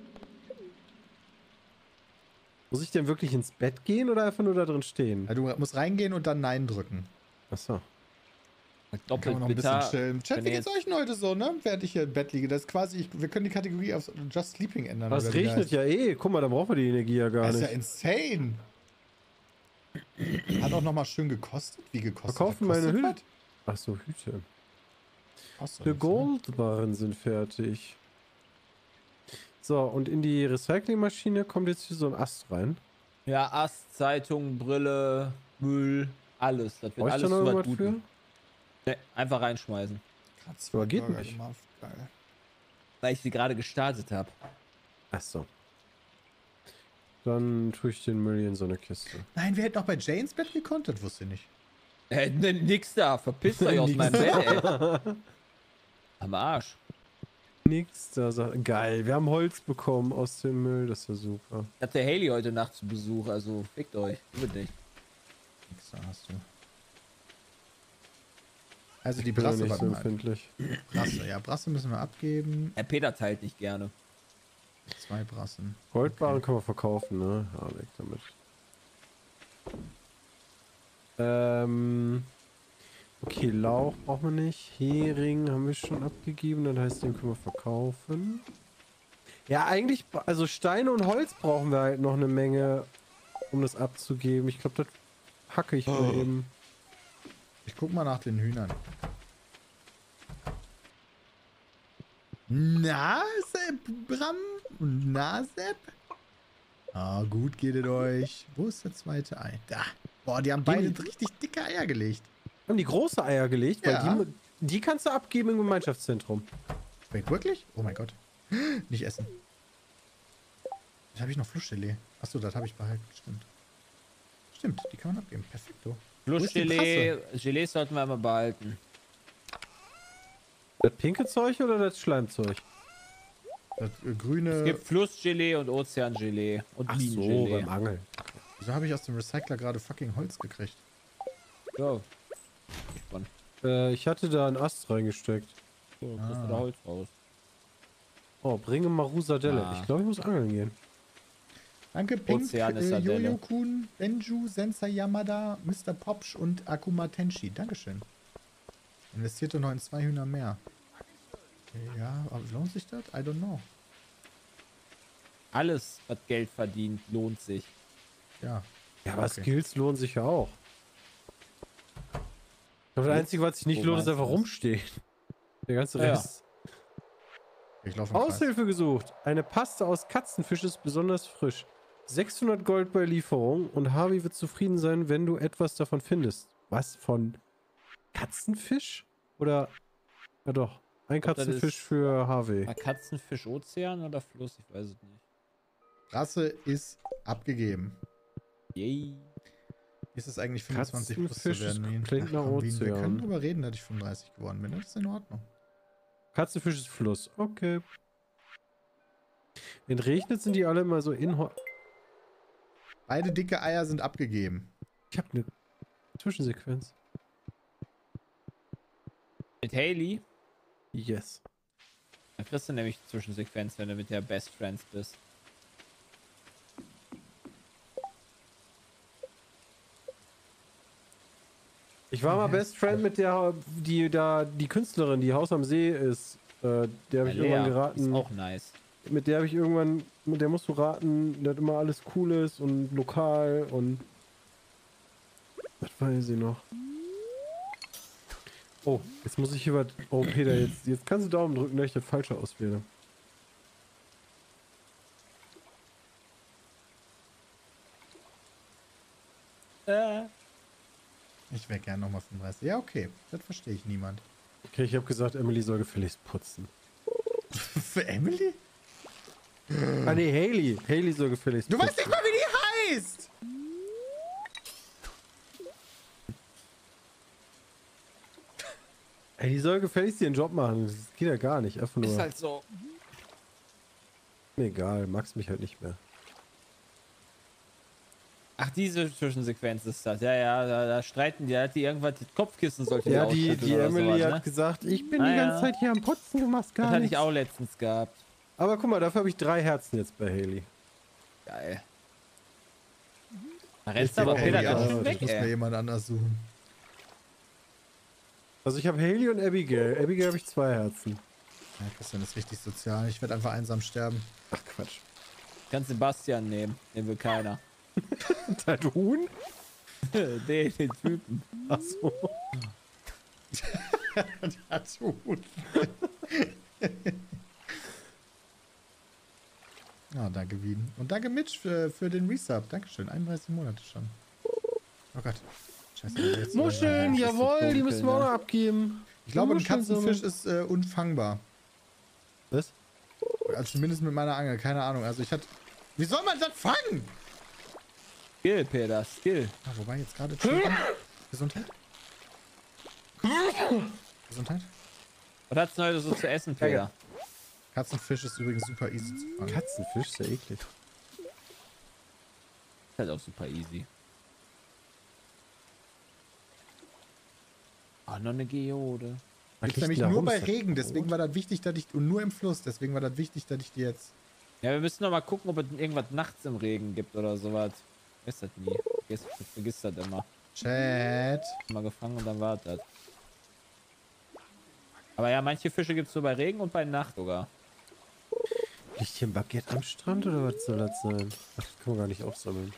Muss ich denn wirklich ins Bett gehen oder einfach nur da drin stehen? Ja, du musst reingehen und dann Nein drücken. Achso. Dann kann Doppelt man noch ein bitter. bisschen chillen. Chat, wenn wie ihr geht's euch denn heute so, ne? Während ich hier im Bett liege. Das ist quasi, ich, wir können die Kategorie auf Just Sleeping ändern. Aber es oder wie regnet heißt. ja eh. Guck mal, da brauchen wir die Energie ja gar Das ist ja nicht. insane. Hat auch noch mal schön gekostet. Wie gekostet? Verkaufen Kostet meine was? Hüte. Achso, Hüte. Kostet Die nichts, ne? Goldbarren sind fertig. So, und in die Recyclingmaschine kommt jetzt hier so ein Ast rein. Ja, Ast, Zeitung, Brille, Müll, alles. Das wird Brauche ich alles da noch zu was irgendwas für? Guten. Nee, einfach reinschmeißen. Kratzburger Aber geht nicht. gemacht. Geil. Weil ich sie gerade gestartet habe. Achso. Dann tue ich den Müll hier in so eine Kiste. Nein, wir hätten auch bei Janes Bett gekonnt, das wusste ich nicht. Äh, ne, nix da. Verpisst euch aus Nix meinem Bett, ey. Am Arsch. Nix da. Sagt, geil, wir haben Holz bekommen aus dem Müll. Das ist ja super. Ich hatte Haley heute Nacht zu Besuch, also fickt euch. Wird nicht. Nix da hast du. Also die Ich bin ja Brasse, nicht warte so mal. empfindlich. Brasse, ja, Brasse müssen wir abgeben. Herr Peter teilt nicht gerne. Zwei Brassen. Goldbarren kann man verkaufen, ne? Ja, weg damit. Ähm. Okay, Lauch brauchen wir nicht. Hering haben wir schon abgegeben, das heißt, den können wir verkaufen. Ja, eigentlich, also Steine und Holz brauchen wir halt noch eine Menge, um das abzugeben. Ich glaube, das hacke ich mal eben. Ich guck mal nach den Hühnern. Na, Sepp, Bram? Na, Sepp? Ah, gut geht es euch. Wo ist der zweite Ei? Da. Boah, die haben beide Die- richtig dicke Eier gelegt. Haben die große Eier gelegt, weil Ja. die, die kannst du abgeben im Gemeinschaftszentrum. Wait, wirklich? Oh mein Gott. Nicht essen. Jetzt habe ich noch Flussgelee. Achso, das habe ich behalten. Stimmt. Stimmt, die kann man abgeben. Perfekto. Plus Wo ist die Gelee. Gelee sollten wir mal behalten. Das pinke Zeug oder das Schleimzeug? Das äh, grüne. Es gibt Flussgelee und Ozeangelee und Ach so, Bienengelee. beim Angeln. Wieso habe ich aus dem Recycler gerade fucking Holz gekriegt? Ja. Äh, ich hatte da einen Ast reingesteckt. So, kriegst Ah. du da Holz raus. Oh, bringe Marusadelle. Ah. Ich glaube, ich muss angeln gehen. Danke, Pink, Ozean ist äh, Sardelle. Jojo-Kun, Benju, Sensei Yamada, Mister Popsch und Akuma Tenshi. Dankeschön. Investierte noch in zwei Hühner mehr. Okay, ja, aber lohnt sich das? I don't know. Alles, was Geld verdient, lohnt sich. Ja. Ja, aber Okay. Skills lohnen sich ja auch. Ich glaube, das Einzige, was sich nicht Wo lohnt, ist meinst einfach du das? rumstehen. Der ganze Ja, ja. Rest. Ich laufe im Kreis. Aushilfe gesucht. Eine Paste aus Katzenfisch ist besonders frisch. sechshundert Gold bei Lieferung und Harvey wird zufrieden sein, wenn du etwas davon findest. Was? Von Katzenfisch? Oder Ja doch. Ein Ob das Katzenfisch ist- für H W. War Katzenfisch Ozean oder Fluss? Ich weiß es nicht. Rasse ist abgegeben. Yay. Ist es eigentlich fünfundzwanzig plus zu Katzenfisch werden? Wien? klingt Ach, nach komm, Wien, wir Ozean. können drüber reden, dass ich fünfunddreißig geworden bin. Das ist in Ordnung. Katzenfisch ist Fluss. Okay. Wenn regnet, sind die alle immer so in... Beide dicke Eier sind abgegeben. Ich habe eine Zwischensequenz. Mit Haley? Yes. Da kriegst du nämlich Zwischensequenz, wenn du mit der Best Friends bist. Ich war mal Best Friend mit der, die da, die Künstlerin, die Haus am See ist. Äh, der habe ich Ja, irgendwann Lea geraten. Ist auch nice. Mit der habe ich irgendwann, mit der musst du raten, der hat immer alles Cooles und lokal und... Was weiß ich noch? Oh, jetzt muss ich hier was... Oh, Peter, jetzt, jetzt kannst du Daumen drücken, dass ich das Falsche auswähle. Äh. Ich wäre gern nochmal fünfunddreißig. Ja, okay. Das verstehe ich niemand. Okay, ich habe gesagt, Emily soll gefälligst putzen. Für Emily? Ah, nee, Haley. Haley soll gefälligst Du putzen. weißt nicht mal, wie die heißt! Ey, die soll gefälligst ihren Job machen. Das geht ja gar nicht. Einfach nur... Ist halt so. Mir egal, magst mich halt nicht mehr. Ach, diese Zwischensequenz ist das. Ja, ja, da, da streiten die. Da hat die irgendwas, das Kopfkissen sollte Ja, die die, ausschütteln die oder Emily sowas, hat ne? gesagt, ich bin Ah, die ganze ja. Zeit hier am Putzen, du machst gar Das hatte nichts. ich auch letztens gehabt. Aber guck mal, dafür habe ich drei Herzen jetzt bei Haley. Geil. Da Jetzt rennt aber die Peter Haley ganz aus. schön ich weg, muss mir ey. jemand anders suchen. Also ich habe Haley und Abigail. Abigail habe ich zwei Herzen. Ja, Christian ist richtig sozial. Ich werde einfach einsam sterben. Ach Quatsch. Kannst Sebastian nehmen. Den will keiner. Das Huhn? den, den Typen. Ach so. Das tut. Ja, danke Wien. Und danke Mitch für, für den Resub. Dankeschön. einunddreißig Monate schon. Oh Gott. Scheiße. jetzt- Muscheln, das ist so jawohl, die dunkel, müssen wir auch ne? noch abgeben. Ich glaube, ein Muscheln Katzenfisch sammeln. ist äh, unfangbar. Was? Also zumindest mit meiner Angel. Keine Ahnung. Also ich hatte... Wie soll man das fangen? Skill, Peter, Skill. Ah, wobei jetzt gerade... Gesundheit? Gesundheit? Was hat's denn heute so zu essen, Peter? Katzenfisch ist übrigens super easy zu fangen. Katzenfisch, ist ja eklig. Ist halt auch super easy. Ah, noch eine Geode. Was Gibt's liegt nämlich denn da nur rum? bei Ist das Regen, deswegen rot? war das wichtig, dass ich... Und nur im Fluss, deswegen war das wichtig, dass ich die jetzt... Ja, wir müssen noch mal gucken, ob es irgendwas nachts im Regen gibt oder sowas. Ich weiß das nie. Ich vergiss das immer. Chat. Mal gefangen und dann war das. Aber ja, manche Fische gibt es nur bei Regen und bei Nacht sogar. Liegt hier ein Baguette am Strand oder was soll das sein? Ach, das kann man gar nicht aufsammeln.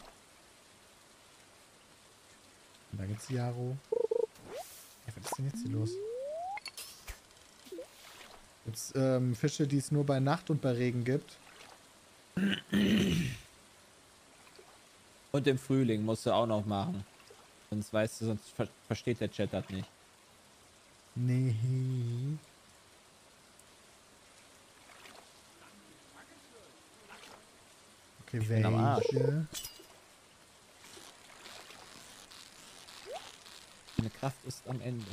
Und da gibt's Jaro. Ja, was ist denn jetzt hier los? Gibt's ähm, Fische, die es nur bei Nacht und bei Regen gibt? Und im Frühling musst du auch noch machen. Sonst weißt du, sonst ver versteht der Chat das nicht. Nee. Okay, bin am Arsch. welche? Meine Kraft ist am Ende.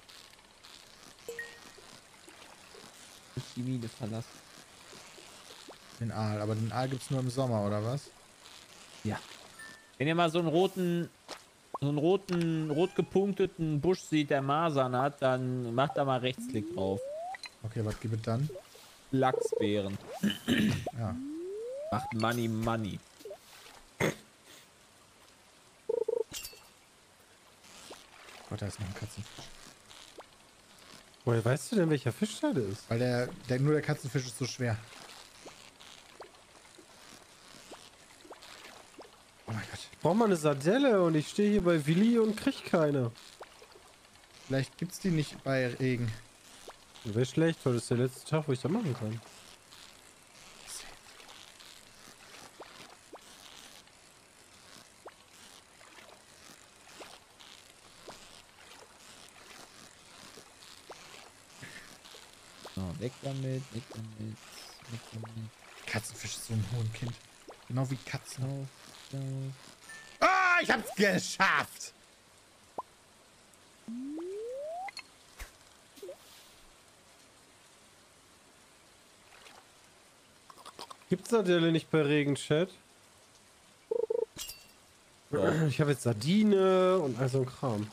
Ich die Mine verlassen. Den Aal. Aber den Aal gibt's nur im Sommer, oder was? Ja. Wenn ihr mal so einen roten, so einen roten, rot gepunkteten Busch sieht, der Masern hat, dann macht da mal Rechtsklick drauf. Okay, was gibt es dann? Lachsbeeren. Ja. Macht Money Money. Gott, da ist noch ein Katzenfisch. Woher weißt du denn, welcher Fisch das ist? Weil der, der nur der Katzenfisch ist so schwer. Oh mein Gott. Ich brauch mal eine Sardelle und ich stehe hier bei Willi und krieg keine. Vielleicht gibt's die nicht bei Regen. Wäre schlecht, weil das ist der letzte Tag, wo ich das machen kann. weg damit, weg damit, weg damit. Katzenfisch ist so ein hohen Kind. Genau wie Katzen. Auf, auf. Ah, ich hab's geschafft! Gibt's Sardelle nicht bei Regen, Chat? Ja. Ich habe jetzt Sardine und all so ein Kram.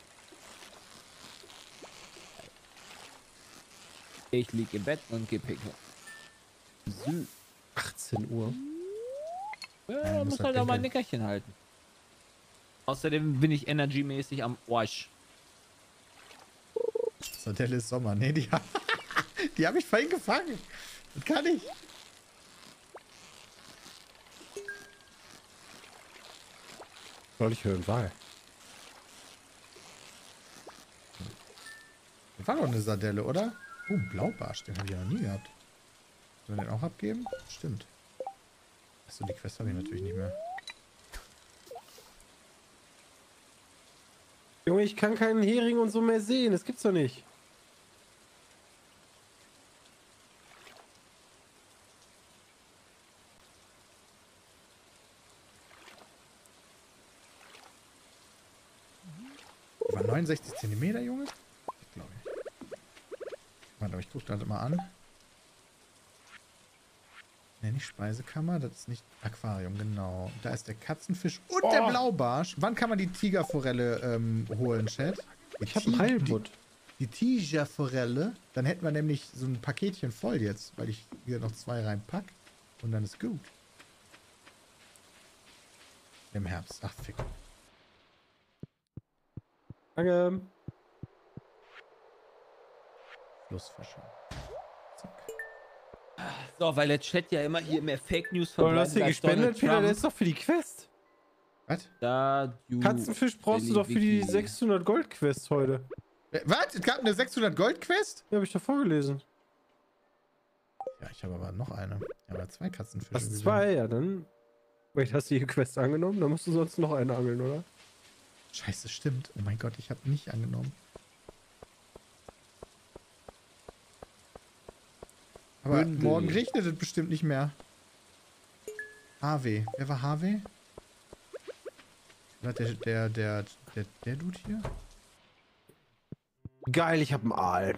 Ich lieg im Bett und geh picken. So. achtzehn Uhr. Ja, Ja, man muss muss halt halt auch mal ein pinkeln. Nickerchen halten. Außerdem bin ich energymäßig am Arsch. Sardelle ist Sommer. Nee, die, die habe ich vorhin gefangen. Das kann ich. Soll ich hören, Wahl. Das war doch eine Sardelle, oder? Oh, ein Blaubarsch. Den habe ich ja noch nie gehabt. Sollen wir den auch abgeben? Stimmt. Achso, die Quest habe ich natürlich nicht mehr. Junge, ich kann keinen Hering und so mehr sehen. Das gibt's doch nicht. Die war neunundsechzig Zentimeter, Junge? Ich glaube nicht. Warte, ich gucke das mal an. Ne, nicht Speisekammer, das ist nicht Aquarium, genau. Da ist der Katzenfisch und Oh. der Blaubarsch. Wann kann man die Tigerforelle ähm, holen, Chat? Die Ich habe einen Ti- Heilbutt. Die, die Tigerforelle. Dann hätten wir nämlich so ein Paketchen voll jetzt, weil ich hier noch zwei reinpack. Und dann ist gut. Im Herbst. Ach, fick. Danke. Flussfische. Zack. So, weil der Chat ja immer hier mehr Fake News Aber du verbreitet. hast hier als gespendet, Donald Peter, der Trump. ist doch für die Quest. Was? Da, du Katzenfisch brauchst du doch für die Wiki. sechshundert Gold Quest heute. Äh, Was? Es gab eine sechshundert Gold Quest? Ja, habe ich doch vorgelesen. Ja, ich habe aber noch eine. Ich habe ja zwei Katzenfische. Hast du gesehen. zwei? Ja, dann. Wait, hast du die Quest angenommen? Dann musst du sonst noch eine angeln, oder? Scheiße, stimmt. Oh mein Gott, ich habe nicht angenommen. Aber Bündel. morgen regnet es bestimmt nicht mehr. Harvey. Wer war Harvey? War der, der, der, der, der Dude hier? Geil, ich habe einen Aal.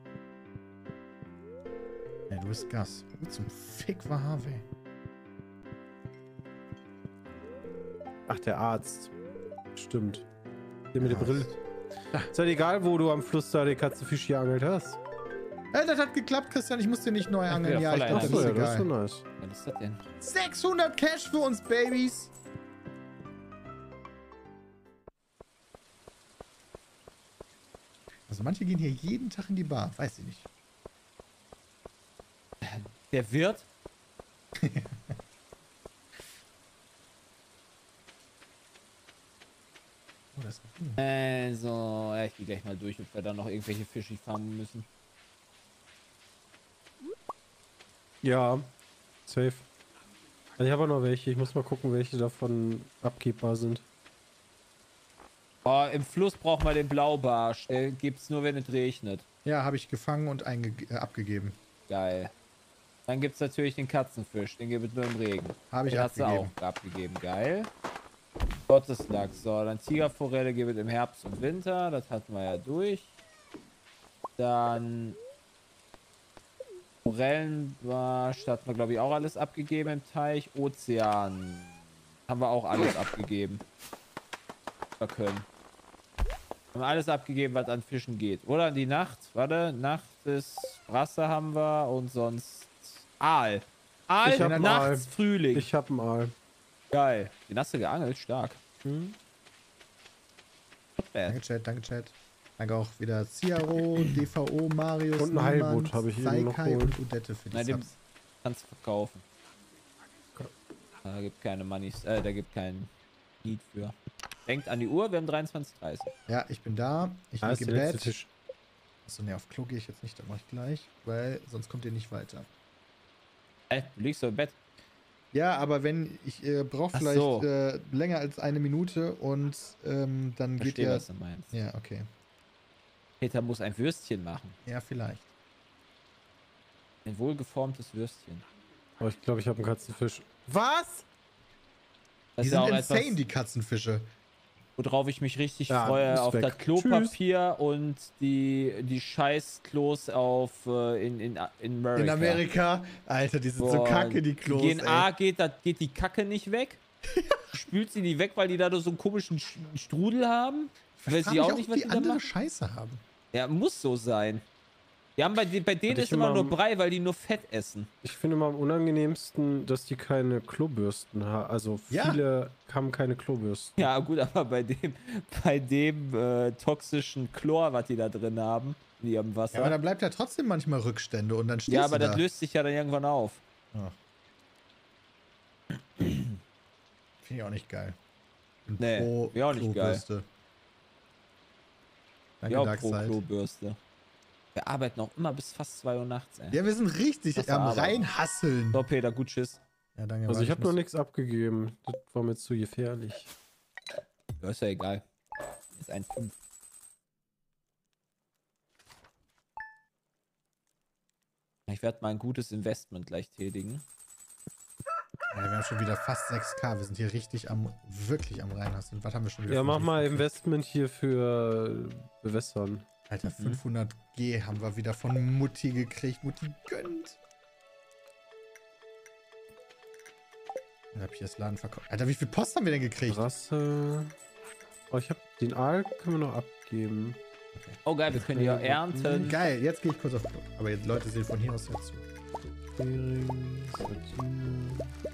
Ja, du bist Gas. Wo zum Fick war Harvey? Ach, der Arzt. Stimmt. Der mit der Arzt. Brille. Ist halt egal, wo du am Fluss da den Katzenfisch hier angelt hast. Äh, das hat geklappt, Christian. Ich muss dir nicht neu Ach, angeln. wieder Ja, ich voller glaube, das Achso, ist ja, das ist so egal. nice. Was ist das denn? sechshundert Cash für uns, Babys. Also manche gehen hier jeden Tag in die Bar. Weiß ich nicht. Der Wirt? Oh, das ist ein Ding. Also, ja, ich gehe gleich mal durch, ob wir da noch irgendwelche Fische fangen müssen. Ja, safe. Also ich habe auch noch welche. Ich muss mal gucken, welche davon abgebbar sind. Oh, im Fluss braucht man den Blaubarsch. Der gibt's nur, wenn es regnet. Ja, habe ich gefangen und einge äh, abgegeben. Geil. Dann gibt's natürlich den Katzenfisch. Den gibt es nur im Regen. Habe ich Den hast du abgegeben. auch abgegeben. Geil. Gotteslachs. So, dann Tigerforelle gibt es im Herbst und Winter. Das hatten wir ja durch. Dann Forellenbarsch hatten wir, glaube ich, auch alles abgegeben im Teich. Ozean haben wir auch alles abgegeben. Wir können. Haben wir alles abgegeben, was an Fischen geht. Oder die Nacht. Warte, Nacht ist Brasse haben wir und sonst Aal. Aal, Ich hab einen nachts Aal. Frühling. Ich habe einen Aal. Geil. Den hast du geangelt, stark. Hm? Not bad. Danke, Chat, danke, Chat. Danke auch wieder Ciaro, D V O, Marius, Und ein Heilbutt habe ich eben noch Saikai geholt. und Udette für die Nein, den Subs. kannst du verkaufen. Da gibt keine Moneys, äh, da gibt keinen Need für. Denkt an die Uhr, wir haben dreiundzwanzig Uhr dreißig. Ja, ich bin da. Ich Da ist liege der im letzte Bett. Tisch. Achso, ne, auf Klo gehe ich jetzt nicht, das mache ich gleich, weil sonst kommt ihr nicht weiter. Ey, du liegst so im Bett. Ja, aber wenn ich äh, brauche Ach vielleicht so. äh, länger als eine Minute und ähm, dann geht Verstehe, ja. was du meinst. Ja, okay. Peter muss ein Würstchen machen. Ja, vielleicht. Ein wohlgeformtes Würstchen. Aber ich glaube, ich habe einen Katzenfisch. Was? Das Die ist ja sind auch insane, etwas, die Katzenfische. worauf ich mich richtig Ja, freue. ist Auf weg. das Klopapier und die, die scheiß Klos auf äh, in, in, in Amerika. In Amerika, Alter, die sind so Boah, kacke, die Klos, gehen ey. A, geht, das, geht die Kacke nicht weg. Spült sie die weg, weil die da so einen komischen Sch- Strudel haben. Ich Weiß frag ich mich auch nicht, was die die da andere machen. Scheiße haben. Ja, muss so sein. Die haben bei, de- bei denen Hatte ich ist immer immer nur am- Brei, weil die nur Fett essen. Ich finde immer am unangenehmsten, dass die keine Klobürsten haben. Also Ja. viele haben keine Klobürsten. Ja, gut, aber bei dem, bei dem äh, toxischen Chlor, was die da drin haben, in ihrem Ja, aber Wasser. da bleibt ja trotzdem manchmal Rückstände und dann stehst Ja, du aber da. das löst sich ja dann irgendwann auf. Ach. Finde ich auch nicht geil. Und Nee, pro finde ich auch nicht geil. Klobürste. Danke, Ja, pro Darkseid. Klobürste. Wir arbeiten auch immer bis fast zwei Uhr nachts, ey. Ja, wir sind richtig Das am aber. reinhasseln. So, Peter, gut, tschüss. Ja, danke. Also warte, ich habe muss- noch nichts abgegeben. Das war mir zu gefährlich. Ja, ist ja egal. Ist ein fünf. Ich werde mal ein gutes Investment gleich tätigen. Ja, wir haben schon wieder fast sechs K. Wir sind hier richtig am, wirklich am reinhasseln. Was haben wir schon wieder? Ja, für mach Brief mal gekriegt? Investment hier für Bewässern. Alter, fünfhundert G haben wir wieder von Mutti gekriegt. Mutti gönnt. Ich hab hier das Laden verkauft. Alter, wie viel Post haben wir denn gekriegt? Rasse. Oh, ich habe den Aal können wir noch abgeben. Oh geil, wir können hier Ja, ernten. Geil, jetzt gehe ich kurz auf Klo. Aber jetzt Leute sehen von hier aus jetzt zu. Hering, Sardine.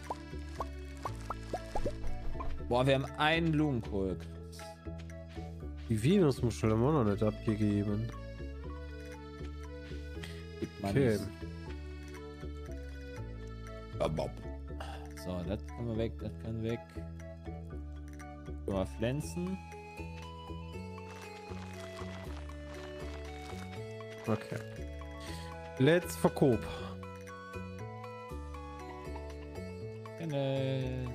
Boah, wir haben einen Blumenkohl. Die Venusmuschel haben wir noch nicht abgegeben. Gibt man Okay. nicht. Ja, Bob. So, das können wir weg, das kann weg. So, mal pflanzen. Okay. Let's verkauf. Genau.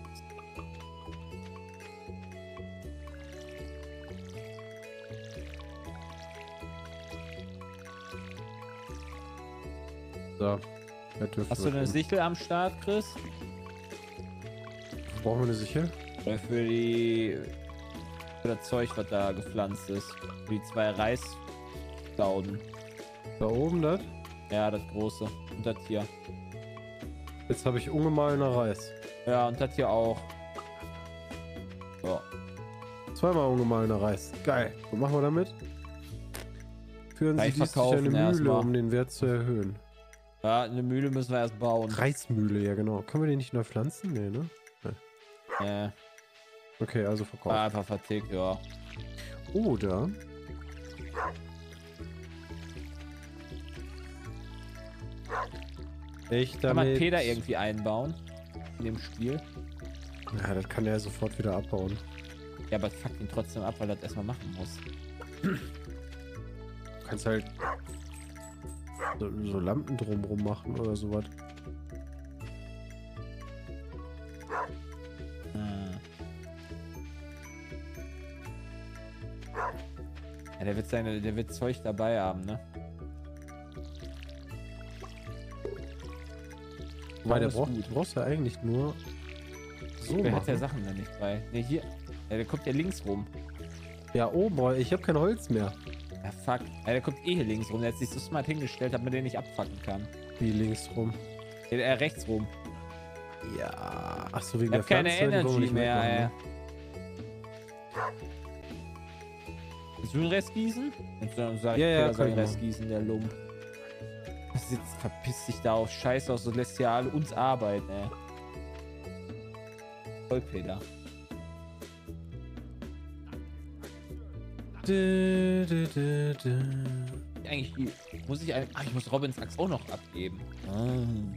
So. Ja, dürfen Hast du wir eine tun. Sichel am Start, Chris? Brauchen wir eine Sichel? Oder für die. Für das Zeug, was da gepflanzt ist. Für die zwei Reisstauden. Da oben das? Ja, das große. Und das hier. Jetzt habe ich ungemahlener Reis. Ja, und das hier auch. So. Zweimal ungemahlener Reis. Geil. Was machen wir damit? Führen Sie Gleich dies durch verkaufen eine Mühle, erstmal. um den Wert zu erhöhen. Ja, eine Mühle müssen wir erst bauen. Reismühle, ja genau. Können wir den nicht neu pflanzen? Nee, ne? Äh, Okay, also verkaufen. einfach vertickt, ja. Oder ich Kann man damit... Peter irgendwie einbauen? In dem Spiel? Ja, das kann er sofort wieder abbauen. Ja, aber fuck ihn trotzdem ab, weil er das erstmal machen muss. Du kannst halt so, so Lampen drumrum machen oder sowas. Hm. Ja, der wird seine, der wird Zeug dabei haben, ne? Weil der ist braucht, gut. du brauchst ja eigentlich nur so Wer hat ja machen. Sachen da nicht bei? Ne, hier. Ja, der kommt ja links rum. Ja, oh boy, ich habe kein Holz mehr. Ja, fuck. Ja, der kommt eh hier links rum. Der hat sich so smart hingestellt, damit man den nicht abfacken kann. Wie links rum. Ja, er rechts rum. Ja. Ach so, wegen Ich der hab keine Pflanze, die wollen wir Energy nicht mehr, ey. wegmachen, Willst du den Rest gießen? Und dann sag ich, Ja, ja, Peter kann soll ich den Rest machen. gießen, der Lump. Sitzt, verpiss dich da auf Scheiß aus und lässt ja alle uns arbeiten, ey. Voll, Peter. ne? Dü, dü, dü, dü. Eigentlich die, muss ich eigentlich, ach, ich muss Robins Axt auch noch abgeben. Ah.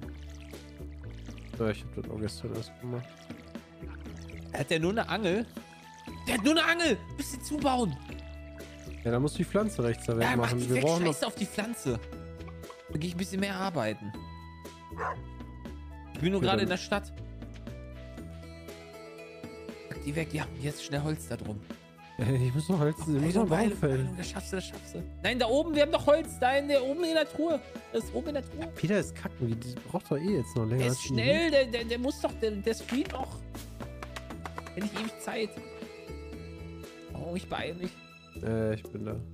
Ja, ich habe das auch gestern erst gemacht. Hat der nur eine Angel? Der hat nur eine Angel! Müsst ihr zubauen! Ja, da muss die Pflanze rechts da weg Ja, mach machen. die Wir weg, brauchen noch. scheiß auf die Pflanze. Da gehe ich ein bisschen mehr arbeiten. Ich bin nur Ja, gerade dann- in der Stadt. Pack die weg, ja, jetzt schnell Holz da drum. Ey, ich muss noch Holz, ich muss noch Heilung, Baum Heilung, fällen. Heilung, das schaffst du, das schaffst du. Nein, da oben, wir haben doch Holz. Da in der, oben in der Truhe. Das ist oben in der Truhe. Peter ist kacken, die die braucht doch eh jetzt noch länger. Der als ist die- schnell, der, der, der muss doch, der, der screent noch. Hätte ich ewig Zeit. Oh, ich beeile mich. Äh, ich bin da.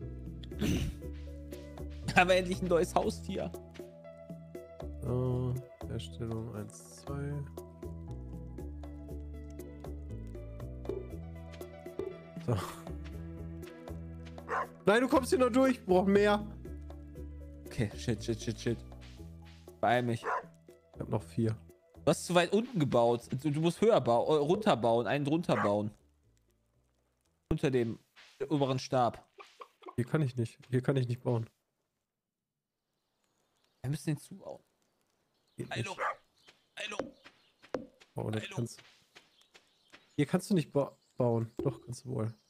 Aber endlich ein neues Haustier. So, Erstellung eins, zwei. So. Nein, du kommst hier noch durch. Ich brauch mehr. Okay, shit, shit, shit, shit. Beeil mich. Ich hab noch vier. Du hast zu weit unten gebaut. Du, du musst höher bauen, runterbauen, einen drunter bauen. Unter dem oberen Stab. Hier kann ich nicht. Hier kann ich nicht bauen. Wir müssen den zubauen. Geht Hallo. nicht. Hallo. Oh, das Hallo. kannst... Hier kannst du nicht ba bauen. Doch, kannst du wohl.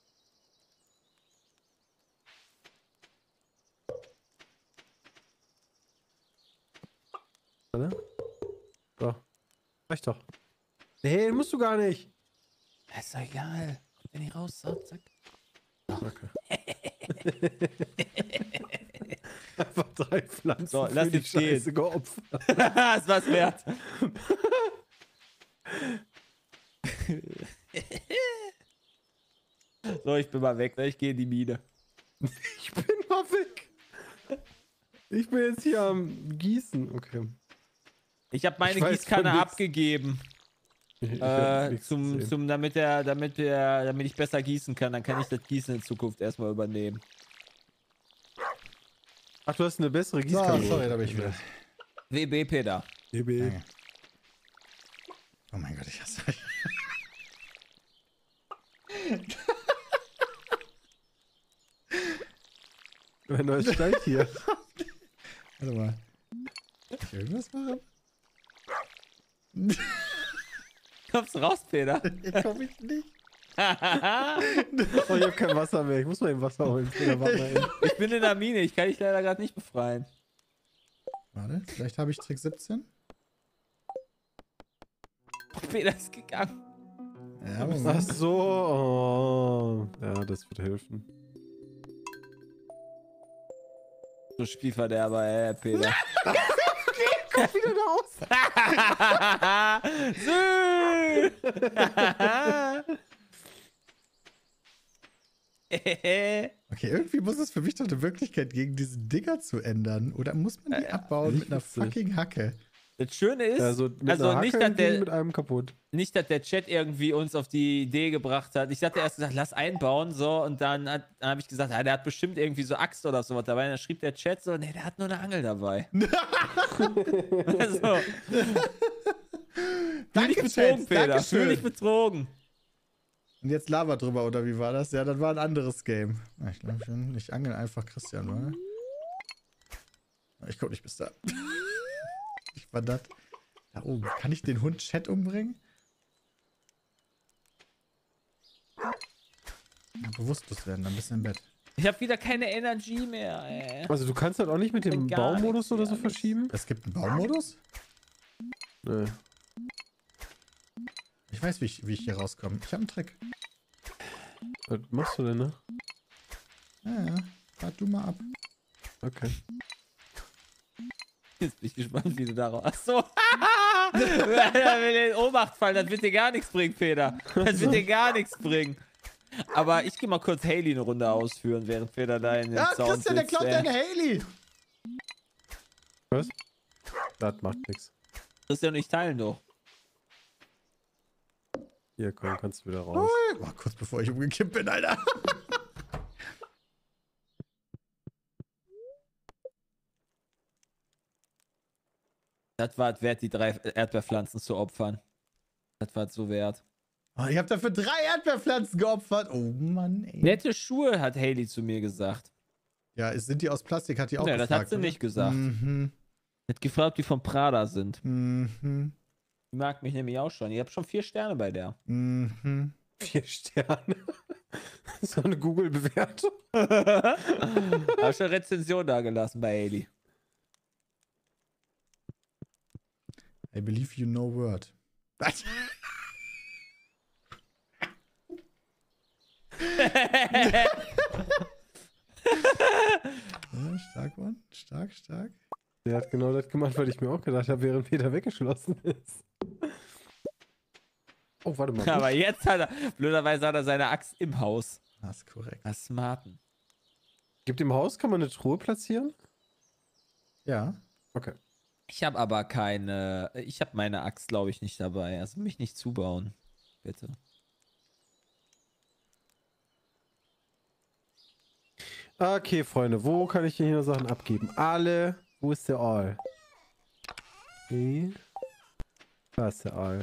Warte. So. Reicht doch. Nee, musst du gar nicht. Das ist doch egal. Kommt der nicht raus? So, zack. Okay. Einfach drei Pflanzen So, für lass die ihn stehen. Scheiße geopfert. ist was wert. So, ich bin mal weg, ne? Ich gehe in die Mine. Ich bin mal weg. Ich bin jetzt hier am Gießen. Okay. Ich habe meine Ich weiß Gießkanne von nix. abgegeben, Ich, ich hab äh, nichts zum, gesehen. zum, damit der, damit der, damit ich besser gießen kann. Dann kann ich das Gießen in Zukunft erstmal übernehmen. Ach, du hast eine bessere So, Gießkanne. sorry, da bin ich wieder. W B, Peter. E B. Danke. Oh mein Gott, ich hasse euch. Ein neues Stein hier. Warte mal. Kann ich irgendwas machen? Kommst du raus, Peter? Hier komme ich nicht. Oh, ich hab kein Wasser mehr. Ich muss mal eben Wasser holen. Oder warte mal eben. Ich bin in der Mine. Ich kann dich leider gerade nicht befreien. Warte, vielleicht habe ich Trick siebzehn. Peter ist gegangen. Ja, Ach Moment. so. Oh. Ja, das wird helfen. So Spielverderber, äh, Peter. Kommt wieder da raus. Sü! Okay, irgendwie muss es für mich doch eine Möglichkeit gegen diese Dinger zu ändern. Oder muss man die Ja, abbauen nicht mit einer witzig. fucking Hacke? Das Schöne ist, Also, mit also einer nicht, Hacke dass der, mit einem kaputt. nicht, dass der Chat irgendwie uns auf die Idee gebracht hat. Ich hatte erst gesagt, lass einbauen, so, und dann, hat- dann habe ich gesagt, ah, der hat bestimmt irgendwie so Axt oder sowas dabei. Und dann schrieb der Chat so, nee, der hat nur eine Angel dabei. Also, fühl dich Danke, betrogen, Chat. Peter. Fühl Dankeschön. dich betrogen. Und jetzt Lava drüber, oder wie war das? Ja, das war ein anderes Game. Ah, ich glaube schon, ich angel einfach Christian, oder? Ich guck nicht bis da. Ich war das. Da oben. Kann ich den Hund Chat umbringen? Ja, bewusstlos werden, dann bist du im Bett. Ich habe wieder keine Energy mehr, ey. Also, du kannst halt auch nicht mit dem Gar Baumodus nichts, oder ja, so nichts. verschieben? Es gibt einen Baumodus? Nö. Ich weiß, wie ich, wie ich hier rauskomme. Ich habe einen Trick. Was machst du denn, ne? Ja, ja. Wart du mal ab. Okay. Jetzt bin ich gespannt, wie du darauf. Achso! Er will in Ohnmacht fallen, das wird dir gar nichts bringen, Peter. Das wird dir gar nichts bringen. Aber ich gehe mal kurz Haley eine Runde ausführen, während Peter da in den Ja, Sound Christian, der sitzt, klaut ey. deine Haley. Was? Das macht nichts. Christian und ich teilen doch. Hier, komm, kannst du wieder raus. Oh, kurz bevor ich umgekippt bin, Alter. Das war es wert, die drei Erdbeerpflanzen zu opfern. Das war es so wert. Oh, ich habe dafür drei Erdbeerpflanzen geopfert. Oh Mann, ey. Nette Schuhe, hat Haley zu mir gesagt. Ja, sind die aus Plastik, hat die auch Ja, gefragt. das hat sie oder? nicht gesagt. Mhm. Hat gefragt, ob die von Prada sind. Mhm. Die mag mich nämlich auch schon. Ihr habt schon vier Sterne bei der. Mhm. Vier Sterne. So eine Google-Bewertung. Hab schon Rezension da gelassen bei Haley. I believe you know word. Ja, stark, Mann. Stark, stark. Der hat genau das gemacht, was ich mir auch gedacht habe, während Peter weggeschlossen ist. Oh, warte mal. Aber jetzt hat er, blöderweise hat er seine Axt im Haus. Das ist korrekt. Das Smarten. Gibt im Haus, kann man eine Truhe platzieren? Ja. Okay. Ich habe aber keine, ich habe meine Axt, glaube ich, nicht dabei. Also mich nicht zubauen. Bitte. Okay, Freunde, wo kann ich hier noch Sachen abgeben? Alle. Wo ist der Aal? Okay. Da ist der Aal.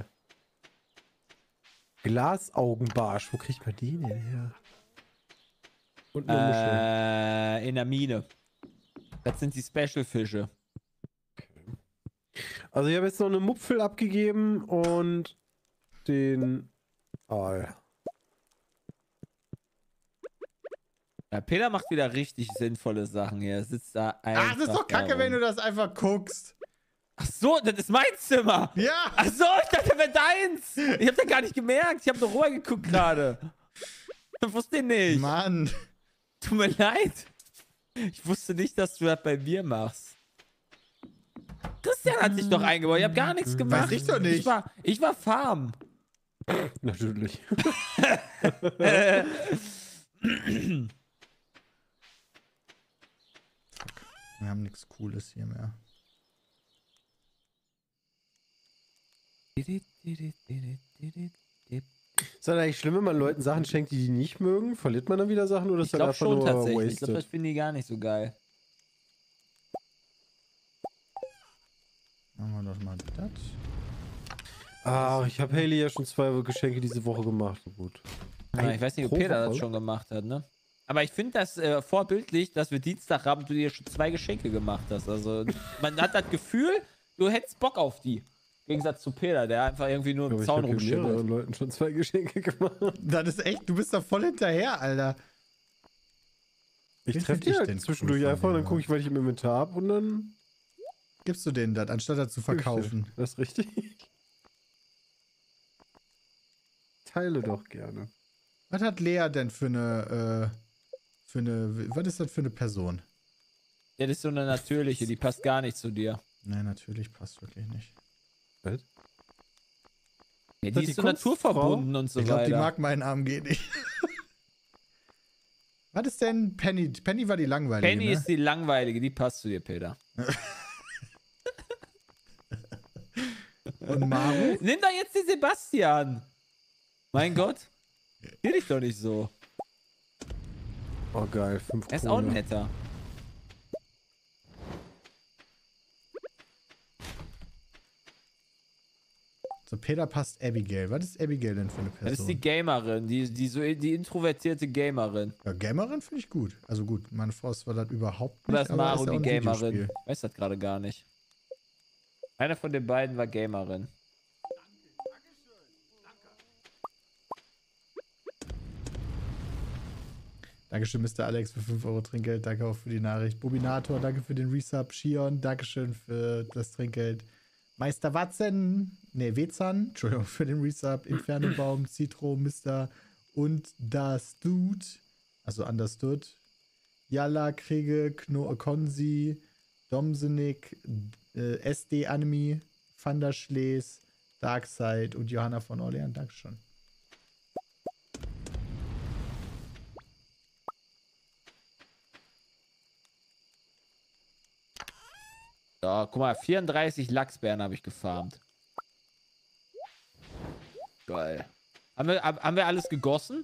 Glasaugenbarsch. Wo kriegt man den denn her? Und eine Muschel. Äh, in der Mine. Das sind die Special-Fische. Also ich habe jetzt noch eine Mupfel abgegeben und den Aal. Ja, Peter macht wieder richtig sinnvolle Sachen hier. Er sitzt da einfach. Ach, das ist doch kacke, da wenn rum. du das einfach guckst. Ach so, das ist mein Zimmer. Ja. Ach so, ich dachte, das wäre deins. Ich hab da gar nicht gemerkt. Ich habe nur rüber geguckt gerade. Ich wusste nicht. Mann. Tut mir leid. Ich wusste nicht, dass du das bei mir machst. Christian hat sich doch eingebaut. Ich habe gar nichts gemacht. Weiß ich doch nicht. Ich war, ich war Farm. Natürlich. Wir haben nichts Cooles hier mehr. Ist das eigentlich schlimm, wenn man Leuten Sachen schenkt, die die nicht mögen? Verliert man dann wieder Sachen oder ist Ich das glaube einfach schon nur tatsächlich. Ich wasted? glaube, das finden die gar nicht so geil. Machen wir doch mal das. Ah, ich habe Haley ja schon zwei Geschenke diese Woche gemacht. Gut. Ja, ich weiß nicht, ob Pro Peter Woche? das schon gemacht hat, ne? Aber ich finde das äh, vorbildlich, dass wir Dienstag haben, du dir schon zwei Geschenke gemacht hast. Also man hat das Gefühl, du hättest Bock auf die. Im Gegensatz zu Peter, der einfach irgendwie nur im Ich Zaun habe mehreren rumschimmelt. Leuten schon zwei Geschenke gemacht. Das ist echt, du bist da voll hinterher, Alter. Ich Wen treffe find ich die denn halt zwischendurch cool von einfach und dann denen? gucke ich, was ich im Inventar habe und dann Gibst du denen das, anstatt das zu verkaufen? Das ist richtig. Teile doch gerne. Was hat Lea denn für eine, äh, für eine, was ist das für eine Person? Ja, das ist so eine natürliche, die passt gar nicht zu dir. Nein, natürlich passt wirklich nicht. Was? Ja, Das die die ist so Kunstfrau? naturverbunden und so Ich glaube, die weiter. mag meinen A M G nicht. Was ist denn Penny? Penny war die langweilige, Penny ne? ist die langweilige, die passt zu dir, Peter. Und Maru? Nimm doch jetzt den Sebastian. Mein Gott. Geh dich doch nicht so. Oh geil, fünf Er ist auch Kohle. netter. So, Peter passt Abigail. Was ist Abigail denn für eine Person? Das ist die Gamerin, die, die, so, die introvertierte Gamerin. Ja, Gamerin finde ich gut. Also gut, meine Frau ist zwar das überhaupt nicht, Oder ist aber Maru ist ja auch die ein Gamerin? Videospiel. Ich weiß das gerade gar nicht. Einer von den beiden war Gamerin. Dankeschön, Mister Alex, für fünf Euro Trinkgeld. Danke auch für die Nachricht. Bobinator, danke für den Resub. Shion, Dankeschön für das Trinkgeld. Meister Watzen, ne, Wezan, Entschuldigung, für den Resub. Infernobaum, Citro, Mister und das Dude, also Understood. Yalla, Kriege, Kno Konsi, Domsenik, äh, S D Anime, Vanderschles, Darkseid und Johanna von Orleans. Dankeschön. Ja, guck mal, vierunddreißig Lachsbären habe ich gefarmt. Geil. Haben wir, haben wir alles gegossen?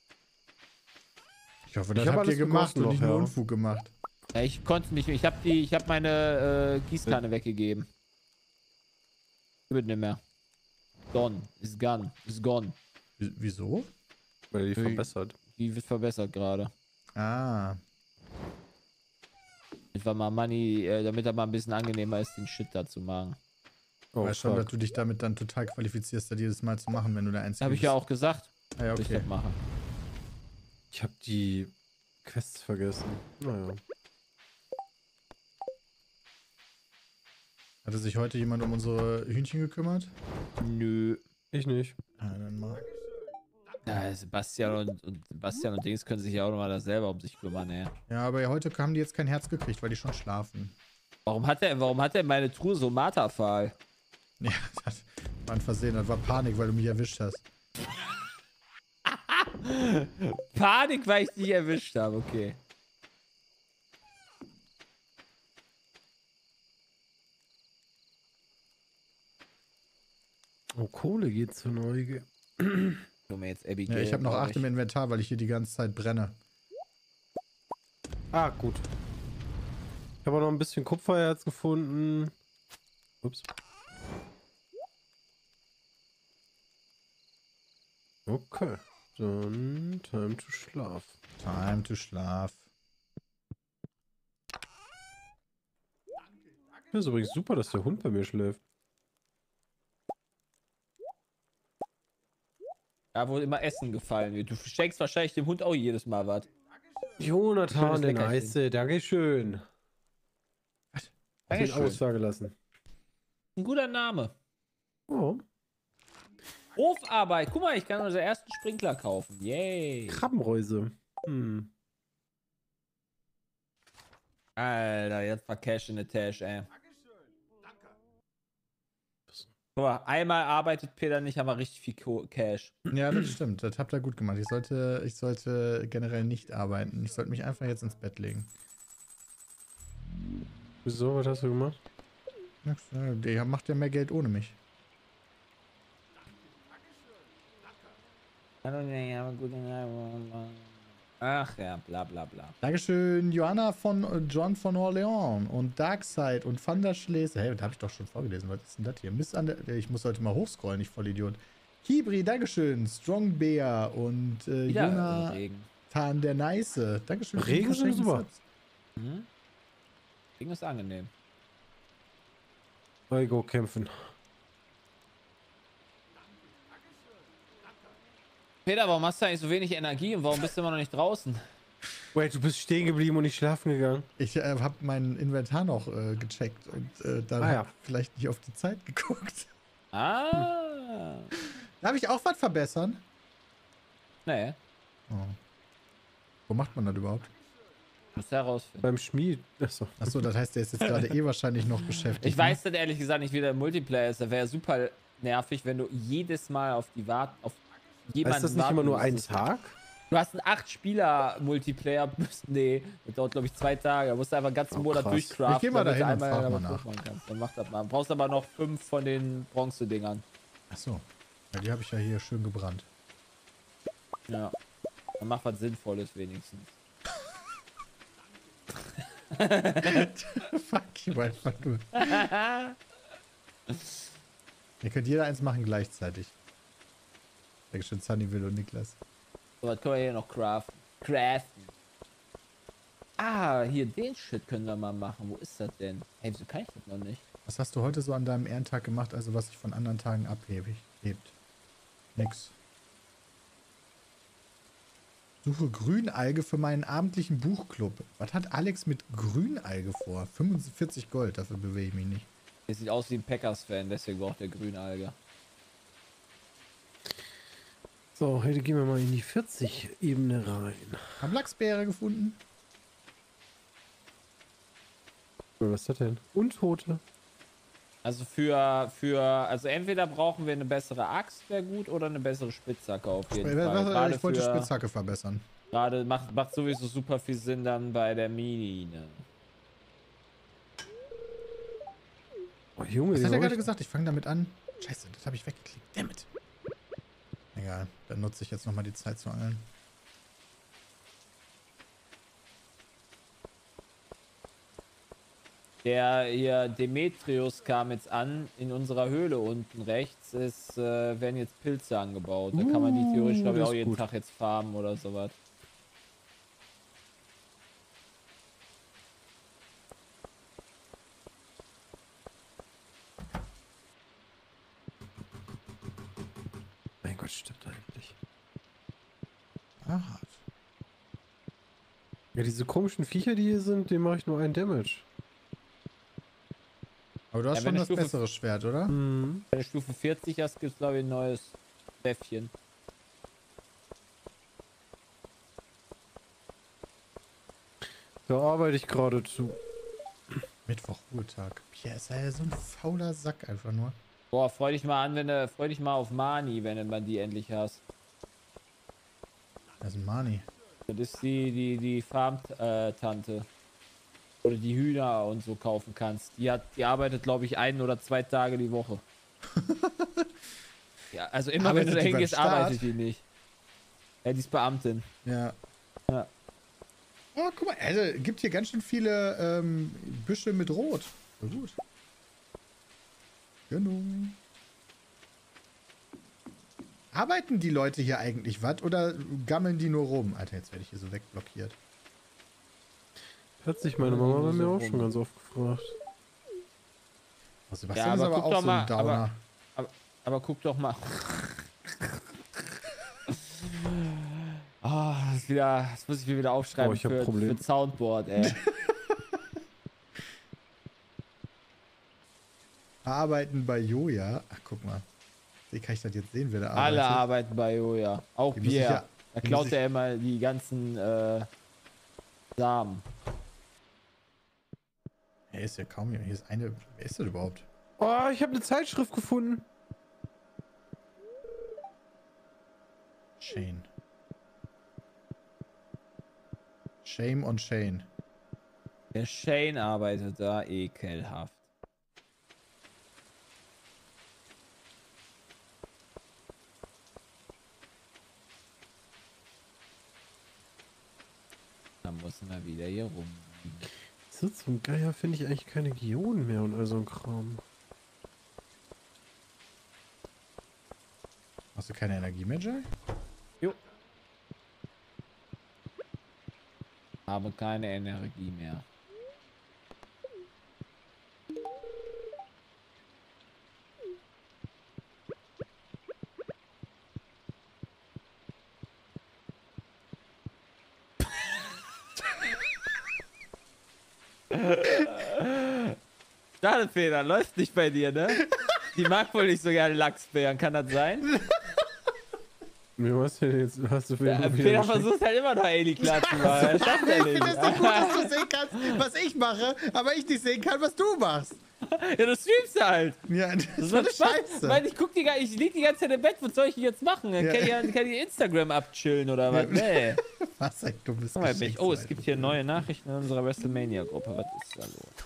Ich hoffe, Ich das hab habt ihr alles gemacht gegossen und nicht noch, nur ja. Unfug gemacht. Ja, ich konnte nicht mehr. Ich habe die, ich habe meine äh, Gießkanne weggegeben. Gibt nicht mehr. Gone. Ist gone. Ist gone. W- Wieso? Weil die Ui. verbessert. Die wird verbessert gerade. Ah. Einfach mal Money, äh, damit er mal ein bisschen angenehmer ist, den Shit da zu machen. Oh, Weißt schon, fuck. dass du dich damit dann total qualifizierst, das jedes Mal zu machen, wenn du der Einzige Habe ich ja auch gesagt, Ah, ja, dass ich okay. das mache. Ich habe die Quests vergessen. Naja. Hatte sich heute jemand um unsere Hühnchen gekümmert? Nö. Ich nicht. Ja, dann mal. Ja, Sebastian und, und Sebastian und Dings können sich ja auch nochmal da selber um sich kümmern, ey. Ja, aber heute haben die jetzt kein Herz gekriegt, weil die schon schlafen. Warum hat der, warum hat der meine Truhe so Marterpfahl? Ja, das war ein Versehen. Das war Panik, weil du mich erwischt hast. Panik, weil ich dich erwischt habe, okay. Oh, Kohle geht zur Neugier. Können wir jetzt Abigail, Ja, ich habe noch glaub acht im Inventar, weil ich hier die ganze Zeit brenne. Ah, gut. Ich habe auch noch ein bisschen Kupfererz gefunden. Ups. Okay. Dann time to schlaf. Time to schlaf. Das ist übrigens super, dass der Hund bei mir schläft. Da wo immer Essen gefallen wird. Du schenkst wahrscheinlich dem Hund auch jedes Mal was. Jonathan, Schönes der Leckerchen. Nice. Dankeschön. Auf ihn Dankeschön. aussagen lassen. Ein guter Name. Oh. Hofarbeit. Guck mal, ich kann unseren ersten Sprinkler kaufen. Yay. Krabbenräuse. Hm. Alter, jetzt war Cash in the Tash, ey. Guck mal, einmal arbeitet Peter nicht, haben wir richtig viel Co- Cash. Ja, das stimmt. Das habt ihr gut gemacht. Ich sollte, ich sollte generell nicht arbeiten. Ich sollte mich einfach jetzt ins Bett legen. Wieso? Was hast du gemacht? Nix, ja, der macht ja mehr Geld ohne mich. Ach ja, bla bla bla. Dankeschön, Johanna von äh, John von Orleans und Darkseid und Van der Schlese. Hey, das habe ich doch schon vorgelesen. Was ist denn das hier? Mist an der, ich muss heute mal hochscrollen, ich Vollidiot. Kibri, Dankeschön. Strong Bear und äh, Wieder Jonathan Regen. der Nice. Dankeschön. für die Regen sind verschenkten super. Subs. Mhm. Regen ist angenehm. Go kämpfen. Peter, warum hast du eigentlich so wenig Energie und warum bist du immer noch nicht draußen? Wait, du bist stehen geblieben und nicht schlafen gegangen. Ich äh, habe mein Inventar noch äh, gecheckt und äh, da Ah, ja. hab vielleicht nicht auf die Zeit geguckt. Ah. Darf ich auch was verbessern? Nee, Oh. Wo macht man das überhaupt? musst du herausfinden. Beim Schmied. Achso. Achso, das heißt, der ist jetzt gerade eh wahrscheinlich noch beschäftigt. Ich weiß das ehrlich gesagt nicht, wie der Multiplayer ist. Da wäre super nervig, wenn du jedes Mal auf die Wart auf jemanden Ist das nicht warten immer nur ein müsstest. Tag? Du hast einen acht Spieler Multiplayer. Nee, das dauert glaube ich zwei Tage. Da musst du einfach einen ganzen Oh, Monat krass. durchcraften. Ich geh mal damit du dahin und einmal frag mal damit nach. hochmachen kannst. Dann mach das mal. Du brauchst aber noch fünf von den Bronze-Dingern. Achso. Ja, die habe ich ja hier schön gebrannt. Ja. Dann mach was Sinnvolles wenigstens. Fuck you einfach nur. Ihr könnt jeder eins machen gleichzeitig. Dankeschön, Sunnyville und Niklas. So, was können wir hier noch craften? Craften. Ah, hier den Shit können wir mal machen. Wo ist das denn? Hey, wieso kann ich das noch nicht? Was hast du heute so an deinem Ehrentag gemacht, also was sich von anderen Tagen abhebt? Hebt. Nix. Suche Grünalge für meinen abendlichen Buchclub. Was hat Alex mit Grünalge vor? fünfundvierzig Gold, dafür bewege ich mich nicht. Der sieht aus wie ein Packers-Fan, deswegen braucht der Grünalge. So, heute gehen wir mal in die vierzig-Ebene rein. Haben Lachsbeere gefunden? Was ist das denn? Untote. Also für, für, also entweder brauchen wir eine bessere Axt, wäre gut, oder eine bessere Spitzhacke auf jeden Äh, Fall. was- Gerade Ich wollte für- Spitzhacke verbessern. Gerade macht, macht sowieso super viel Sinn dann bei der Mine. Oh, Junge, Was hat den er hab gerade ich- gesagt? Ich fange damit an. Scheiße, das habe ich weggeklickt. Dammit. Egal, dann nutze ich jetzt nochmal die Zeit zu angeln. Der hier Demetrius kam jetzt an in unserer Höhle unten rechts. Es äh, werden jetzt Pilze angebaut. Da kann man die theoretisch, glaube ich, das auch ist jeden gut. Tag jetzt farmen oder sowas. Mein Gott, stimmt eigentlich. Aha. Ja, diese komischen Viecher, die hier sind, denen mache ich nur einen Damage. Aber du hast Ja, wenn schon eine das Stufe- bessere Schwert, oder? Mhm. Wenn du Stufe vierzig hast, gibt es, glaube ich, ein neues Äffchen. Da arbeite ich gerade zu. Mittwoch, Ruhetag. Pierre ist ja so ein fauler Sack einfach nur. Boah, freu dich mal an, wenn du, freu dich mal auf Mani, wenn du mal die endlich hast. Das ist ein Mani. Das ist die, die, die Farm-Tante. Oder die Hühner und so kaufen kannst. Die hat, die arbeitet, glaube ich, ein oder zwei Tage die Woche. Ja, also immer Arbeitet wenn du da die beim hingehst, Staat? arbeitet die nicht. Ja, die ist Beamtin. Ja. Ja. Oh, guck mal, also gibt hier ganz schön viele ähm, Büsche mit Rot. Na gut. Genau. Arbeiten die Leute hier eigentlich was oder gammeln die nur rum? Alter, jetzt werde ich hier so wegblockiert. Hat sich meine Mama bei mir auch schon ganz oft gefragt. Oh, Sebastian Ja, ist aber aber guck auch doch so mal, ein Downer. aber- Aber, aber guck doch mal. Ah, das ist wieder, das muss ich mir wieder aufschreiben Oh, ich hab für, Problem. für Soundboard, ey. Arbeiten bei Joja. Ach, guck mal. Wie kann ich das jetzt sehen, wer da arbeitet? Alle arbeiten bei Joja. Auch Die muss ich Pierre. ja- da die klaut muss er immer die ganzen äh, Samen. Hier ist ja kaum jemand. Hier ist eine. Wer ist das überhaupt? Oh, ich habe eine Zeitschrift gefunden. Shane. Shame on Shane. Der Shane arbeitet da ekelhaft. Dann müssen wir wieder hier rum. So zum Geier finde ich eigentlich keine Geoden mehr und all so ein Kram. Hast du keine Energie mehr, Jay? Habe keine Energie mehr. Schade, Peter, läuft nicht bei dir, ne? Die mag wohl nicht so gerne Lachsbeeren, kann das sein? Mir was denn jetzt? Hast du wieder Ja, wieder Peter geschickt? versucht halt immer noch Eli klar zu machen. Das schafft er Ich nicht. finde es nicht gut, dass du sehen kannst, was ich mache, aber ich nicht sehen kann, was du machst. Ja, du streamst halt. Ja, das, Das ist wird eine Spaß. Scheiße. Weil ich guck die, gar- ich lieg die ganze Zeit im Bett, was soll ich denn jetzt machen? Dann Ja. kann ich, ja- kann ich Instagram abchillen oder was? Nee. Was ein dummes Guck mal, Geschenk. oh, es gibt hier neue Nachrichten in unserer WrestleMania-Gruppe. Was ist da los?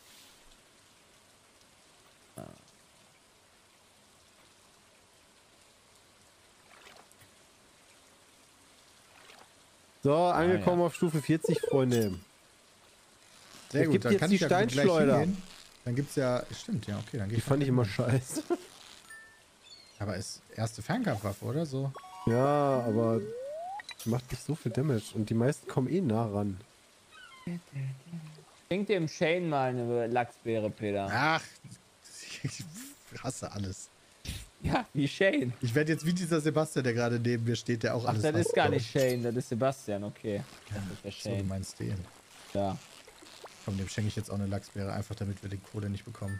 So, angekommen ja. auf Stufe vierzig, Freunde. Sehr Es gut, gibt dann jetzt kann die ich ja gleich Steinschleuder. hingehen. Dann gibt's ja, stimmt, ja, okay, dann gehe Die ich. fand ich immer scheiße. Aber ist erste Fernkampfwaffe, oder so? Ja, aber die macht nicht so viel Damage und die meisten kommen eh nah ran. Schenk dem Shane mal eine Lachsbeere, Peter. Ach, ich hasse alles. Ja, wie Shane. Ich werde jetzt wie dieser Sebastian, der gerade neben mir steht, der auch Ach, alles das hasst, ist gar glaub nicht ich. Shane, das ist Sebastian, okay. Das ist der So, du Shane. meinst den. Ja. Komm, dem schenke ich jetzt auch eine Lachsbeere, einfach damit wir den Kohle nicht bekommen.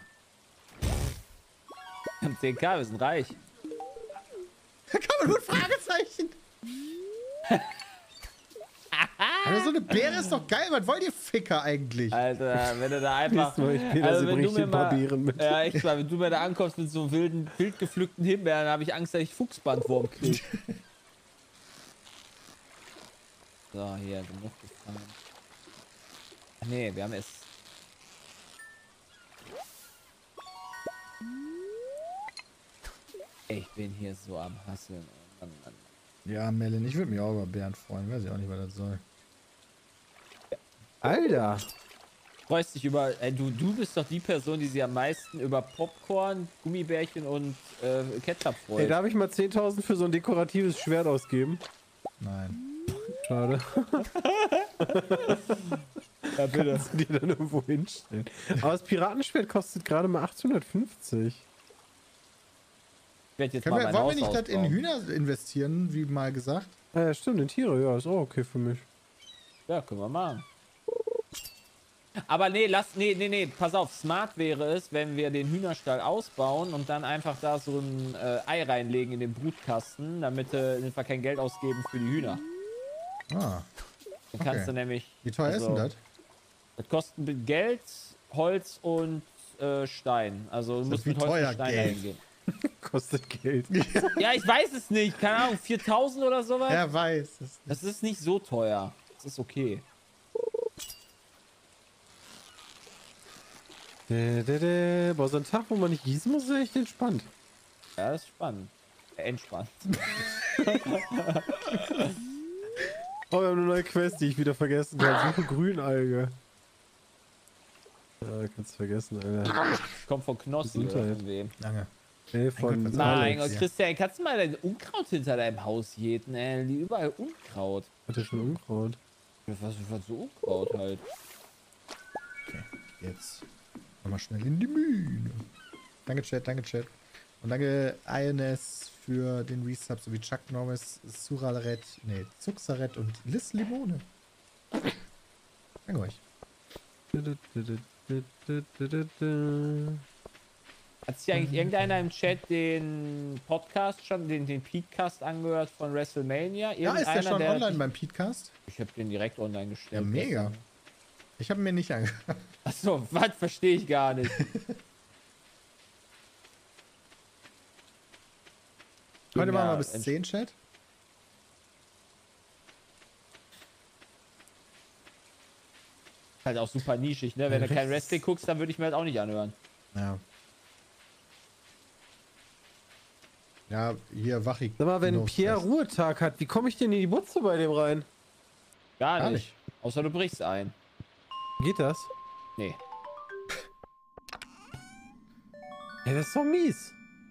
Wir haben zehn K, wir sind reich. Da kann man nur ein Fragezeichen. Aber so eine Beere ist doch geil. Was wollt ihr Ficker eigentlich? Alter, wenn du da einfach. Nächstes Mal, ich Peter, Also, sie wenn bringt du dir mir ein paar mal. Beeren mit. Ja, echt mal, wenn du mir da ankommst mit so wilden, wild gepflückten Himbeeren, dann habe ich Angst, dass ich Fuchsbandwurm krieg. So, hier, genug gefahren. Ach nee, wir haben es. Ich bin hier so am Hasseln. Oh Mann, Mann. Ja, Melin, ich würde mich auch über Beeren freuen. Weiß ich auch nicht, was das soll. Alter! Freust dich über. Ey, du, du bist doch die Person, die sich am meisten über Popcorn, Gummibärchen und äh, Ketchup freut. Ey, darf ich mal zehntausend für so ein dekoratives Schwert ausgeben? Nein. Schade. ja, bitte. Kannst du dir dann irgendwo hinstellen. Aber das Piratenschwert kostet gerade mal achthundertfünfzig. Ich werd jetzt Können mal wir, mein wollen Haus wir nicht das in ausbauen. Hühner investieren, wie mal gesagt? Ah, ja, stimmt, in Tiere, ja, ist auch okay für mich. Ja, können wir machen. Aber nee, lass, nee, nee, nee, pass auf, smart wäre es, wenn wir den Hühnerstall ausbauen und dann einfach da so ein äh, Ei reinlegen in den Brutkasten, damit, äh, damit wir kein Geld ausgeben für die Hühner. Ah, Dann kannst Okay. du nämlich... wie teuer also, ist denn das? Das kostet mit Geld, Holz und äh, Stein. Also du Das ist musst wie mit Holz teuer und Stein Geld. eingehen. Kostet Geld. Ja, ich weiß es nicht. Keine Ahnung, viertausend oder sowas? Er weiß. Das Das ist nicht so teuer. Das ist okay. Dä, dä, dä. Boah, so ein Tag, wo man nicht gießen muss, ist echt entspannt. Ja, das ist spannend. Äh, entspannt. Oh, wir haben eine neue Quest, die ich wieder vergessen habe. Suche Grünalge. Ja, kannst du vergessen, Alter. Kommt von Knossi oder Gesundheit. von wem. lange. Ey, von Gott, was Mein Alex. Gott, ja. Christian, kannst du mal dein Unkraut hinter deinem Haus jäten, ey? Überall Unkraut. Hat er schon Unkraut? Was, was so Unkraut halt? Okay, jetzt nochmal schnell in die Mühne. Danke, Chat, danke, Chat. Und danke, I N S, für den Resub, sowie Chuck Norris, Suraret, nee, Zuxaret und Liz Limone. Danke euch. Hat sich eigentlich irgendeiner im Chat den Podcast schon, den, den Podcast angehört von WrestleMania? Ja, ist der Irgendeiner, schon online Ich, beim Podcast? ich habe den direkt online gestellt. Ja, mega. Ich habe mir nicht angehört. Achso, was? Verstehe ich gar nicht. Heute machen Ja, wir bis ents- zehn, Chat. Halt auch super nischig, ne? Wenn du kein Wrestling guckst, dann würde ich mir halt auch nicht anhören. Ja. Ja, hier Wachi. Sag mal, wenn No Pierre Stress. Ruhetag hat, wie komme ich denn in die Butze bei dem rein? Gar, Gar nicht. Außer du brichst ein. Geht das? Nee. Ja, das ist doch mies.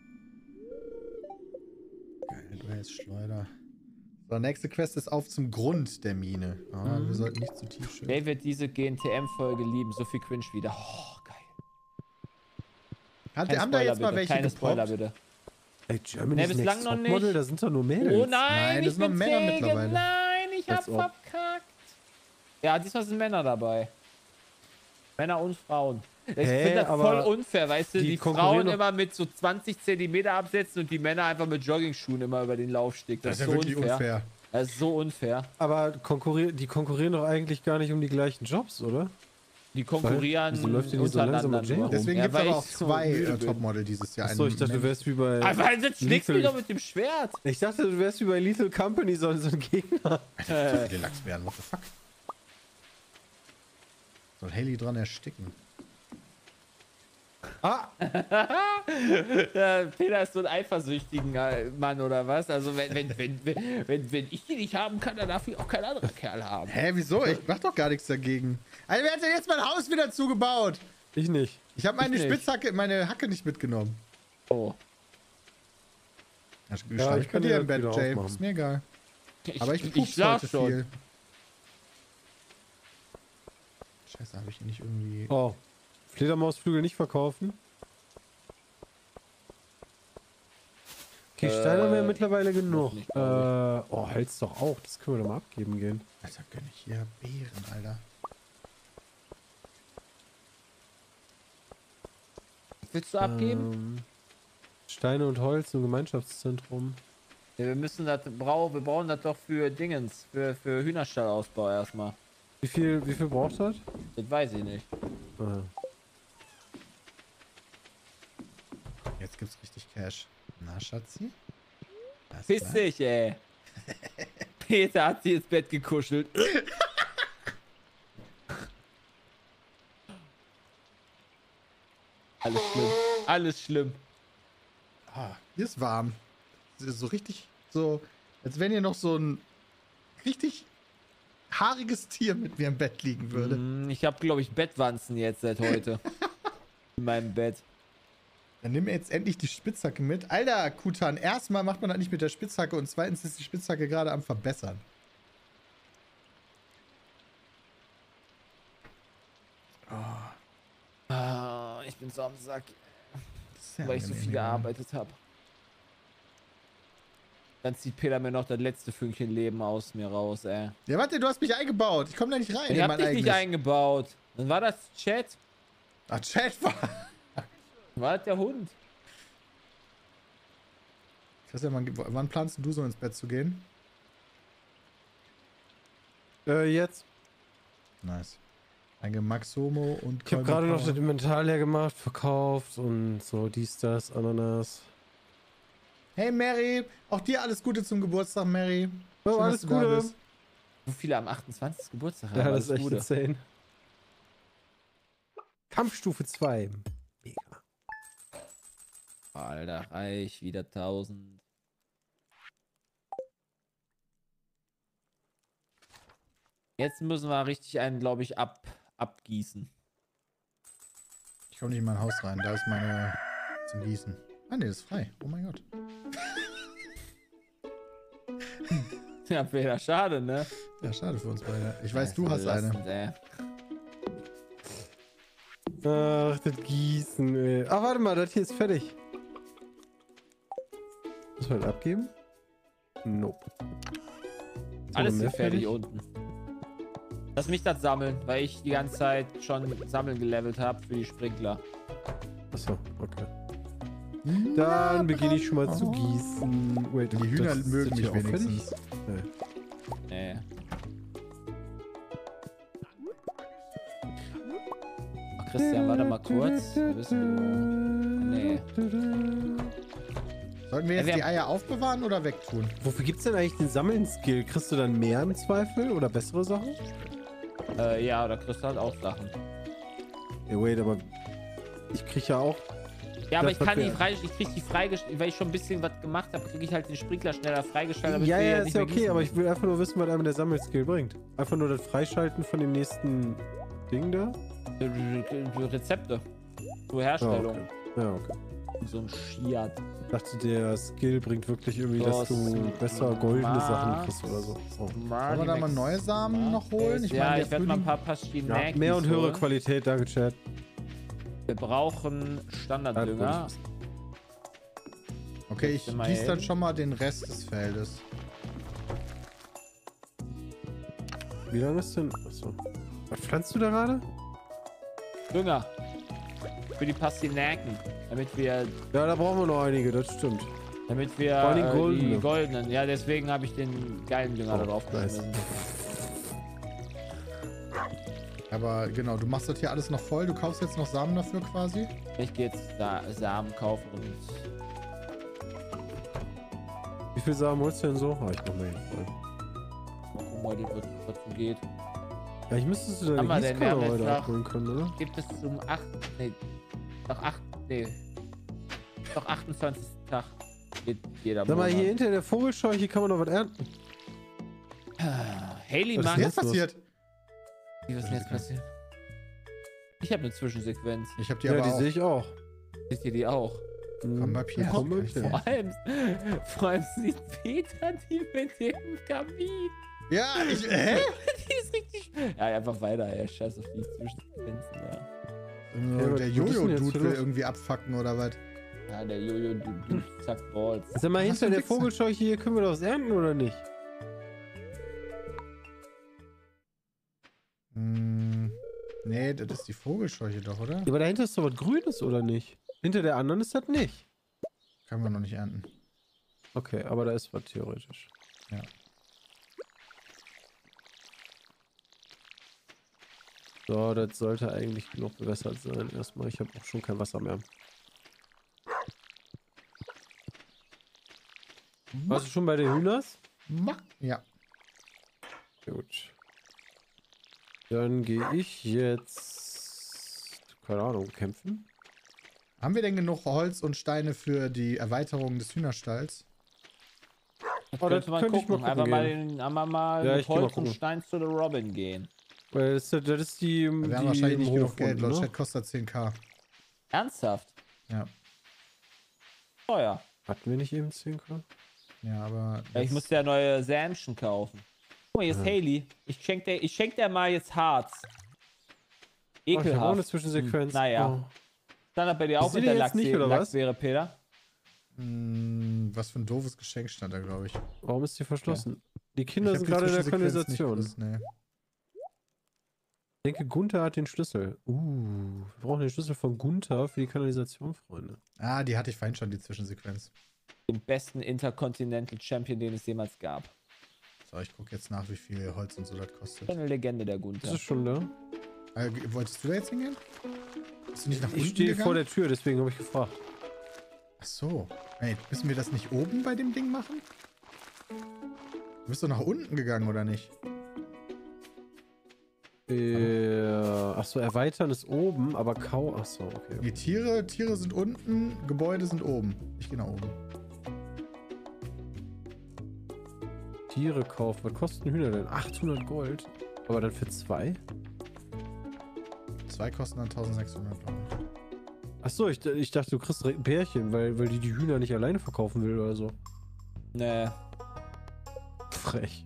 Geil, du hältst Schleuder. So, nächste Quest ist auf zum Grund der Mine. Ah, Mhm. wir sollten nicht zu tief schwimmen. Wer wird diese G N T M-Folge lieben? So viel Cringe wieder. Oh, geil. Hat, Kein haben da Spoiler jetzt mal bitte. welche Keine Spoiler gepoppt? bitte. Ey, Germany's Nee, bislang Next noch Topmodel, nicht. da sind doch nur Mädels. Oh nein, Nein, das ich sind noch bin Männer träge. mittlerweile. Nein, ich hab Als ob. verkackt. Ja, diesmal sind Männer dabei. Männer und Frauen. Ich Hä, finde das aber voll unfair, weißt du, die die, konkurrieren Frauen doch- immer mit so zwanzig Zentimeter absetzen und die Männer einfach mit Joggingschuhen immer über den Laufsteg. Das Das, ist ja so wirklich unfair. unfair. Das ist so unfair. Aber konkurri die konkurrieren doch eigentlich gar nicht um die gleichen Jobs, oder? Die konkurrieren Wieso läuft die nicht so langsam untereinander mit Jane? nur. Deswegen Ja, gibt es weil aber auch ich so zwei müde äh, bin. Topmodel dieses Jahr. Achso, ich dachte, du Mensch- wärst wie bei... Aber jetzt schlägst du mich Lethal- doch mit dem Schwert. Ich dachte, du wärst wie bei Lethal Company, so, so ein Gegner. Äh, viele Lachsbären, what the fuck? Soll Haley dran ersticken? Ah! äh, Peter ist so ein eifersüchtiger Mann oder was? Also wenn, wenn, wenn, wenn, wenn, wenn ich die nicht haben kann, dann darf ich auch kein anderer Kerl haben. Hä, wieso? Ich mach doch gar nichts dagegen. Alter, wer hat denn jetzt mein Haus wieder zugebaut? Ich nicht. Ich habe meine Ich nicht. Spitzhacke, meine Hacke nicht mitgenommen. Oh. Ja, Ja, ich ich kann kann dir die im halt Bett, wieder Jay. aufmachen. Ist mir egal. Ich, Aber ich ich pups schlaf heute schon. viel. Scheiße, habe ich hier nicht irgendwie... Oh. Fledermausflügel nicht verkaufen. Okay, Äh, Stein haben wir ja mittlerweile genug. nicht, äh, glaub oh, Holz doch auch. Das können wir doch mal abgeben gehen. Alter, gönn ich hier Beeren, Alter. Willst du abgeben? Ähm, Steine und Holz im Gemeinschaftszentrum. Ja, wir müssen das brauchen, wir brauchen das doch für Dingens, für, für Hühnerstallausbau erstmal. Wie viel, wie viel braucht das? Das weiß ich nicht. Ah. Jetzt gibt's richtig Cash. Na, Schatzi? Das Piss war- dich, ey. Peter hat sie ins Bett gekuschelt. Alles schlimm. Alles schlimm. Ah, hier ist warm. Es ist so richtig, so, als wenn hier noch so ein richtig haariges Tier mit mir im Bett liegen würde. Mm, Ich habe, glaube ich, Bettwanzen jetzt seit heute. In meinem Bett. Dann nimm mir jetzt endlich die Spitzhacke mit. Alter, Kutan, erstmal macht man das nicht mit der Spitzhacke und zweitens ist die Spitzhacke gerade am Verbessern. Ah, ich bin so am Sack, Das ist sehr weil ich so angenehm viel hier. gearbeitet habe. Dann zieht Peter mir noch das letzte Fünkchen Leben aus mir raus, ey. Ja, warte, du hast mich eingebaut. Ich komme da nicht rein. Ich in hab mein dich nicht eigenes- eingebaut. Dann war das Chat. Ach, Chat war. War das der Hund? Ich weiß ja, wann, wann planst du so ins Bett zu gehen? Äh, jetzt. Nice. Danke Maxomo und Ich habe gerade noch das Inventar leer gemacht, verkauft und so dies, das, Ananas. Hey Mary, auch dir alles Gute zum Geburtstag, Mary. Oh, Schön, alles dass du da Gute. bist. So viele am achtundzwanzigsten Geburtstag haben. Ja, das ist alles echt Gute. insane. Kampfstufe zwei. Mega. Alter, reich, wieder tausend. Jetzt müssen wir richtig einen, glaube ich, ab, abgießen. Ich komme nicht in mein Haus rein, da ist meine zum Gießen. Ah ne, das ist frei. Oh mein Gott. Ja, Peter, schade, ne? Ja, schade für uns beide. Ich weiß, du hast eine. eine. Ach, das Gießen, ey. Ach, warte mal, das hier ist fertig. Muss man das abgeben? Nope. Alles mehr hier fertig unten. Lass mich das sammeln, weil ich die ganze Zeit schon sammeln gelevelt habe für die Sprinkler. Achso, okay. Dann beginne ich schon mal zu gießen. Wait, Die Hühner das- mögen das mich hier auch fertig? wenigstens. Nee. Nee. Ach, Christian, warte mal kurz. Wo bist du? Nee. Sollten wir Ja, jetzt wir die haben- Eier aufbewahren oder wegtun? Wofür gibt's denn eigentlich den Sammeln-Skill? Kriegst du dann mehr im Zweifel oder bessere Sachen? Äh, ja, da kriegst du halt auch Sachen. Hey, wait, aber ich krieg ja auch. Ja, aber Das, ich was kann die wir- frei, ich krieg die freigeschaltet, weil ich schon ein bisschen was gemacht habe, kriege ich halt den Sprinkler schneller freigeschaltet. damit Ja, wir ja, nicht ist ja mehr okay, gießen aber ich müssen. will einfach nur wissen, was einem der Sammelskill bringt. Einfach nur das Freischalten von dem nächsten Ding da. Rezepte. Zur Ja, Herstellung. okay. Ja, okay. So ein Schiat. Ich dachte, der Skill bringt wirklich irgendwie, dass du besser goldene Sachen kriegst oder so. Oh. Sollen wir da mal neue Samen noch holen? Ich ja, meine, der ich werde mal ein Frühling- paar Pastinen Ja, mehr und höhere Qualität, danke Chat. Wir brauchen Standarddünger. Okay, ich Mal gieße dann hin. schon mal den Rest des Feldes. Wie lange ist denn? Achso. Was pflanzt du da gerade? Dünger. Für die Pastinaken. Damit wir, Ja, da brauchen wir noch einige, das stimmt. damit wir Vor allem äh, die goldene. goldenen. Ja, deswegen habe ich den geilen Dünger Oh, da drauf nice. geschmissen. Aber genau, du machst das hier alles noch voll. Du kaufst jetzt noch Samen dafür quasi. Ich gehe jetzt da Samen kaufen und Wie viel Samen holst du denn so? Ah, ich mach mal hier voll. gucken mal, was dazu geht. Ja, ich müsstest du deine Hammer, denn wir haben Gießkanne jetzt heute noch- abholen können, oder? Gibt es zum acht. Nee. Doch acht. Nee. Doch achtundzwanzigsten Tag. Geht jeder Sag mal, Monat. hier hinter der Vogelscheuche kann man noch was ernten. Haley Was Was macht. ist jetzt passiert? Wie was ist denn jetzt passiert? Ich habe eine Zwischensequenz. Ich habe die Ja, aber die auch. sehe ich auch. Seht ihr die auch? Komm mal, Pierre. Komm mal, Gleich Pierre. Vor allem, vor allem sieht Peter die mit dem Kamin. Ja, ich. Hä? Die ist richtig. Ja, einfach weiter, ey. Scheiß auf die Zwischensequenzen, ja. Äh, was- der was ist denn jetzt Jojo-Dude hier will los? irgendwie abfacken oder was? Ja, der Jojo, du, du zack Balls. Sag mal, Was hinter für der Wichser. Vogelscheuche hier können wir doch was ernten, oder nicht? Hm, nee, das ist die Vogelscheuche doch, oder? Ja, aber dahinter ist doch was Grünes, oder nicht? Hinter der anderen ist das nicht. Können wir noch nicht ernten. Okay, aber da ist was theoretisch. Ja. So, das sollte eigentlich genug bewässert sein. Erstmal, ich habe auch schon kein Wasser mehr. Warst du schon bei den Hühners? Ma ja. Gut. Dann gehe ich jetzt, keine Ahnung, kämpfen. Haben wir denn genug Holz und Steine für die Erweiterung des Hühnerstalls? Das Oh, das könnte man könnte ich gucken. mal gucken Einfach mal, gehen. den, einmal mal Ja, mit ich geh mal Holz und gucken. Stein zu der Robin gehen. Weil das, ist- das ist die, Wir die haben wahrscheinlich im nicht Hof genug Geld. unten, Laut ne? Chat kostet zehn K. Ernsthaft? Ja. Teuer. Hatten wir nicht eben zehn K? Ja, aber. Ja, ich jetzt- muss ja neue Sämchen kaufen. Guck mal, hier ist Ja. Haley. Ich schenk dir, ich schenk dir mal jetzt Harz. Oh, ich habe auch eine Ekelhaft. Zwischensequenz. Hm, naja. Oh. Stand das bei dir auch Ist die mit der denn jetzt nicht, Lachse oder was? Lachsbeere, Peter? Hm, was für ein doofes Geschenk stand da, glaube ich. Warum ist die verschlossen? Die Kinder Ich hab sind die gerade in der Zwischensequenz nicht Kanalisation. gewusst, nee. Ich denke, Gunther hat den Schlüssel. Uh, wir brauchen den Schlüssel von Gunther für die Kanalisation, Freunde. Ah, die hatte ich vorhin schon, die Zwischensequenz. Den besten Intercontinental Champion, den es jemals gab. So, ich gucke jetzt nach, wie viel Holz und so das kostet. Eine Legende der Gunther. Ist es schon da? Äh, wolltest du da jetzt hingehen? Bist du nicht nach unten Ich stehe gegangen? vor der Tür, deswegen habe ich gefragt. Ach so. Hey, müssen wir das nicht oben bei dem Ding machen? Du bist doch nach unten gegangen, oder nicht? Äh, achso, erweitern ist oben, aber kaum. Achso, okay. Die Tiere, Tiere sind unten, Gebäude sind oben. Ich gehe nach oben. Tiere kaufen. Was kosten Hühner denn? achthundert Gold. Aber dann für zwei? Zwei kosten dann eintausendsechshundert, glaube ich. Achso, ich, ich dachte, du kriegst direkt ein Pärchen, weil, weil die die Hühner nicht alleine verkaufen will oder so. Nee. Frech.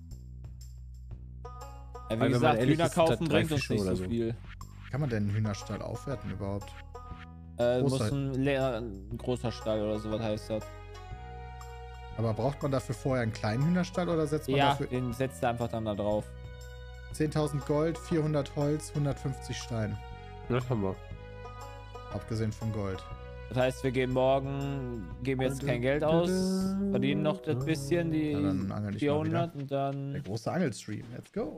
Ja, wie Weil, wenn man gesagt, ehrlich Hühner ist, sind das kaufen drei bringt uns Fische nicht so oder so. viel. Kann man denn einen Hühnerstall aufwerten überhaupt? Äh, muss Großer- ein, leer, ein großer Stall oder so, was heißt das? Aber braucht man dafür vorher einen kleinen Hühnerstall oder setzt man Ja, dafür den setzt er einfach dann da drauf. zehntausend Gold, vierhundert Holz, hundertfünfzig Stein? Das haben wir. Abgesehen von Gold. Das heißt, wir gehen morgen, geben jetzt kein Geld aus, verdienen noch das bisschen, die Ja, dann angel ich mal wieder. vierhundert und Der dann... große Angelstream. Let's go.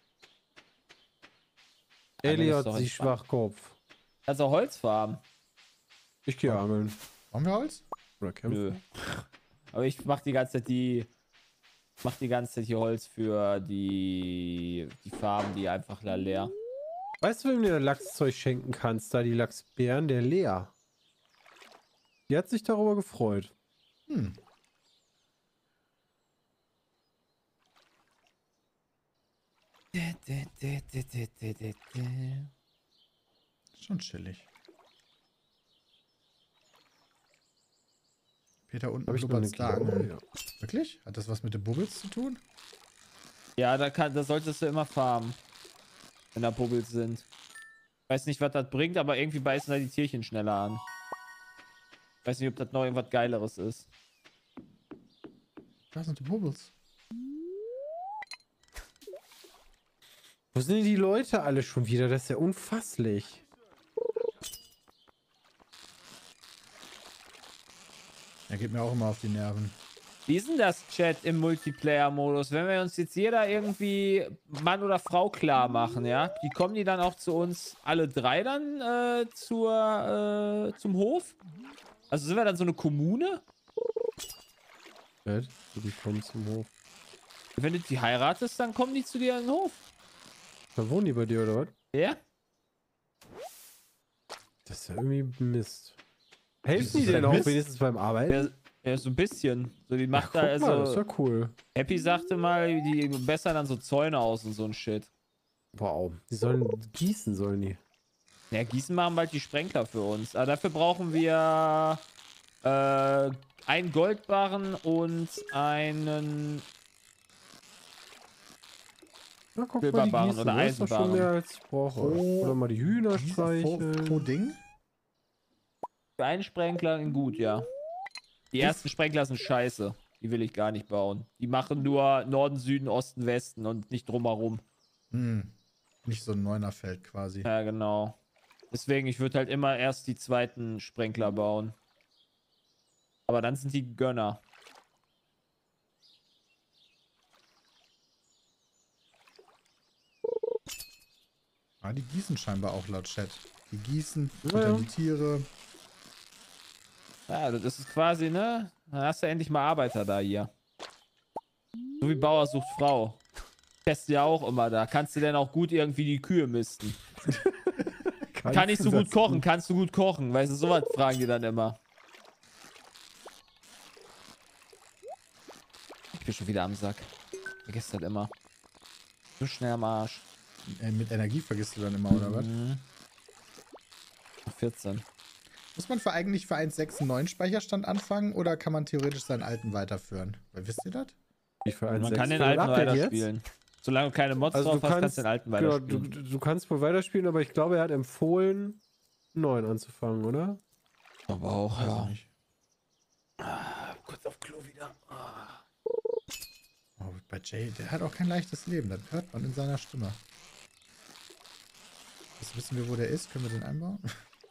Elliot, doch sie entspannt. Schwachkopf. Also Holzfarm. Ich gehe angeln. Brauchen wir Holz? Oder kämpfen. Nö. Aber ich mach die ganze Zeit die... Ich mach die ganze Zeit hier Holz für die... Die Farben, die einfach da leer. Weißt du, wem du Lachszeug schenken kannst? Da die Lachsbären, der Lea. Die hat sich darüber gefreut. Hm. Schon chillig. Peter, unten Habe ich noch blubbert's eine da Kilo? angeln. Ja. Wirklich? Hat das was mit den Bubbles zu tun? Ja, da, kann, da solltest du immer farmen. Wenn da Bubbles sind. Weiß nicht, was das bringt, aber irgendwie beißen da die Tierchen schneller an. Weiß nicht, ob das noch irgendwas Geileres ist. Da sind die Bubbles. Wo sind denn die Leute alle schon wieder? Das ist ja unfasslich. Er geht mir auch immer auf die Nerven. Wie ist denn das, Chat, im Multiplayer-Modus? Wenn wir uns jetzt jeder irgendwie Mann oder Frau klar machen, ja? Die kommen die dann auch zu uns alle drei dann äh, zur, äh, zum Hof? Also sind wir dann so eine Kommune? Was? Die kommen zum Hof. Wenn du die heiratest, dann kommen die zu dir in den Hof. Dann wohnen die bei dir, oder was? Ja? Das ist ja irgendwie Mist. Helfen ist die ein denn auch Mist. wenigstens beim Arbeiten? Ja, ja, so ein bisschen. So, die macht da Guck mal, das ist also. ja cool. Happy sagte mal, die bessern dann so Zäune aus und so ein Shit. Wow. Die sollen gießen, sollen die. Ja, Gießen machen bald die Sprenkler für uns. Aber dafür brauchen wir äh, einen Goldbarren und einen Na, guck Silberbarren gießen. oder Das ist doch schon Eisenbarren. mehr als ich brauche. Pro- Oder mal die Hühner Diese pro, streicheln. pro Ding? für einen Sprenkler in gut, ja. Die ersten Sprenkler sind scheiße. Die will ich gar nicht bauen. Die machen nur Norden, Süden, Osten, Westen und nicht drumherum. Hm. Nicht so ein Neunerfeld quasi. Ja, genau. Deswegen, ich würde halt immer erst die zweiten Sprenkler bauen. Aber dann sind die Gönner. Ah, die gießen scheinbar auch laut Chat. Die gießen, Ja, füttern ja. die Tiere. Ja, das ist quasi, ne? Dann hast du endlich mal Arbeiter da hier. So wie Bauer sucht Frau. Fährst du ja auch immer da. Kannst du denn auch gut irgendwie die Kühe misten? Kann ich so gut kochen? Kannst du gut kochen? Weißt du, sowas fragen die dann immer. Ich bin schon wieder am Sack. Vergiss das immer. So schnell am Arsch. Äh, mit Energie vergisst du dann immer, oder was? Mhm. vierzehn. Muss man für eigentlich für eins Punkt sechs einen neuen Speicherstand anfangen oder kann man theoretisch seinen alten weiterführen? Weil, wisst ihr das? Ich für Man eins kann den sechs alten Update jetzt? weiterspielen. Solange du keine Mods Also drauf du hast, kannst, kannst du den alten genau, du, weiterspielen. du du kannst wohl weiterspielen, aber ich glaube, er hat empfohlen, einen neuen anzufangen, oder? Aber auch, Weiß ich nicht. Kurz auf Klo wieder. Oh, bei Jay, der hat auch kein leichtes Leben. Das hört man in seiner Stimme. Jetzt wissen wir, wo der ist. Können wir den einbauen?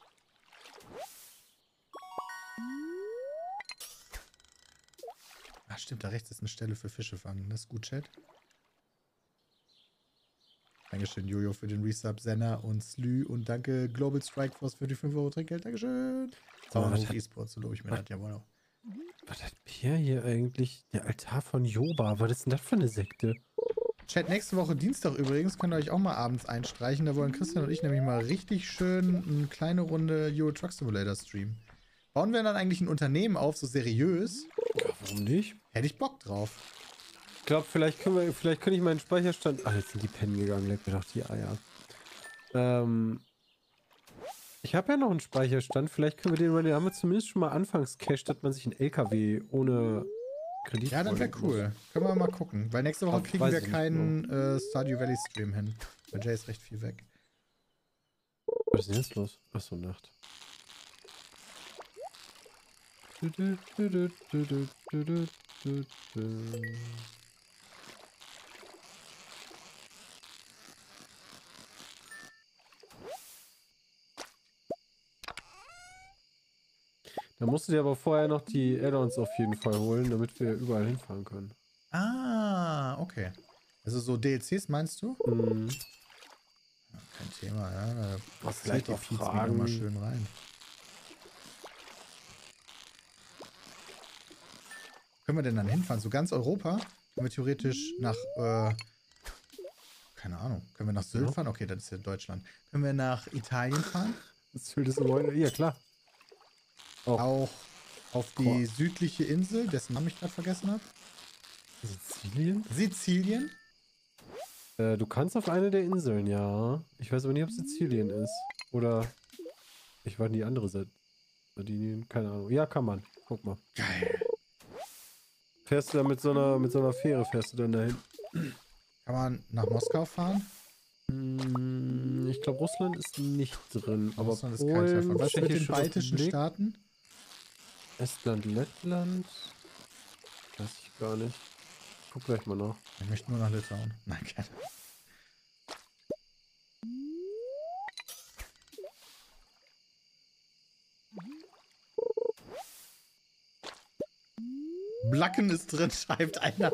Ah, stimmt. Da rechts ist eine Stelle für Fische fangen. Das ist gut, Chat. Dankeschön, Jojo, für den Resub, Senna und Slü. Und danke, Global Strike Force, für die fünf Euro Trinkgeld. Dankeschön. So, was Auch hat- E-Sports, so lobe ich mir was- das ja wohl noch. Was hat Pierre hier eigentlich? Der Altar von Joba. Was ist denn das für eine Sekte? Chat, nächste Woche Dienstag übrigens, könnt ihr euch auch mal abends einstreichen. Da wollen Christian und ich nämlich mal richtig schön eine kleine Runde Euro Truck Simulator streamen. Bauen wir dann eigentlich ein Unternehmen auf, so seriös? Ja, warum nicht? Hätte ich Bock drauf. Ich glaube, vielleicht können wir, vielleicht könnte ich meinen Speicherstand. Ach, jetzt sind die Pennen gegangen, leck mir doch die Eier. Ähm. Ich habe ja noch einen Speicherstand. Vielleicht können wir den, den haben wir zumindest schon mal Anfangs-Cash, dass man sich einen L K W ohne Kredit. Ja, dann wäre cool. Können wir mal gucken. Weil nächste Woche Aber kriegen weiß wir ich nicht keinen äh, Stardew Valley Stream hin. Weil Jay ist recht viel weg. Was ist denn jetzt los? Achso, Nacht. Du, du, du, du, du, du, du, du, du. Da musst du dir aber vorher noch die Add-ons auf jeden Fall holen, damit wir überall hinfahren können. Ah, okay. Also so D L Cs meinst du? Mhm. Ja, kein Thema, ja. Da Was zählt vielleicht die auch Feeds wieder Fragen. mal schön rein. Können wir denn dann hinfahren? So ganz Europa? Können wir theoretisch nach, äh, keine Ahnung, können wir nach Sylt Ja. fahren? Okay, das ist ja Deutschland. Können wir nach Italien fahren? Das Schild ist neu. Ja, klar. Auch Auch auf die Boah. südliche Insel, dessen Namen ich gerade vergessen habe. Sizilien? Sizilien? Äh, du kannst auf eine der Inseln, ja. Ich weiß aber nicht, ob Sizilien ist. Oder. Ich war die andere Seite. Sardinien, keine Ahnung. Ja, kann man. Guck mal. Geil. Fährst du da mit so einer, mit so einer Fähre, fährst du dann dahin? Kann man nach Moskau fahren? Hm, ich glaube, Russland ist nicht drin. Aber Russland ist kein Polen, Treffer. Was mit den Tschechische baltischen Republik, Staaten? Estland, Lettland. Weiß ich gar nicht. Guck gleich mal nach. Ich möchte nur nach Litauen. Nein, gerne. Blacken ist drin, schreibt einer.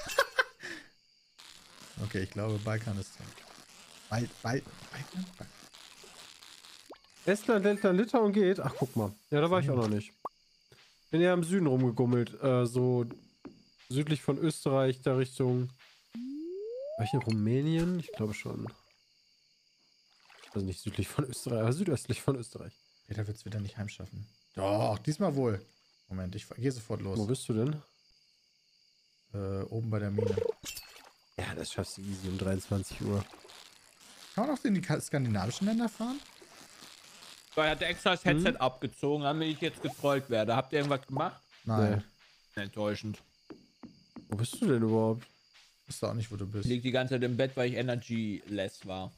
Okay, ich glaube, Balkan ist drin. Bal Bal Balkan? Balkan? Estland, Lettland, Litauen geht. Ach, guck mal. Ja, da war ich auch noch nicht. Bin ja im Süden rumgegummelt. Äh, so südlich von Österreich, da Richtung. War ich in Rumänien? Ich glaube schon. Also nicht südlich von Österreich, aber südöstlich von Österreich. Peter wird es wieder nicht heimschaffen. Doch, diesmal wohl. Moment, ich gehe sofort los. Wo bist du denn? Äh, oben bei der Mine. Ja, das schaffst du easy um dreiundzwanzig Uhr. Kann man auch in die ka- skandinavischen Länder fahren? So, er hat extra das Headset abgezogen, damit ich jetzt getrollt werde. Habt ihr irgendwas gemacht? Nein. Enttäuschend. Wo bist du denn überhaupt? Ich wusste auch nicht, wo du bist. Ich lieg die ganze Zeit im Bett, weil ich energy-less war.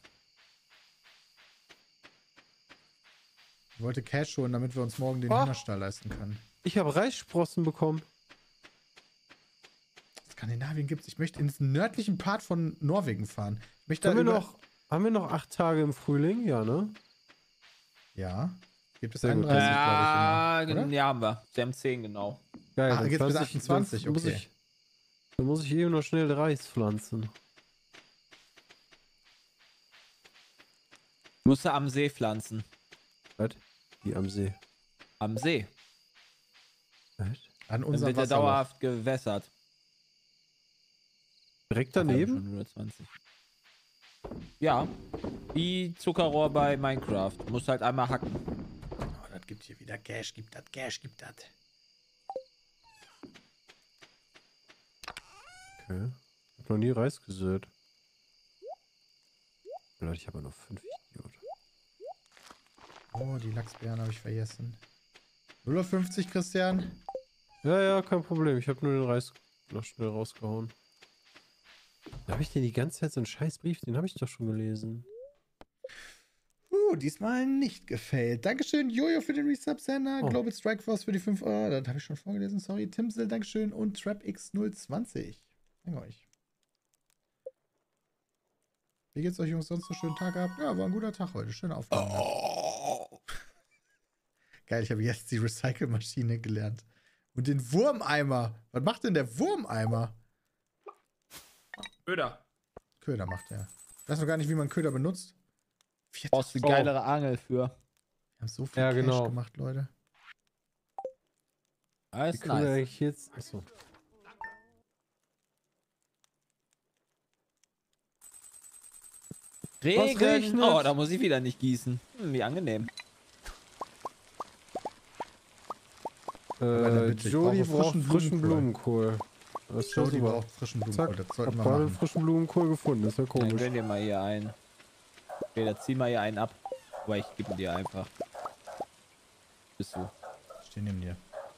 Ich wollte Cash holen, damit wir uns morgen den Oh. Hühnerstall leisten können. Ich habe Reissprossen bekommen. Skandinavien gibt's. Ich möchte ins nördlichen Part von Norwegen fahren. Ich möchte Haben da wir, über- noch, haben wir noch acht Tage im Frühling? Ja, ne? Ja. Gibt es Sehr gut. einunddreißig, Ja, glaube ich, immer, oder? ja, haben wir. Sie haben zehn, genau. Geil. Ah, dann geht's bis pflanze ich- achtundzwanzig, dann muss okay. ich, dann muss ich eben noch schnell Reis pflanzen. Musst du am See pflanzen. Was? Wie am See. Am See. Was? An Dann unserem wird er Wasserloch. dauerhaft gewässert. Direkt Ach, wir haben daneben? schon hundertzwanzig. Ja. Wie Zuckerrohr bei Minecraft. Muss halt einmal hacken. Oh, das gibt hier wieder Cash, gibt das, Cash, gibt das. Okay. Ich hab noch nie Reis gesät. Leute, ich habe noch fünf Idiot. Oh, die Lachsbeeren habe ich vergessen. null Uhr fünfzig, Christian. Ja, ja, kein Problem. Ich habe nur den Reis noch schnell rausgehauen. Da habe ich denn die ganze Zeit so einen scheiß Brief? Den habe ich doch schon gelesen. Uh, diesmal nicht gefällt. Dankeschön, Jojo, für den Resub-Sender. Oh. Global Strike Force für die fünf Euro. Das habe ich schon vorgelesen, sorry. Timsel, Dankeschön. Und TrapX null zwanzig. Danke euch. Wie geht's euch, Jungs? Sonst so schönen Tag gehabt? Ja, war ein guter Tag heute. Schöne Aufnahme. Oh. Geil, ich habe jetzt die Recycle-Maschine gelernt. Und den Wurmeimer. Was macht denn der Wurmeimer? Köder. Köder macht er. Ich weiß noch gar nicht, wie man Köder benutzt. Brauchst du eine Oh. geilere Angel für. Wir haben so viel Ja, Cash genau. gemacht, Leute. Das Wie ist können wir nice. eigentlich jetzt... Achso. Regen. regnet? Oh, da muss ich wieder nicht gießen. Hm, wie angenehm. Aber Äh, bitte, ich Jody brauche braucht frischen frischen Blumenkohl. Blumenkohl. Das ist ja Jody super. braucht frischen Zack, Blumenkohl. Das hab sollten wir gerade einen machen. frischen Blumenkohl gefunden. Das ist ja Dann komisch. gönn dir mal hier einen. Okay, da zieh mal hier einen ab. Aber ich gebe ihn dir einfach. Bist du. Steh neben dir.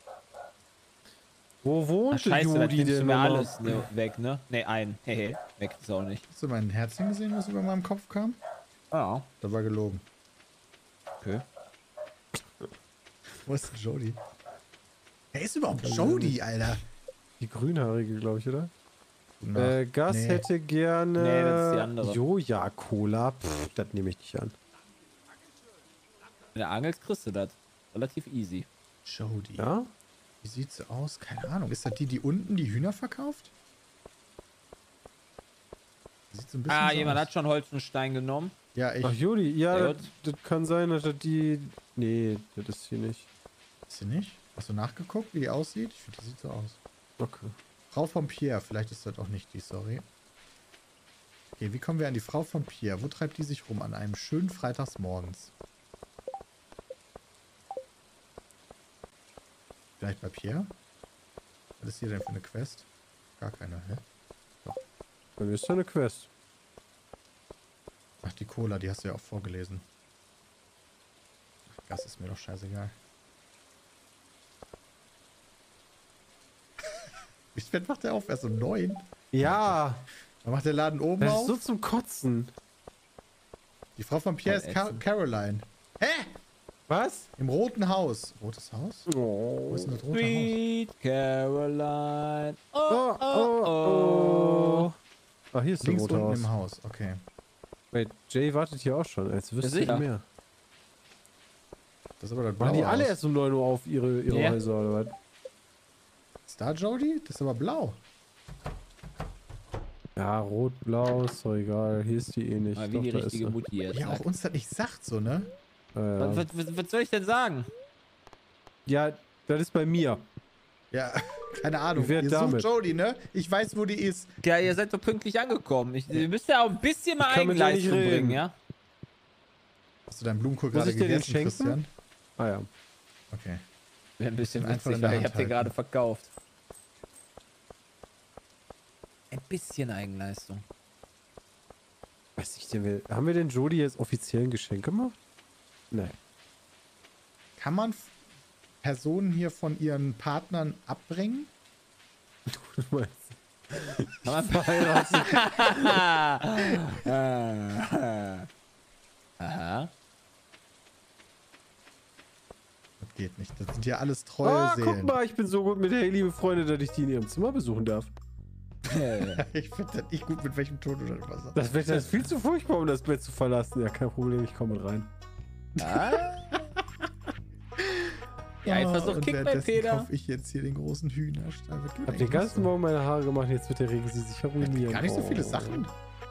Wo Ach, wohnt der scheiße, da Jody nimmst du denn mir nochmal? alles ne, weg, ne? Ne, ein. Hehe. Weg ist auch nicht. Hast du mein Herzchen gesehen, was über meinem Kopf kam? Ah, Das war gelogen. okay. Wo ist denn Jody? Wer ist überhaupt Jody, Alter? Die grünhaarige, glaube ich, oder? Na, Äh, Gas nee. hätte gerne... Nee, das ist die andere. Joja-Cola. Pff, das nehme ich nicht an. Wenn du angelst, kriegst du das. Relativ easy. Jody. Ja? Wie sieht sie aus? Keine Ahnung. Ist das die, die unten die Hühner verkauft? Sieht so ein bisschen Ah, so jemand aus. hat schon Holz und Stein genommen. Ja, ich. Ach, Jody, ja, Sehr das, das kann sein, dass das die... Nee, das ist hier nicht. Ist sie nicht? Hast du nachgeguckt, wie die aussieht? Ich finde, die sieht so aus. Okay. Frau von Pierre. Vielleicht ist das auch nicht die, sorry. Okay, wie kommen wir an die Frau von Pierre? Wo treibt die sich rum? An einem schönen Freitagsmorgens. Vielleicht bei Pierre? Was ist hier denn für eine Quest? Gar keine, hä? Dann ist da eine Quest. Ach, die Cola, die hast du ja auch vorgelesen. Ach, Gas ist mir doch scheißegal. Wie spät macht der auf? Erst um neun? Ja, Dann macht der Laden oben das ist auf. so zum Kotzen. Die Frau von Pierre Voll ist Ca ätzend. Caroline. Hä? Was? Im roten Haus. Rotes Haus? Oh. Wo ist denn das rote Haus? Sweet Caroline. Oh, Oh, oh, oh, oh. oh. Ach, hier ist der Links rote unten Haus. im Haus. Okay. Wait, Jay wartet hier auch schon, als wüsste Ja, ich sicher. mehr. Das ist aber das Waren die blaue alle Haus. erst um neun Uhr auf ihre, ihre Ja. Häuser, oder was? Ist da Jody? Das ist aber blau. Ja, rot, blau, ist doch egal. Hier ist die eh nicht. Mal wie Doch, die da ist richtige sie. Mutti jetzt. Ja, auch uns das nicht sagt so, ne? Äh, ja. was, was, was soll ich denn sagen? ja, das ist bei mir. Ja, keine Ahnung. Wie wär Ihr damit? sucht Jody, ne? Ich weiß, wo die ist. Ja, ihr seid doch pünktlich angekommen. Ich, ihr müsst ja auch ein bisschen mal Ich kann mit dir nicht Eigenleistung reden. bringen, ja? Hast du deinen Blumenkohl Muss gerade ich dir den gegessen, schenken? Christian? Ah ja. Okay. Wäre ein bisschen Einfach in witzig, der weil ich Hand hab den halten. gerade verkauft. Ein bisschen Eigenleistung. Weiß ich denn, wer- haben wir denn Jody jetzt offiziell ein Geschenk gemacht? Nein. Kann man f- Personen hier von ihren Partnern abbringen? Du meinst, Kann man verheiratet. Aha. Das geht nicht. Das sind ja alles treue Ah, guck Seelen. mal, ich bin so gut mit Haley befreundet, dass ich die in ihrem Zimmer besuchen darf. Ich finde das nicht gut, mit welchem Ton du das was sagst. Das Wetter ist viel zu furchtbar, um das Bett zu verlassen. Ja, kein Problem, ich komme mit rein. Ah? Ja, ein Versuch und Kick bei währenddessen Peter. kaufe ich jetzt hier den großen Hühnerstall. Was geht Hab eigentlich den ganzen so? Morgen meine Haare gemacht, jetzt wird der Regen sie sich ruinieren. Gar nicht so viele Oh. Sachen.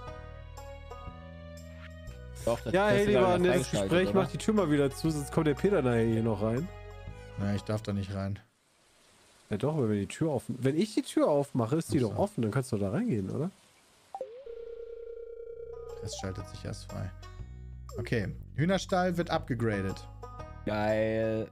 Doch, das Ja, das ist Haley, ja war ein wieder nettes freigeschaltet, Gespräch, oder? mach die Tür mal wieder zu, sonst kommt der Peter nachher hier noch rein. Na, ich darf da nicht rein. Ja doch, wenn wir die Tür offen... Wenn ich die Tür aufmache, ist die Ach so. doch offen, dann kannst du da reingehen, oder? Das schaltet sich erst frei. Okay, Hühnerstall wird abgegradet. Geil.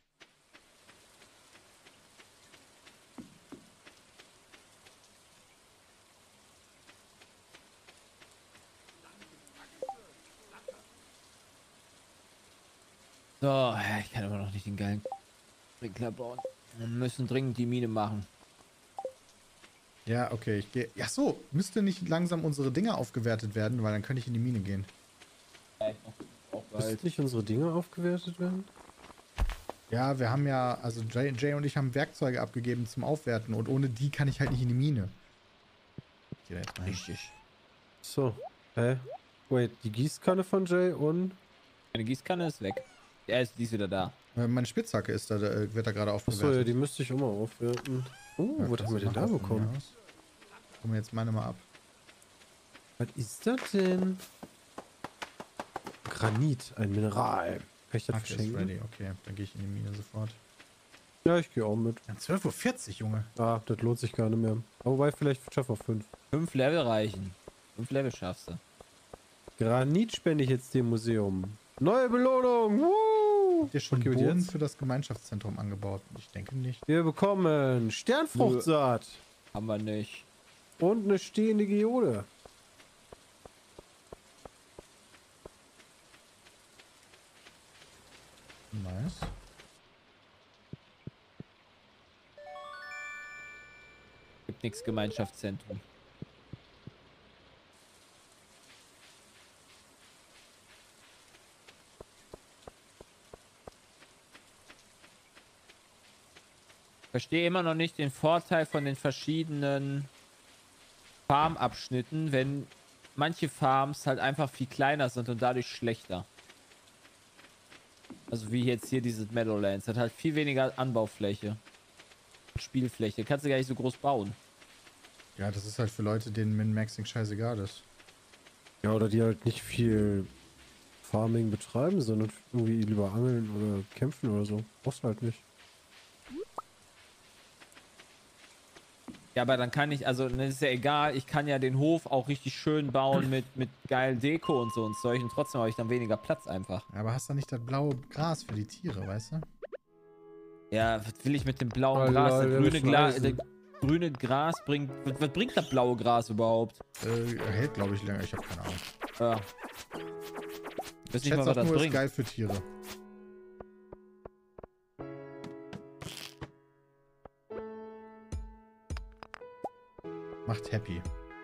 So, ja, ich kann aber noch nicht den geilen Sprinkler bauen. Wir müssen dringend die Mine machen. Ja, okay, ich gehe. Ach so, müsste nicht langsam unsere Dinger aufgewertet werden, weil dann könnte ich in die Mine gehen. Auch Müssten nicht unsere Dinge aufgewertet werden? Ja, wir haben ja, also Jay, Jay und ich haben Werkzeuge abgegeben zum Aufwerten und ohne die kann ich halt nicht in die Mine. Ich geh da jetzt rein. Richtig. So. Hä? Wait, die Gießkanne von Jay und... Meine Gießkanne ist weg. Ja, ist, die ist wieder da. Äh, Meine Spitzhacke ist da, äh, wird da gerade Achso, ja, aufgewertet. die müsste ich auch mal aufwerten. Oh, Ja, was das haben wir denn macht da auch von bekommen? mir aus. Gucken wir jetzt meine mal ab. Was ist das denn? Granit, ein Mineral. Kann ich das Ach, ist verschenken? ready. Okay, dann gehe ich in die Mine sofort. Ja, ich gehe auch mit. Ja, zwölf Uhr vierzig, Junge. Ah, das lohnt sich gar nicht mehr. Aber wobei, vielleicht schaff auf fünf. Fünf Level reichen. Fünf Level schaffst du. Granit spende ich jetzt dem Museum. Neue Belohnung! Woo! Habt ihr schon Okay, und Boden jetzt? für das Gemeinschaftszentrum angebaut? Ich denke nicht. Wir bekommen Sternfruchtsaat Haben wir nicht. und eine stehende Geode. Nice. Gibt nichts Gemeinschaftszentrum. Verstehe immer noch nicht den Vorteil von den verschiedenen Farmabschnitten, wenn manche Farms halt einfach viel kleiner sind und dadurch schlechter. Also wie jetzt hier dieses Meadowlands. Das hat viel weniger Anbaufläche. Spielfläche. Kannst du gar nicht so groß bauen. Ja, das ist halt für Leute, denen Min-Maxing scheißegal ist. Ja, oder die halt nicht viel Farming betreiben, sondern irgendwie lieber angeln oder kämpfen oder so. Brauchst du halt nicht. Ja, aber dann kann ich, also, das ist ja egal, ich kann ja den Hof auch richtig schön bauen mit, mit geil Deko und so und Zeug und trotzdem habe ich dann weniger Platz einfach. Ja, aber hast du nicht das blaue Gras für die Tiere, weißt du? Ja, was will ich mit dem blauen Oh, Gras? Leute, Das grüne, Gla Scheiße. das grüne Gras bringt, was, was bringt das blaue Gras überhaupt? Äh, hält, glaube ich, länger. Ich habe keine Ahnung. Ja. Ich weiß Ich nicht mal, schätze was auch das nur, ist bringt. geil für Tiere. Macht happy.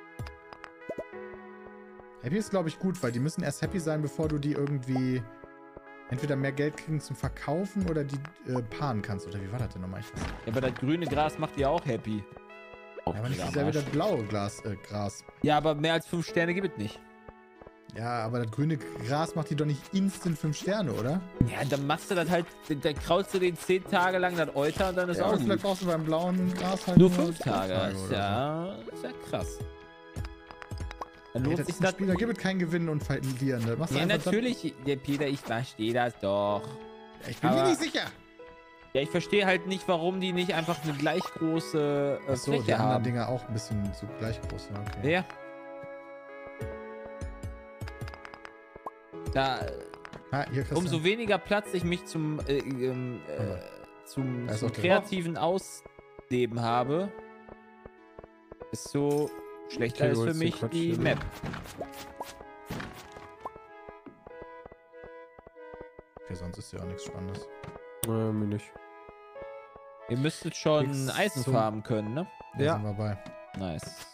Happy ist, glaube ich, gut, weil die müssen erst happy sein, bevor du die irgendwie entweder mehr Geld kriegen zum Verkaufen oder die äh, paaren kannst. Oder wie war das denn nochmal? Ich weiß nicht. Ja, aber das grüne Gras macht die auch happy. Ja, aber nicht dasselbe das blaue Glas, äh, Gras. Ja, aber mehr als fünf Sterne gibt es nicht. Ja, aber das grüne Gras macht die doch nicht instant fünf Sterne, oder? Ja, dann machst du das halt, dann kraulst du den zehn Tage lang das Euter und dann ist Ja, auch aber gut. vielleicht brauchst du beim blauen Gras halt Nur fünf Tage. oder Ist so. ja, ist ja krass. Dann Ey, lohnt das sich ist ein das. Spiel, da gibt es keinen Gewinnen und Verlieren. Da machst du Ja, einfach natürlich, der Peter, ich verstehe das doch. Das, ich bin mir aber- nicht sicher. Ja, ich verstehe halt nicht, warum die nicht einfach eine gleich große äh, Achso, die Fläche anderen haben. Dinger auch ein bisschen so gleich groß. Ja, okay. Ja. Da, Ah, hier kriegst umso du. weniger Platz ich mich zum, äh, ähm, äh, zum, Da ist zum auch der- kreativen Ausleben habe, desto schlechter Okay, ist für holst du mich Quatsch die hier, ne? Map. Okay, sonst ist ja auch nichts Spannendes. Naja, mir nicht. Ihr müsstet schon Nix Eisen zum- farmen können, ne? Da Ja. sind wir bei. Nice.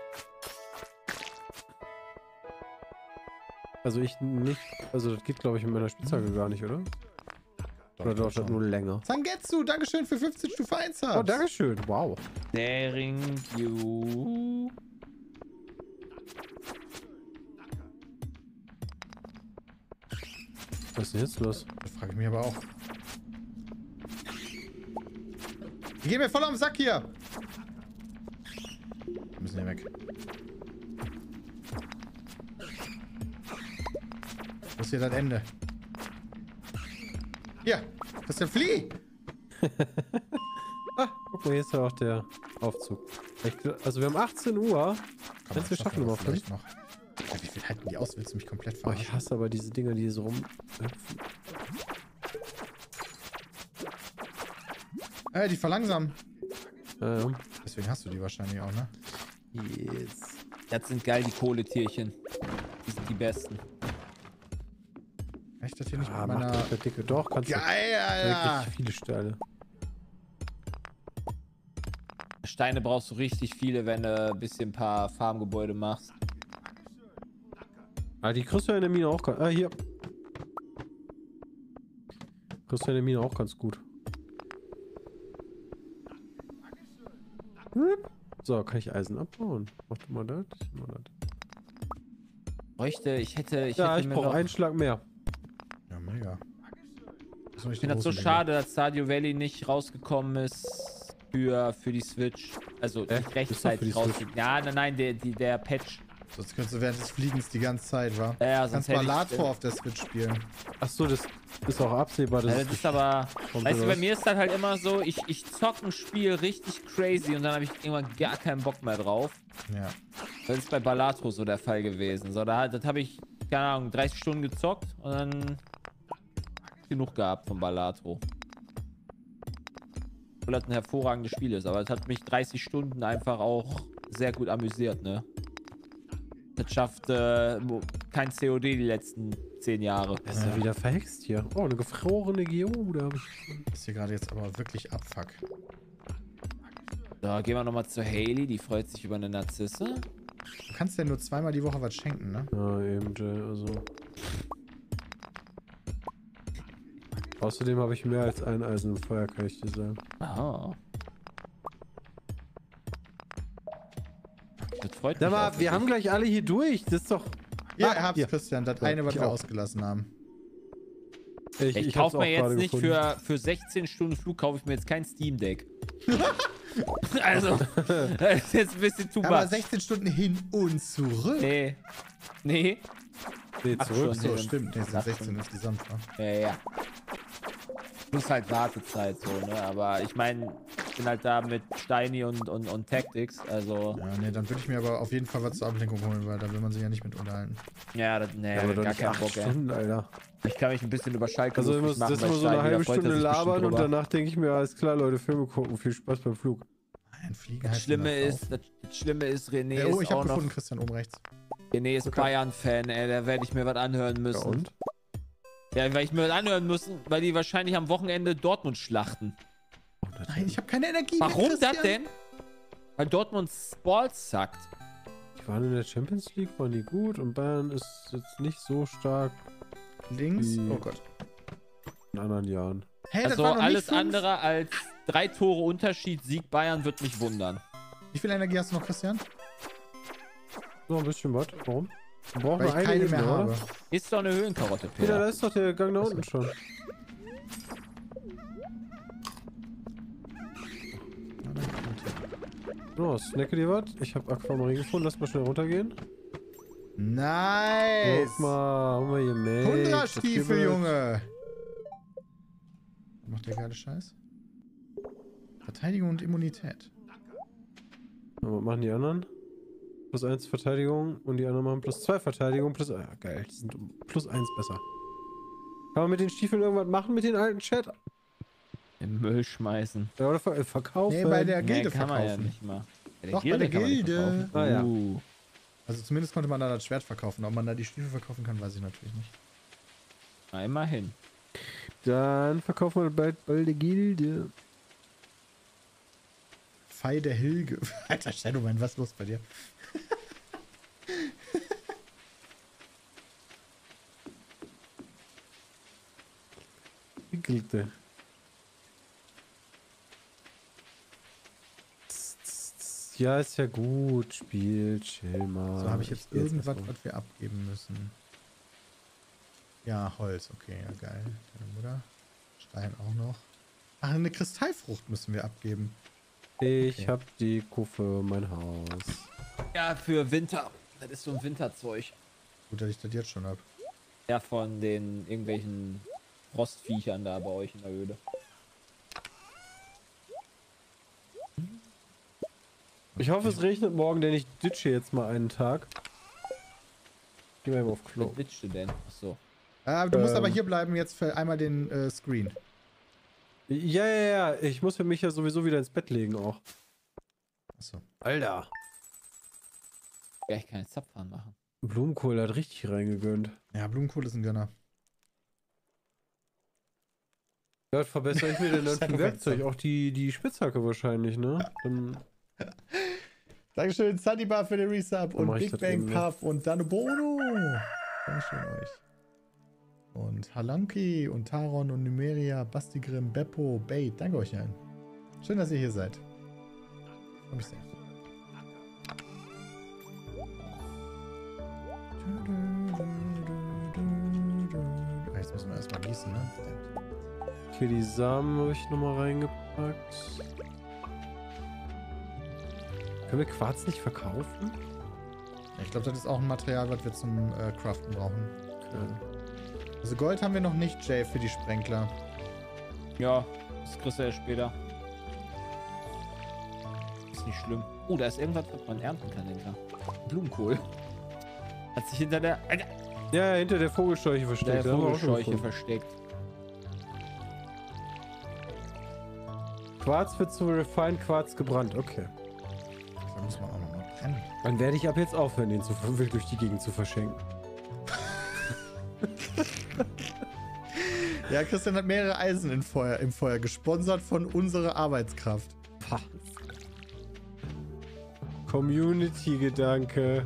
Also ich nicht. Also das geht glaube ich in meiner Spitzhacke gar nicht, oder? Oder dauert das nur länger? Sangetsu, Dankeschön für fünfzehn Stufe eins Subs. Oh, dankeschön. Wow. Daring you. Was ist denn jetzt los? Das frage ich mich aber auch. Die gehen mir voll am Sack hier. Wir müssen hier weg. Wo ist hier das Ende? Hier, das ist der Flieh. Ah, guck mal, hier ist ja auch der Aufzug. Ich, gl- also wir haben achtzehn Uhr. Kann Meinst du, wir schaffen aber Nummer vielleicht noch. Ja, wie viel halten die aus? Willst du mich komplett Oh, ich verarschen? hasse aber diese Dinger, die so rum. Äh, die verlangsamen. Ähm, Deswegen hast du die wahrscheinlich auch, ne? yes. Das sind geil, die Kohletierchen. Die sind die besten. Echt, das hier nicht Ah, mit mach meiner... das mit dicke. Doch, kannst du. Geil, Alter. Wirklich viele Steine. Steine brauchst du richtig viele, wenn du ein bisschen ein paar Farmgebäude machst. Ah, die kriegst du ja in der Mine auch ganz. Ah, hier. Kriegst du in der Mine auch ganz gut. Hm. So, kann ich Eisen abbauen? Mach du mal das. ich mach das. Bräuchte, ich hätte, ich Ja, hätte ich mir brauche noch, einen Schlag mehr. Ja, mega. Das ich finde das so schade, dass Stardew Valley nicht rausgekommen ist für, für die Switch. Also Hä? nicht Ist doch für die rechtzeitig Switch. rausgekommen. Ja, nein, nein, der, die, der Patch. Sonst könntest du während des Fliegens die ganze Zeit, wa? Ja, ja, Du sonst kannst hätte ich- Balatro auf der Switch spielen. Achso, das ist auch absehbar. Das Ja, ist das ist aber, kommt weißt du, bei raus. mir ist das halt immer so, ich, ich zock ein Spiel richtig crazy und dann habe ich irgendwann gar keinen Bock mehr drauf. Ja. Das ist bei Balatro so der Fall gewesen. So, da, das habe ich, keine Ahnung, dreißig Stunden gezockt und dann genug gehabt von Balatro. Weil das ein hervorragendes Spiel ist, aber es hat mich dreißig Stunden einfach auch sehr gut amüsiert, ne? Das schafft äh, kein C O D die letzten zehn Jahre. Das ist ja wieder verhext hier. Oh, eine gefrorene Geode habe ich. Das ist hier gerade jetzt aber wirklich Abfuck. So, gehen wir nochmal zu Hailey, die freut sich über eine Narzisse. Du kannst ja nur zweimal die Woche was schenken, ne? Ja, eben, Jay, also. Außerdem habe ich mehr als ein Eisen im Feuer, kann ich dir sagen. Ah. Das freut Sag mich. mal, auch wir haben wirklich. gleich alle hier durch. Das ist doch. Ja, Ah, ihr habt's, hier. Christian. Das Ja, eine, was ich wir auch. ausgelassen haben. Ich, Ich, ich kaufe hab's mir auch gerade jetzt nicht gefunden. für, für sechzehn Stunden Flug, kaufe ich mir jetzt kein Steam Deck. Also, das ist jetzt ein bisschen too Aber much. sechzehn Stunden hin und zurück. Nee. Nee. Nee, Ach, zurück. schon. So, Nee, stimmt. Nee, es sind acht sechzehn Stunden. insgesamt. wa? Ja, ja. Plus halt Wartezeit so, ne? Aber ich meine, ich bin halt da mit Steini und, und, und Tactics, also. Ja, nee, dann würde ich mir aber auf jeden Fall was zur Ablenkung holen, weil da will man sich ja nicht mit unterhalten. Ja, das, nee, Ja, aber doch gar nicht keinen acht Bock, ey. Stunden, Alter. Ich kann mich ein bisschen über Schalke Also lustig immer, machen, das ist weil immer so eine Steini, da halbe freut er Stunde sich bestimmt labern und drüber. danach denke ich mir, alles klar, Leute, Filme gucken. Viel Spaß beim Flug. Ein Fliegen Das heißt Schlimme immer ist, das, das Schlimme ist, René Äh, oh, ist ich habe auch noch, gefunden, Christian, oben rechts. René ist Okay. Bayern-Fan, ey, da werde ich mir was anhören Ja, müssen. und? Ja, weil ich mir was anhören müssen, weil die wahrscheinlich am Wochenende Dortmund schlachten. Nein, ich habe keine Energie mehr, Warum Christian. das denn? Weil Dortmund Balls sackt. Die waren in der Champions League, waren die gut und Bayern ist jetzt nicht so stark Links. Die- Oh Gott. in anderen Jahren. Hey, das Also war noch alles nicht fünf. andere als drei Tore Unterschied, Sieg Bayern, wird mich wundern. Wie viel Energie hast du noch, Christian? Noch ein bisschen was. Warum? Wir brauchen Weil nur ich eine keine Ebene, mehr oder? habe. Ist doch eine Höhenkarotte, Peter, da Peter. ist doch der Gang da unten schon. So, snacke dir was. Ich habe Aquamarin gefunden. Lass mal schnell runtergehen. Nice. Guck mal, haben wir hier Milch. Hunderstiefel, das Junge. Was macht der geile Scheiß? Verteidigung und Immunität. Und was machen die anderen? Plus eins Verteidigung und die anderen machen plus zwei Verteidigung. Plus. Ah, geil, die sind um plus eins besser. Kann man mit den Stiefeln irgendwas machen mit den alten Chat? Im Müll schmeißen. Ja, oder ver verkaufen? Nee, bei der Nee, Gilde kann man ja verkaufen. nicht mal. Bei Doch, bei der kann man nicht Gilde. verkaufen. Ah, ja. Uh. Also zumindest konnte man da das Schwert verkaufen. Ob man da die Stiefel verkaufen kann, weiß ich natürlich nicht. Na, immerhin. Dann verkaufen wir bald bei der Gilde. Fei der Hilge. Alter Shadowman, was ist los bei dir? Die Gilde. Ja, ist ja gut. Spiel, chill mal. So, habe ich jetzt geh irgendwas, erstmal. was wir abgeben müssen? Ja, Holz. Okay, ja geil. Deine Mutter. Stein auch noch. Ach, eine Kristallfrucht müssen wir abgeben. Ich Okay. hab die Kuh für mein Haus. Ja, für Winter. Das ist so ein Winterzeug. Gut, dass ich das jetzt schon hab. Ja, von den irgendwelchen Frostviechern da bei euch in der Höhle. Ich hoffe, es regnet morgen, denn ich ditche jetzt mal einen Tag. Geh mal eben auf Klo. Was ditchst du denn? Achso. Ah, du musst Ähm. aber hier bleiben jetzt für einmal den äh, Screen. Ja, ja, ja. Ich muss für mich ja sowieso wieder ins Bett legen auch. Achso. Alter. Ja, ich kann jetzt Zapfhahn machen. Blumenkohl hat richtig reingegönnt. Ja, Blumenkohl ist ein Gönner. Ja, was verbessere ich mir denn dann für Scheiße. Werkzeug? Auch die, die Spitzhacke wahrscheinlich, ne? Dann Dankeschön, Sunnybar für den Resub Dann und mach ich Big das Bang eben, ne? Puff und Danobono. Dankeschön euch. Und Halanki und Taron und Numeria, Bastigrim, Beppo, Bait. Danke euch allen. Schön, dass ihr hier seid. Freue mich sehr. Ah, jetzt müssen wir erstmal gießen, ne? Verdammt. okay, die Samen habe ich nochmal reingepackt. Können wir Quarz nicht verkaufen? Ich glaube, das ist auch ein Material, was wir zum äh, Craften brauchen. Also Gold haben wir noch nicht, Jay, für die Sprenkler. Ja, das kriegst du ja später. Ist nicht schlimm. Oh, da ist irgendwas, was man ernten kann hinter. Blumenkohl. Hat sich hinter der... Alter, Ja, ja, hinter der Vogelscheuche der versteckt. Da haben wir auch schon Vogelscheuche gefunden. versteckt. Quarz wird zu Refined Quarz gebrannt. Okay. Da muss man auch noch mal brennen. Dann werde ich ab jetzt aufhören, den zu, wild durch die Gegend zu verschenken. Ja, Christian hat mehrere Eisen im Feuer, im Feuer gesponsert von unserer Arbeitskraft. Pah. Community-Gedanke.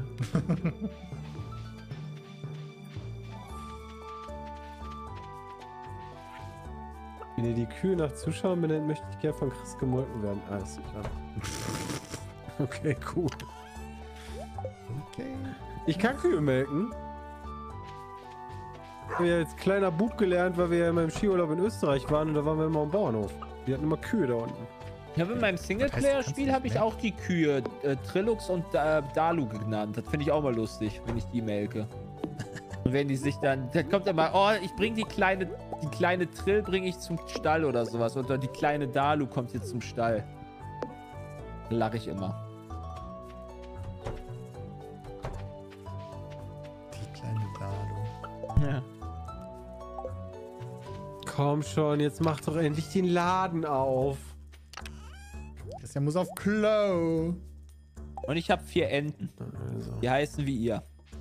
Wenn ihr die Kühe nach Zuschauern benennt, möchte ich gerne von Chris gemolken werden. Alles klar. Okay, cool. Okay. Ich kann Kühe melken. Ich habe ja als kleiner Bub gelernt, weil wir ja immer im Skiurlaub in Österreich waren und da waren wir immer am Bauernhof. Die hatten immer Kühe da unten. Ich habe in meinem Singleplayer-Spiel habe ich auch die Kühe äh, Trillux und äh, Dalu genannt. Das finde ich auch mal lustig, wenn ich die melke. Und wenn die sich dann, dann kommt immer, oh, ich bring die kleine, die kleine Trill bringe ich zum Stall oder sowas. Oder die kleine Dalu kommt jetzt zum Stall. Dann lache ich immer. Die kleine Dalu. Ja. Komm schon, jetzt mach doch endlich den Laden auf. Christian muss auf Klo. Und ich habe vier Enten. Also. Die heißen wie ihr.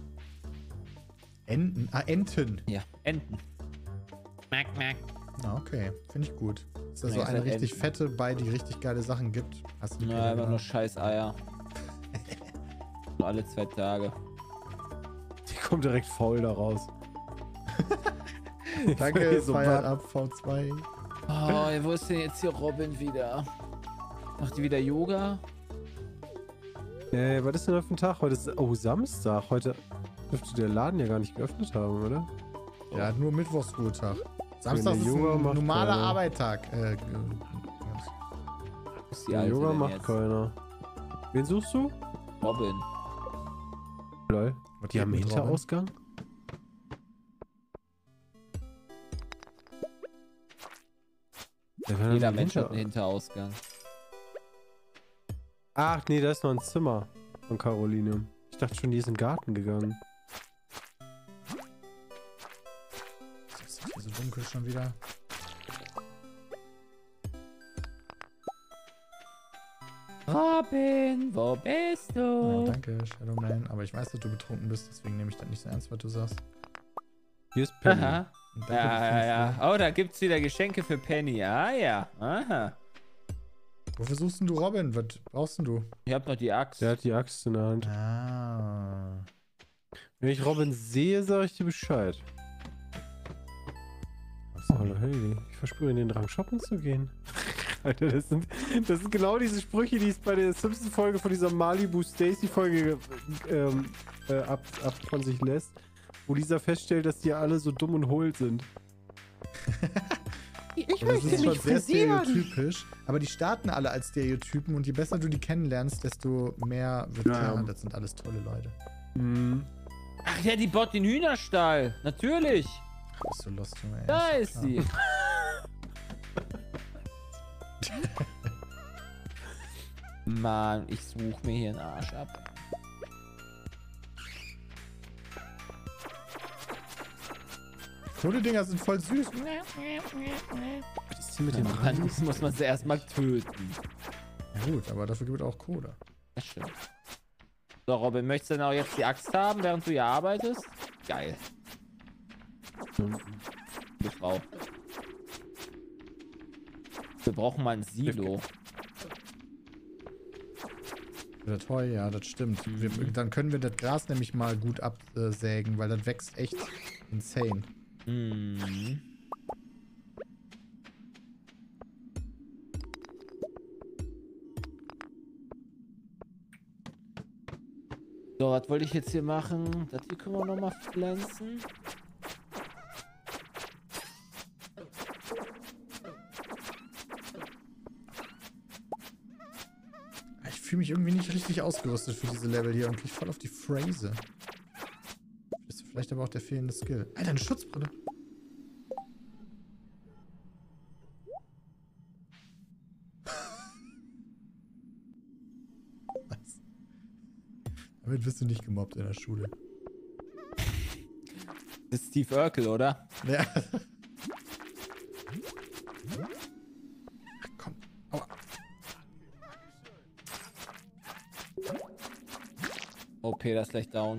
Enten. Ah, Enten. Ja, Enten. Mac, mac. Ah, okay. Finde ich gut. Ist da Ja, so ist eine halt richtig Enten. fette bei, die richtig geile Sachen gibt? Hast du die Ja, Bilder immer nur gemacht? scheiß Eier. Nur alle zwei Tage. Die kommt direkt faul da raus. Danke, so feiert bad. ab, V zwei. Oh, wo ist denn jetzt hier Robin wieder? Macht die wieder Yoga? Äh, was ist denn auf dem Tag? Heute ist, oh, Samstag. Heute dürfte der Laden ja gar nicht geöffnet haben, oder? Ja, nur Mittwochsruhetag. Samstag der ist Yoga ein macht normaler keiner. Arbeitstag. Äh, Wo ist die Ja, Alte Yoga denn macht jetzt? keiner. Wen suchst du? Robin. Lol. Was Die haben einen geht mit Robin? Hinterausgang? Ja, wir haben Jeder einen Mensch hat Hinter- einen Hinterausgang. Ach nee, da ist noch ein Zimmer von Caroline. Ich dachte schon, die ist in den Garten gegangen. Ist das hier so dunkel schon wieder? Robin, wo bist Ja, du? danke, Shadowman. Aber ich weiß, dass du betrunken bist, deswegen nehme ich das nicht so ernst, was du sagst. Hier ist Penny. Aha. Und danke, Ja, dass du ja, nicht ja. so- Oh, da gibt's wieder Geschenke für Penny. Ah, ja. Aha. Wofür suchst denn du Robin? Was brauchst denn du? Ich hab noch die Axt. Der hat die Axt in der Hand. Ah. Wenn ich Robin sehe, sage ich dir Bescheid. Was Oh, hallo Haley. Ich versprühe in den Drang, shoppen zu gehen. Alter, das sind, das sind genau diese Sprüche, die es bei der Simpsons-Folge von dieser Malibu Stacy-Folge ähm, äh, ab, ab von sich lässt. Wo Lisa feststellt, dass die alle so dumm und hohl sind. Ich das ist schon sehr stereotypisch. Aber die starten alle als Stereotypen und je besser du die kennenlernst, desto mehr wird Ja, klar, ja. das sind alles tolle Leute. Mhm. Ach ja, die baut den Hühnerstall. Natürlich. Ach, bist du lost, Junge. ey. Da Ist ist klar. sie. Mann, ich suche mir hier einen Arsch ab. Hundedinger sind voll süß. Was ist denn mit dem Dann Rand? muss man sie erstmal töten. Ja gut, aber dafür gibt es auch Cola. Das stimmt. So, Robin, möchtest du denn auch jetzt die Axt haben, während du hier arbeitest? Geil. Gute Frau. Wir brauchen mal ein Silo. Das Heu, ja, das stimmt. Wir, dann können wir das Gras nämlich mal gut absägen, weil das wächst echt insane. Mhm. So, was wollte ich jetzt hier machen? Das hier können wir noch mal pflanzen. Ich fühle mich irgendwie nicht richtig ausgerüstet für diese Level hier und krieg voll auf die Phrase. Das ist vielleicht aber auch der fehlende Skill. Alter, eine Schutzbrille. Was? Damit wirst du nicht gemobbt in der Schule. Das ist Steve Urkel, oder? Ja. Ach, komm. Aua. Oh, Peter ist gleich down.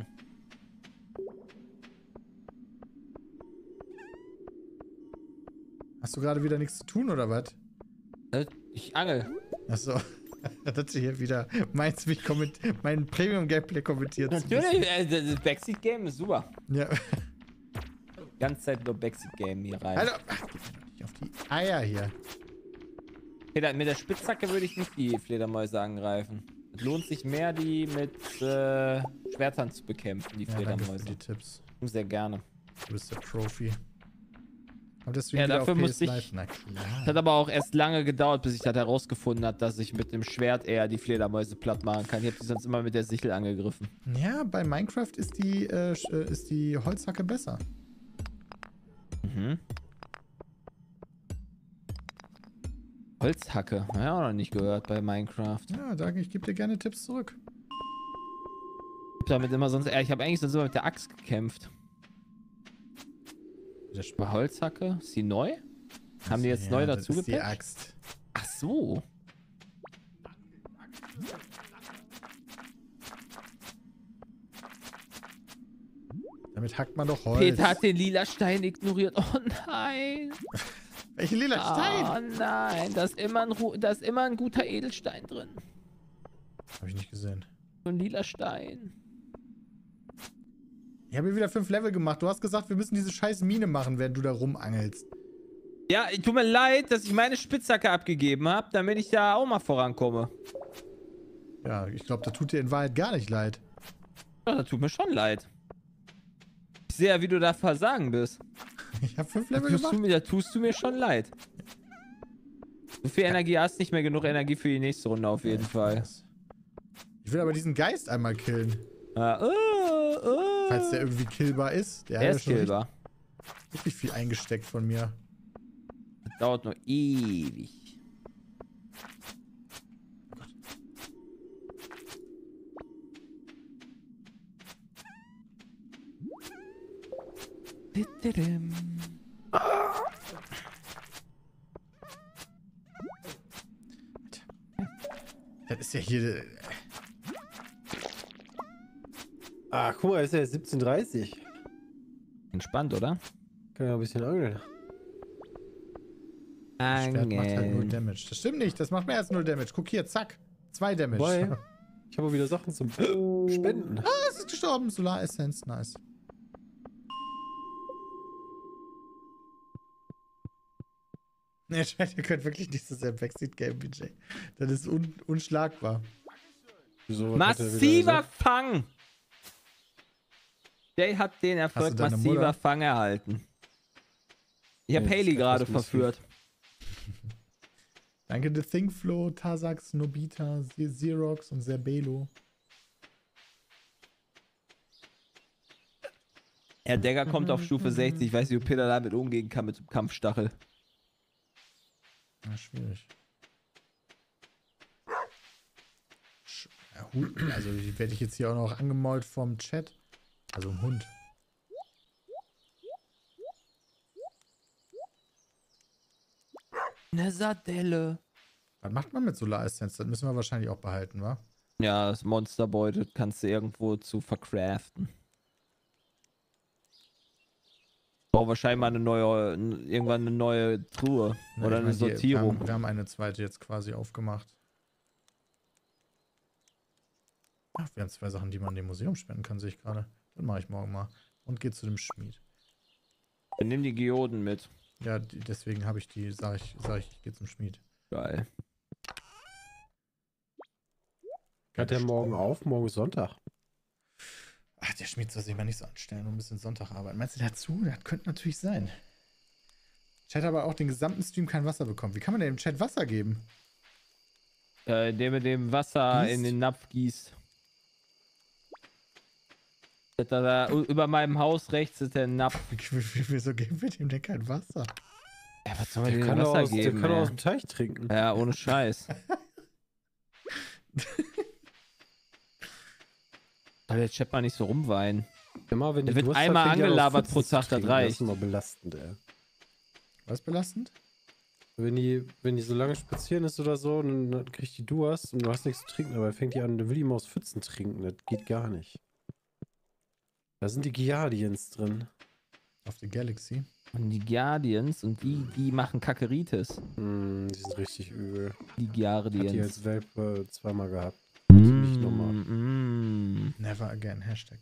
Hast du gerade wieder nichts zu tun, oder was? Äh, Ich angel. Achso. Dass du hier wieder meinst, mich komment mein Premium-Gameplay kommentiert zu müssen. Natürlich, äh, das Backseat-Game ist super. Ja. Die ganze Zeit nur Backseat-Game hier rein. Alter, ach, geh mir doch nicht auf die Eier hier. Peter, mit der Spitzhacke würde ich nicht die Fledermäuse angreifen. Es lohnt sich mehr, die mit äh, Schwertern zu bekämpfen, die Ja, danke für Fledermäuse. die Tipps. Sehr gerne. Du bist der Profi. Aber deswegen Ja, wieder dafür auf musste P S ich- Live. Na Es hat klar. aber auch erst lange gedauert, bis ich das herausgefunden habe, dass ich mit dem Schwert eher die Fledermäuse platt machen kann. Ich habe die sonst immer mit der Sichel angegriffen. Ja, bei Minecraft ist die, äh, sch- äh, ist die Holzhacke besser. Mhm. Holzhacke. Ja, auch noch nicht gehört bei Minecraft. Ja, danke, ich gebe dir gerne Tipps zurück. Ich hab damit immer sonst, äh, ich habe eigentlich sonst immer mit der Axt gekämpft. Der Bei Holzhacke? Ist die neu? Haben die jetzt Ja, neu das dazu ist die gepatcht? Axt. Ach so. Damit hackt man doch Holz. Peter hat den lila Stein ignoriert. Oh nein. Welchen lila Stein? Oh nein. Da ist immer ein, Ru da ist immer ein guter Edelstein drin. Hab ich nicht gesehen. So ein lila Stein. Ich habe hier wieder fünf Level gemacht. Du hast gesagt, wir müssen diese scheiß Mine machen, während du da rumangelst. Ja, tut mir leid, dass ich meine Spitzhacke abgegeben habe, damit ich da auch mal vorankomme. Ja, ich glaube, da tut dir in Wahrheit gar nicht leid. Ja, das tut mir schon leid. Ich sehe ja, wie du da versagen bist. Ich habe fünf Da Level tust, du gemacht. mir, da tust du mir schon leid. So viel Energie hast nicht mehr genug Energie für die nächste Runde auf jeden Ja, Fall. Ich will aber diesen Geist einmal killen. Ja, uh, uh. Falls der irgendwie killbar ist. Der, Der hat ist ja schon killbar. richtig, richtig viel eingesteckt von mir. Das dauert nur ewig. Dididim. Das ist ja hier. Ah, guck mal, ist ja jetzt siebzehn Uhr dreißig. Entspannt, oder? Kann ja ein bisschen angeln. Das Schwert macht halt null Angeln. Damage. Das stimmt nicht. Das macht mehr als null Damage. Guck hier, zack. Zwei Damage. Wobei, ich habe wieder Sachen zum Spenden. Ah, es ist gestorben. Solar Essenz. Nice. Ne, ihr könnt wirklich nicht so sehr Backseat Game, B J. Das ist un unschlagbar. Wieso, was hat er wieder Massiver gesagt? Fang! Jay hat den Erfolg deine massiver Mutter? Fang erhalten. Ich habe Ja, das Haley ist gerade etwas massiv. verführt. Danke, The Thinkflow, Tasax, Nobita, Z- Xerox und Zerbelo. Der Dagger kommt auf Stufe sechzig. Ich weiß nicht, ob Peter damit umgehen kann mit dem Kampfstachel. Na, schwierig. Sch ja, Hu- also, die werde ich jetzt hier auch noch angemalt vom Chat. Also, ein Hund. Eine Sardelle. Was macht man mit Solar Essenz? Das müssen wir wahrscheinlich auch behalten, wa? Ja, das Monsterbeutel kannst du irgendwo zu vercraften. Brauch wahrscheinlich mal eine neue, irgendwann eine neue Truhe. Na, Oder ich eine mein, die- Wir Sortierung. haben, wir haben eine zweite jetzt quasi aufgemacht. Ach, wir haben zwei Sachen, die man dem Museum spenden kann, sehe ich gerade. Das mache ich morgen mal. Und gehe zu dem Schmied. Dann nimm die Geoden mit. Ja, die, deswegen habe ich die, sage ich, sag ich, ich gehe zum Schmied. Geil. Hat der morgen auf? Morgen ist Sonntag. Ach, der Schmied soll sich mal nicht so anstellen und ein bisschen Sonntag arbeiten. Meinst du dazu? Das könnte natürlich sein. Chat hat aber auch den gesamten Stream kein Wasser bekommen. Wie kann man denn dem Chat Wasser geben? Äh, indem du dem Wasser Gießt? in den Napf gießt. Da, da, über meinem Haus rechts ist der Napf. Wieso geben wir dem denn kein Wasser? Ja, was soll man Der dem kann, Wasser aus, der geben? kann ey? aus dem Teich trinken. Ja, ohne Scheiß. Aber jetzt Chat mal nicht so rumweinen. Immer, wenn Der die wird Durst hat, einmal fängt die an, aus angelabert Pfützen pro zu Tag, das trinken. reicht. Das ist immer belastend, ey. Was belastend? Wenn die, wenn die so lange spazieren ist oder so, dann, dann kriegt die Durst und du hast nichts zu trinken, aber fängt die an, dann will die immer aus Pfützen trinken. Das geht gar nicht. Da sind die Giardians drin. Auf der Galaxy. Und die Guardians und die, die machen Kakeritis. Hm, die sind richtig übel. Die Hat die Guardians. als Welpe zweimal gehabt. Mm, nicht normal. mm. Never again. Hashtag.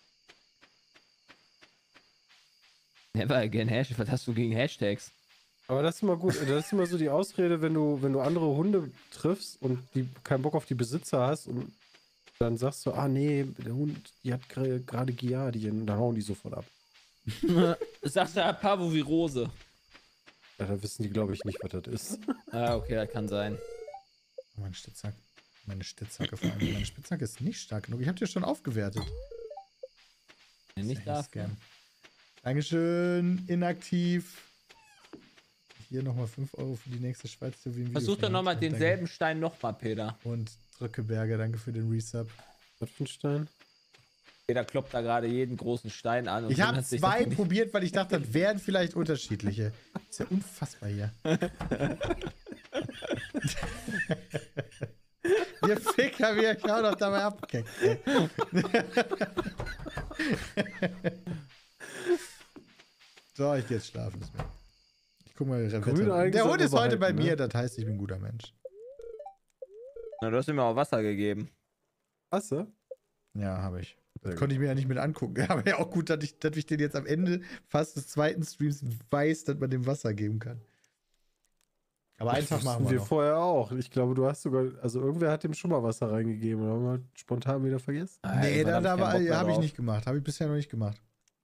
Never again Hashtag. Was hast du gegen Hashtags? Aber das ist immer gut. Das ist immer so die Ausrede, wenn du, wenn du andere Hunde triffst und die keinen Bock auf die Besitzer hast und dann sagst du, ah nee, der Hund, die hat gerade gra Giardien, und dann hauen die sofort ab. Sagst du Parvovirose? Ja, da wissen die, glaube ich, nicht, was das ist. Ah, okay, das kann sein. Oh, meine Stitzhacke. Meine Stitzhacke vor allem. Meine Spitzhacke ist nicht stark genug. Ich habe dir schon aufgewertet. Nicht Sehr da. Scam. Dankeschön. Inaktiv. Hier nochmal fünf Euro für die nächste Schweiz. Versuch doch nochmal denselben Stein nochmal, Peter. Und Drückeberger, danke für den Resub. Was für ein Stein? Peter kloppt da gerade jeden großen Stein an. Und Ich habe wundert sich, zwei dass er nicht- probiert, weil ich dachte, das wären vielleicht unterschiedliche. Ist ja unfassbar hier. Ihr Ficker, wie ihr euch auch noch dabei abgekeckt. ey. So, ich gehe jetzt schlafen. Ist mir- Ich guck mal, Grüne Wetter. Der Eigenschaften Hund ist heute bei behalten, mir, ne? das heißt, ich bin ein guter Mensch. Na, du hast ihm auch Wasser gegeben. Hast du? Ja, habe ich. Sehr Das konnte ich mir ja nicht mit angucken. Aber ja auch gut, dass ich, dass ich den jetzt am Ende fast des zweiten Streams weiß, dass man dem Wasser geben kann. Aber einfach machen wir wir noch. vorher auch. Ich glaube, du hast sogar, also irgendwer hat dem schon mal Wasser reingegeben. Oder haben wir spontan wieder vergessen? Nee, da, da hab ich keinen Bock mehr habe ich drauf. nicht gemacht. Habe ich bisher noch nicht gemacht.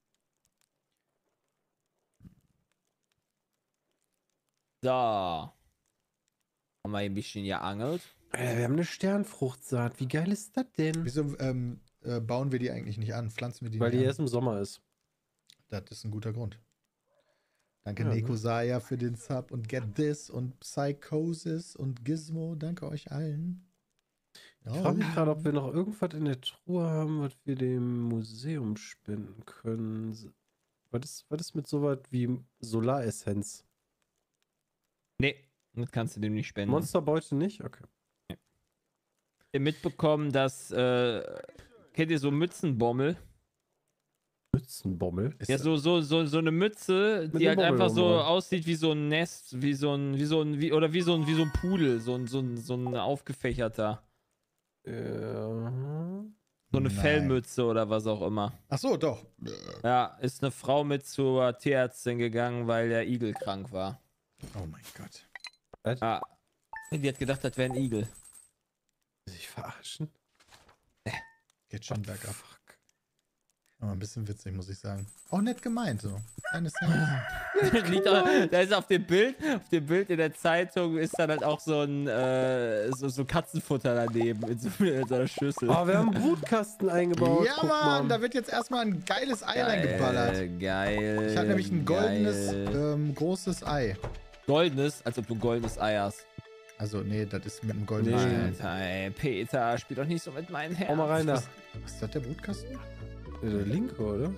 So. Haben wir ein bisschen geangelt. Äh, wir haben eine Sternfruchtsaat. Wie geil ist das denn? Wieso ähm, äh, bauen wir die eigentlich nicht an? Pflanzen wir die Weil die nicht erst im Sommer ist. an? Das ist ein guter Grund. Danke, Ja, ne? Neko Saya, für den Sub und Get This und Psychosis und Gizmo. Danke euch allen. Ich frage mich gerade, ob wir noch irgendwas in der Truhe haben, was wir dem Museum spenden können. Was ist, was ist mit sowas wie Solaressenz? Nee, das kannst du dem nicht spenden. Monsterbeute nicht? Okay. Ihr mitbekommen, dass, äh, kennt ihr so Mützenbommel? Mützenbommel. Ist Ja, so, so, so, so eine Mütze, Mit die einem halt einfach so Bommel aussieht wie so ein Nest, wie so ein, wie so ein, wie, oder wie so ein, wie so ein Pudel, so ein, so ein, so ein aufgefächerter. Ja. So eine Nein. Fellmütze oder was auch immer. Ach so, doch. Ja, ist eine Frau mit zur Tierärztin gegangen, weil der Igel krank war. Oh mein Gott. Ja. Die hat gedacht, das wäre ein Igel. Sich verarschen? Geht schon What the bergab. fuck? Aber ein bisschen witzig, muss ich sagen. Auch nett gemeint, so. Kleines Herz. Liegt auch, da ist auf dem Bild, auf dem Bild in der Zeitung ist dann halt auch so ein äh, so, so Katzenfutter daneben in so, in so einer Schüssel. Oh, wir haben einen Brutkasten eingebaut. Ja, Guck Mann, mal. da wird jetzt erstmal ein geiles Ei reingeballert. Geil. Ich habe nämlich ein goldenes, geil. ähm, großes Ei. Goldenes, als ob du ein goldenes Ei hast. Also, nee, das ist mit einem goldenen Nee. Stein. Alter, ey, Peter, spiel doch nicht so mit meinen Herzen. Hau mal rein da. Ist das der Brutkasten? Ja, der linke, oder?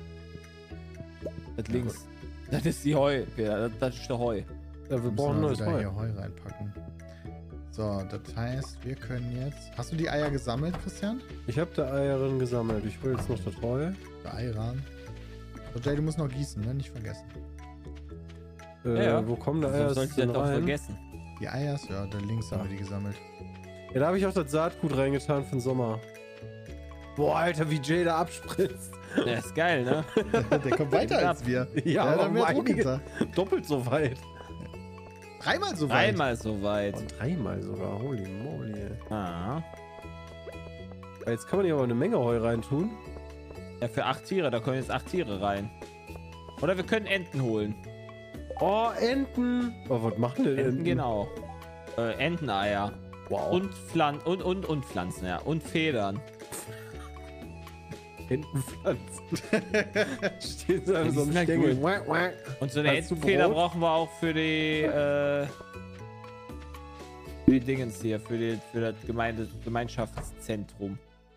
Das links. Das ist die Heu, Peter. Das, das ist der Heu. Ja, wir Müssen brauchen wir neues wieder Heu. hier Heu reinpacken. So, das heißt, wir können jetzt... Hast du die Eier gesammelt, Christian? Ich habe da Eierin gesammelt. Ich will jetzt noch das Heu. Der Eirahmen. So, Jay, du musst noch gießen, ne? Nicht vergessen. Äh, Ja, ja. Wo kommen da Eier Warum sollst du denn das doch rein? vergessen? Die Eier, ja, da links haben wir die gesammelt. Ja, da habe ich auch das Saatgut reingetan für den Sommer. Boah, Alter, wie Jay da abspritzt. Ja, ist geil, ne? Der kommt weiter als wir. Ja, Der hat aber mehr um Druck einige, hinter. doppelt so weit. Dreimal so weit. Dreimal so weit. Oh, dreimal sogar. Holy moly. Ah. Jetzt kann man hier aber eine Menge Heu reintun. Ja, für acht Tiere, da kommen jetzt acht Tiere rein. Oder wir können Enten holen. Oh, Enten. Oh, was machen denn Enten Enten? gehen auch. Äh, Enteneier. Wow. Und, Pflan und, und, und Pflanzen, ja. Und Federn. Entenpflanzen. Steht so Ja, an die so einem sind halt Stängel. cool. Wack, wack. Und so eine Hast du Entenfeder Brot? brauchen wir auch für die, äh, für die Dingens hier, für, die, für das Gemeinde Gemeinschaftszentrum.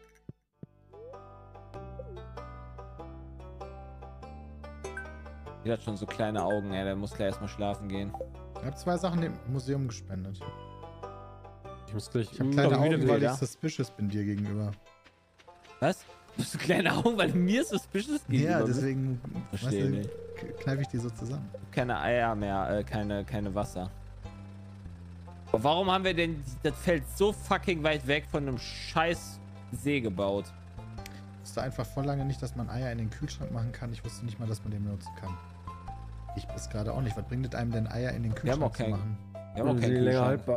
Die hat schon so kleine Augen, ey, der muss gleich erstmal schlafen gehen. Ich habe zwei Sachen dem Museum gespendet. Ich muss gleich. Ich habe Mm, kleine wieder Augen, weil ich Bilder. suspicious bin dir gegenüber. Was? Du hast so kleine Augen, weil du mir suspicious gegenüber Ja, bist? deswegen Verstehe nicht. kneife ich die so zusammen. Keine Eier mehr, äh, keine, keine Wasser. Aber warum haben wir denn das Feld so fucking weit weg von einem scheiß See gebaut? Ich wusste einfach voll lange nicht, dass man Eier in den Kühlschrank machen kann. Ich wusste nicht mal, dass man den benutzen kann. Ich bis gerade auch nicht. Was bringt es einem denn, Eier in den Wir haben Kühlschrank auch zu keinen- machen? Wir haben auch Die keinen länger Kühlschrank. haltbar.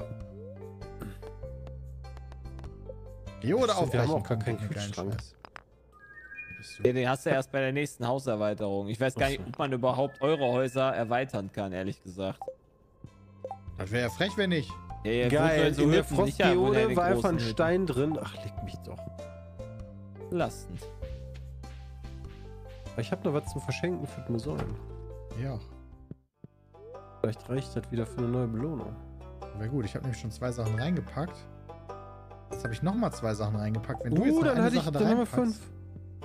Jo, oder Stimmt, wir haben aufbrechen auch gar kommt keinen mit geilen Kühlschrank. Scheiß. Wo bist du? Ja, den hast du erst bei der nächsten Hauserweiterung. Ich weiß gar Ach nicht, so. ob man überhaupt eure Häuser erweitern kann, ehrlich gesagt. Das wäre ja frech, wenn nicht. Ja, ja, Geil, so in der Höfen sicher, wohnen ja in Frostgeode den war einfach ein großen Stein drin. Ach, leck mich doch. Hütten. Belastend. Aber ich habe noch was zum Verschenken für das Museum. Ja, Vielleicht reicht das wieder für eine neue Belohnung. wäre gut. Ich habe nämlich schon zwei Sachen reingepackt. Jetzt habe ich nochmal zwei Sachen reingepackt. Wenn du jetzt Uh, noch dann eine hatte ich, Sache da dann haben wir reinpackst. fünf.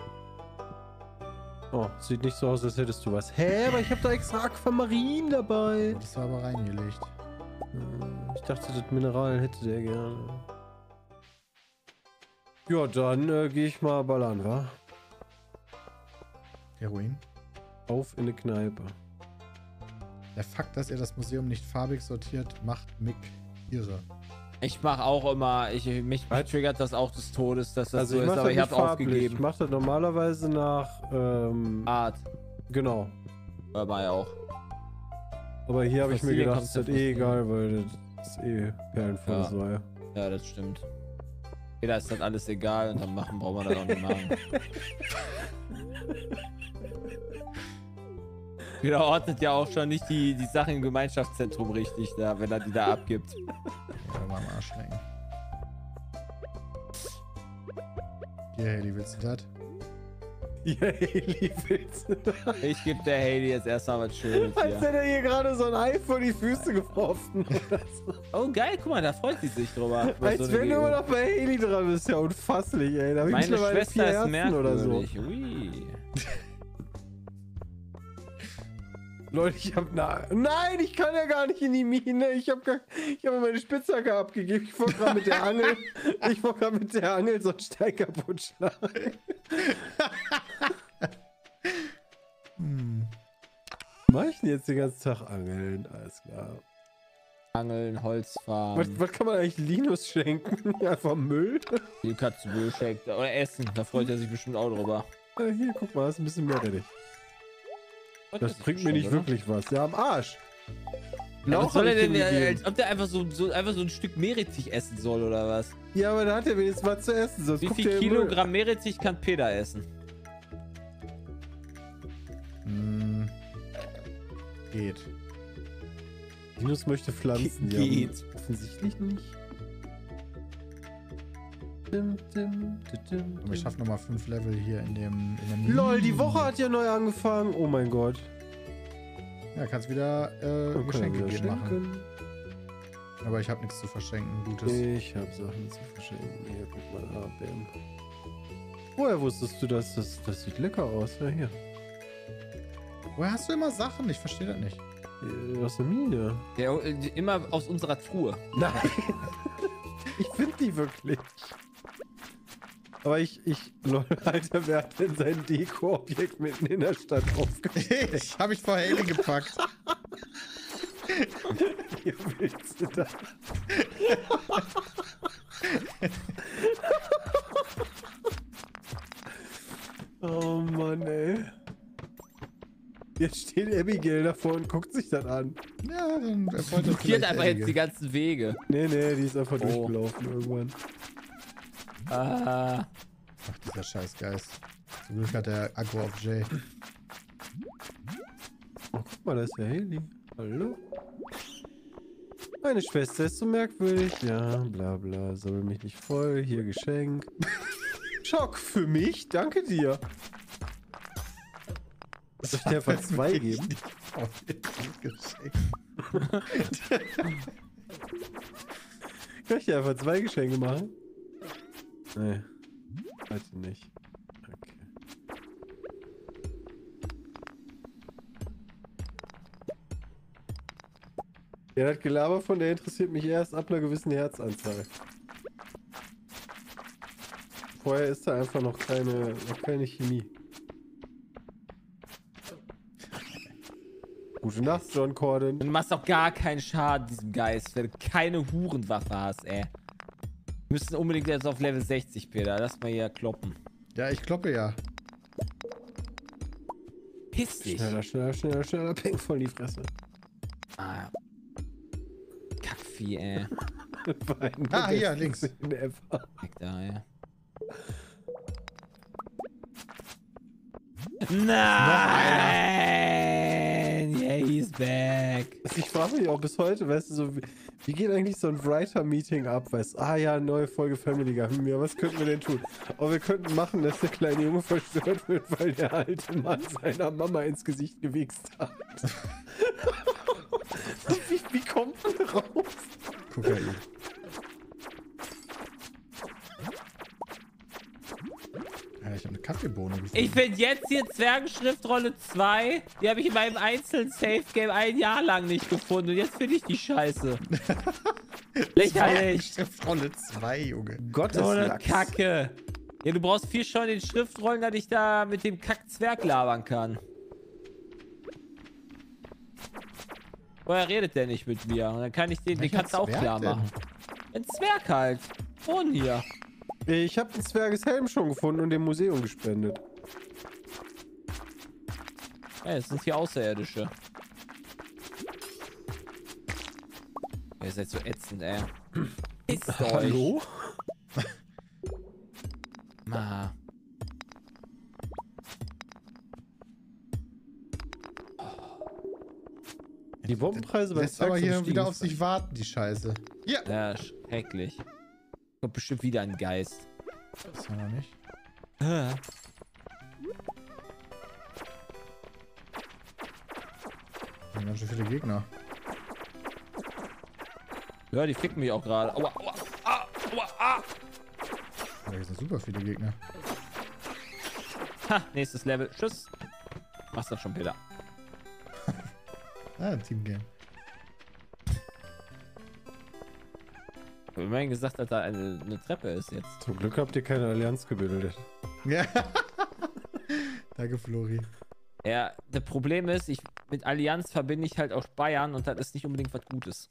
Oh, sieht nicht so aus, als hättest du was. Hä, aber ich habe da extra Aquamarin dabei. Oh, das war aber reingelegt. Hm, Ich dachte, das Mineral hätte der gerne. Ja, dann äh, gehe ich mal ballern, wa? Heroin. Auf in eine Kneipe. Der Fakt, dass ihr das Museum nicht farbig sortiert, macht Mick irre. Ich mache auch immer, ich, mich, mich Was? triggert das auch des Todes, dass das Also so ich ist, mache aber das ich nicht habe farblich. aufgegeben. Ich mache das normalerweise nach, ähm, Art, genau. aber ja auch. Aber hier habe ich mir Fossile gedacht, ist das Konzepte. eh egal, weil das ist eh Perlenvoll Ja. ja. Ja, das stimmt. Jeder ist das alles egal und dann machen brauchen wir das auch nicht machen. Jeder ordnet ja auch schon nicht die, die Sachen im Gemeinschaftszentrum richtig da, wenn er die da abgibt. Ja, mal am Arsch lecken. Hier, Haley, willst du das? Ja, Heli, willst du das? Ich gebe der Haley jetzt erstmal was Schönes Als hier. hätte er ihr gerade so ein Ei vor die Füße geworfen. oder so. Oh geil, guck mal, da freut sie sich drüber. über Als so eine wenn du Geste. immer noch bei Heli dran bist. Ja, unfasslich, ey. Da hab ich Meine mittlerweile vier Schwester ist Herzen oder so. merkwürdig. Ui. Leute, ich hab na Nein, ich kann ja gar nicht in die Mine. Ich hab gar ich habe meine Spitzhacke abgegeben. Ich wollte gerade mit der Angel. Ich wollte gerade mit der Angel so einen Stein kaputt schlagen. Hm. Mach ich denn jetzt den ganzen Tag angeln? Alles klar. Angeln, Holz fahren. Was, was kann man eigentlich Linus schenken? Einfach Müll? Die Katze geschenkt. Oder Essen. Da freut er sich bestimmt auch drüber. Ah, hier, guck mal, das ist ein bisschen mehr ready. Das ist bringt mir bestimmt, nicht oder? wirklich was. Ja, am Arsch. Ja, Lauch was soll hab er ich denn, ihm äh, gegeben. als ob der einfach so, so, einfach so ein Stück Meerrettich essen soll, oder was? Ja, aber da hat er wenigstens was zu essen. Sonst Wie guckt viel er im Müll. Kilogramm Meerrettich kann Peter essen? Hm. Geht. Linus möchte Pflanzen. Ge- ja, geht. Offensichtlich nicht. Dim, dim, dim, dim, Aber ich dim. schaffe nochmal fünf Level hier in dem. In der Mine. LOL, die Woche hat ja neu angefangen. Oh mein Gott. Ja, kannst wieder äh, Dann können Geschenke wir geben machen. schenken. Aber ich habe nichts zu verschenken. Gutes. Ich habe Sachen zu verschenken. Hier, guck mal da. Bam. Woher wusstest du das? Das, das sieht lecker aus. Ja, hier. Woher hast du immer Sachen? Ich verstehe das nicht. Äh, Aus der Mine. Ja, äh, immer aus unserer Truhe. Nein. Ich finde die wirklich. Aber ich, ich, lol, Alter, wer hat denn sein Deko-Objekt mitten in der Stadt aufgestellt? Ich habe ich vor Haley gepackt. Hier willst du das? Oh Mann, ey. Jetzt steht Abigail davor und guckt sich das an. Ja, dann erfreut er Blockiert vielleicht einfach jetzt die einige. ganzen Wege. Nee, nee, die ist einfach Oh. durchgelaufen irgendwann. Ah, Ach, dieser Scheißgeist. Zum Glück hat er Aggro auf Jay. Oh, guck mal, da ist der Heli. Hallo? Meine Schwester ist so merkwürdig. Ja, bla bla. Sammel mich nicht voll. Hier Geschenk. Schock für mich. Danke dir. Soll ich dir einfach zwei geben? Kann ich dir einfach zwei Geschenke machen? Nee. Heute nicht. Okay. Ja, das Gelaber von der interessiert mich erst ab einer gewissen Herzanzahl. Vorher ist da einfach noch keine, noch keine Chemie. Gute Nacht, John Corden. Du machst doch gar keinen Schaden diesem Geist, wenn du keine Hurenwaffe hast, ey. Wir müssen unbedingt jetzt auf Level sechzig, Peter. Lass mal hier kloppen. Ja, ich kloppe ja. Piss dich. Schneller, schneller, schneller, schneller. Peng voll in die Fresse. Ah. Kackvieh, ey. Ah, hier, links. Weg da, ey. Nein! Yeah, he's back. Ich frage mich auch bis heute, weißt du, so, wie, wie geht eigentlich so ein Writer-Meeting ab? Weißt du, ah ja, neue Folge Family Guy. Hm, ja, was könnten wir denn tun? Oh, wir könnten machen, dass der kleine Junge verstört wird, weil der alte Mann seiner Mama ins Gesicht gewichst hat. wie, wie kommt man raus? Kokain. Ja, ich habe eine Kaffeebohne gefunden. Ich finde jetzt hier Zwergenschriftrolle zwei. Die habe ich in meinem einzelnen Safe-Game ein Jahr lang nicht gefunden. Und jetzt finde ich die Scheiße. Lächerlich. Schriftrolle zwei, Junge. Gottes So eine Lachs. Kacke. Ja, du brauchst vier schon den Schriftrollen, dass ich da mit dem Kack-Zwerg labern kann. Woher redet der nicht mit mir? Und dann kann ich den, den Welcher kannst du auch Zwerg klar denn? machen. Ein Zwerg halt. Und hier. Ich habe den Zwergeshelm schon gefunden und dem Museum gespendet. Ja, das sind hier Außerirdische. Ihr seid so ätzend, ey. Ist euch. Hallo? Ma. Die Bombenpreise bei Lässt aber hier Zwerg wieder auf sich warten, die Scheiße. Ja. Ja, schrecklich. Kommt bestimmt wieder ein Geist. Das war noch nicht. Ah. Da sind ganz schön viele Gegner. Ja, die ficken mich auch gerade. Aua, aua, ah, aua, ah. Da sind super viele Gegner. Ha, nächstes Level. Tschüss. Machst das schon, Peter. Ah, Teamgame. Ich habe immerhin gesagt, dass da eine, eine Treppe ist jetzt. Zum Glück habt ihr keine Allianz gebildet. Ja. Danke, Flori. Ja, das Problem ist, ich mit Allianz verbinde ich halt auch Bayern und das ist nicht unbedingt was Gutes.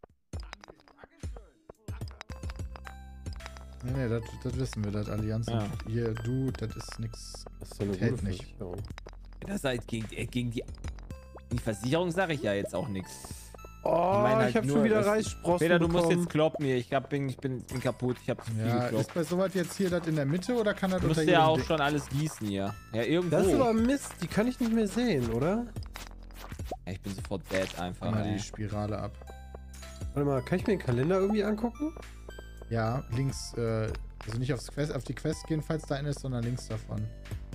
Nee, nee, das, das wissen wir, das Allianz. Ja. Und hier, du, das ist nix. Das ist so eine Hält gute nicht. Versicherung. Das ist halt gegen, äh, gegen die, die Versicherung sage ich ja jetzt auch nichts. Oh, Ich meine halt ich habe nur, schon wieder dass- Reissprossen Peter, du musst bekommen. jetzt kloppen hier. Ich, hab, bin, ich bin, bin kaputt. Ich habe zu viel Ja, gekloppt. ist bei sowas jetzt hier das in der Mitte oder kann das Du musst unter ja jedem auch Ding- schon alles gießen hier. Ja, irgendwo. Das ist aber Mist, die kann ich nicht mehr sehen, oder? Ja, ich bin sofort dead einfach. mal Ey. die Spirale ab. Warte mal, kann ich mir den Kalender irgendwie angucken? Ja, links, äh, also nicht aufs Quest, auf die Quest gehen, falls da eine ist, sondern links davon.